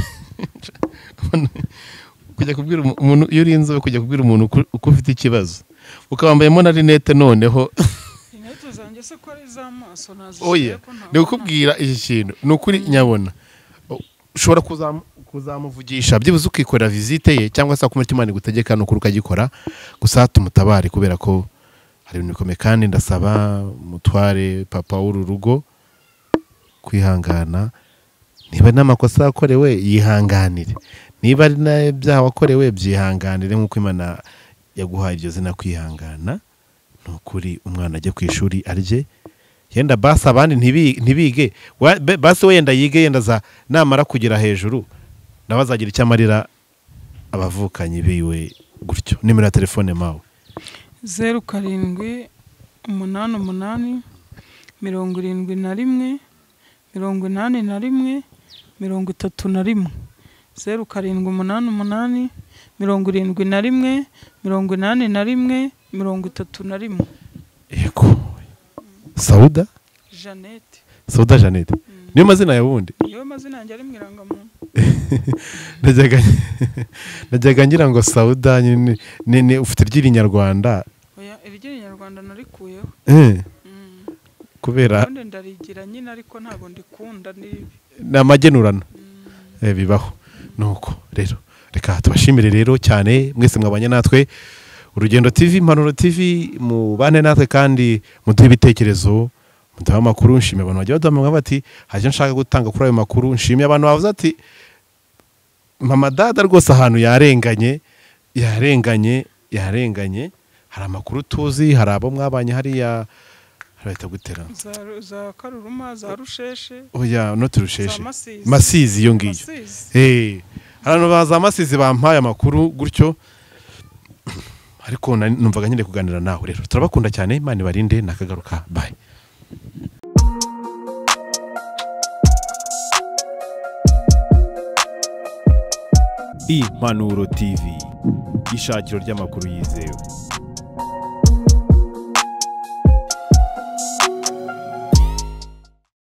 kujya kubwira umuntu iyo uri inzobe kujya kubwira umuntu uko ufite ikibazo ukabambayemo na rinete noneho rinete zanjye se ko ari iz'amaso oya ni ukubwira iki kintu ni ukuri nyabona ushobora kuzamuvugisha byibuze ukikorera visite ye cyangwa se akumurika Imana igutegeka nuko ukagikora gusa tumutabare kubera ko hari ibintu bikomeye kandi ndasaba mutware papa w'uru rugo kwihangana niba n'amakosa yakorewe yihanganire niba ari n'ibyaha wakorewe byihanganire nk'uko Imana yaguhaye iryo zina kwihangana ni ukuri umwana ajye ku ishuri arye yenda basi abandi ntibige basi we yenda yige yenda za namara kugera hejuru nawe azagira icyo amarira abavukanyi biwe gutyo nimero ya telefone mawe 0788 71 81 31 0788 71 81 31. Yego. Sauda Jeannette. Sauda Jeannette. Niyo mazina ya wundi? Niyo mazina yanjye ari mu irangamuntu. Najyaga ngira ngo Sauda ni ufite iry'inyarwanda. Oya, iry'inyarwanda narikuyeho. Kubera none ndarigira nyine ariko ntago ndikunda nibi. Namagenurano. Bibaho. Nuko rero reka tubashimire rero cyane mwese mwabanye natwe Urugendo TV, Impanuro TV, mubane natwe kandi muduhe ibitekerezo, muduhe amakuru. Nshimye abantu bagiye baduhamagara bati haje nshaka gutanga kuri ayo makuru. Nshimye abantu bavuze ati mama dada rwose ahantu yarenganye. Hari amakuru tuzi, hari abo mwabanye hariya harahita gutera za Karuruma, za Rusheshe. Oya, no turusheshe. Masizi yo ngiyo. Abantu baza Masizi bampaye amakuru gutyo. Ariko numvaga nyine kuganira nawe rero. Turabakunda cyane, Imana ibarinde, nakagaruka. Bye. Impanuro TV, ishakiro ry'amakuru yizewe.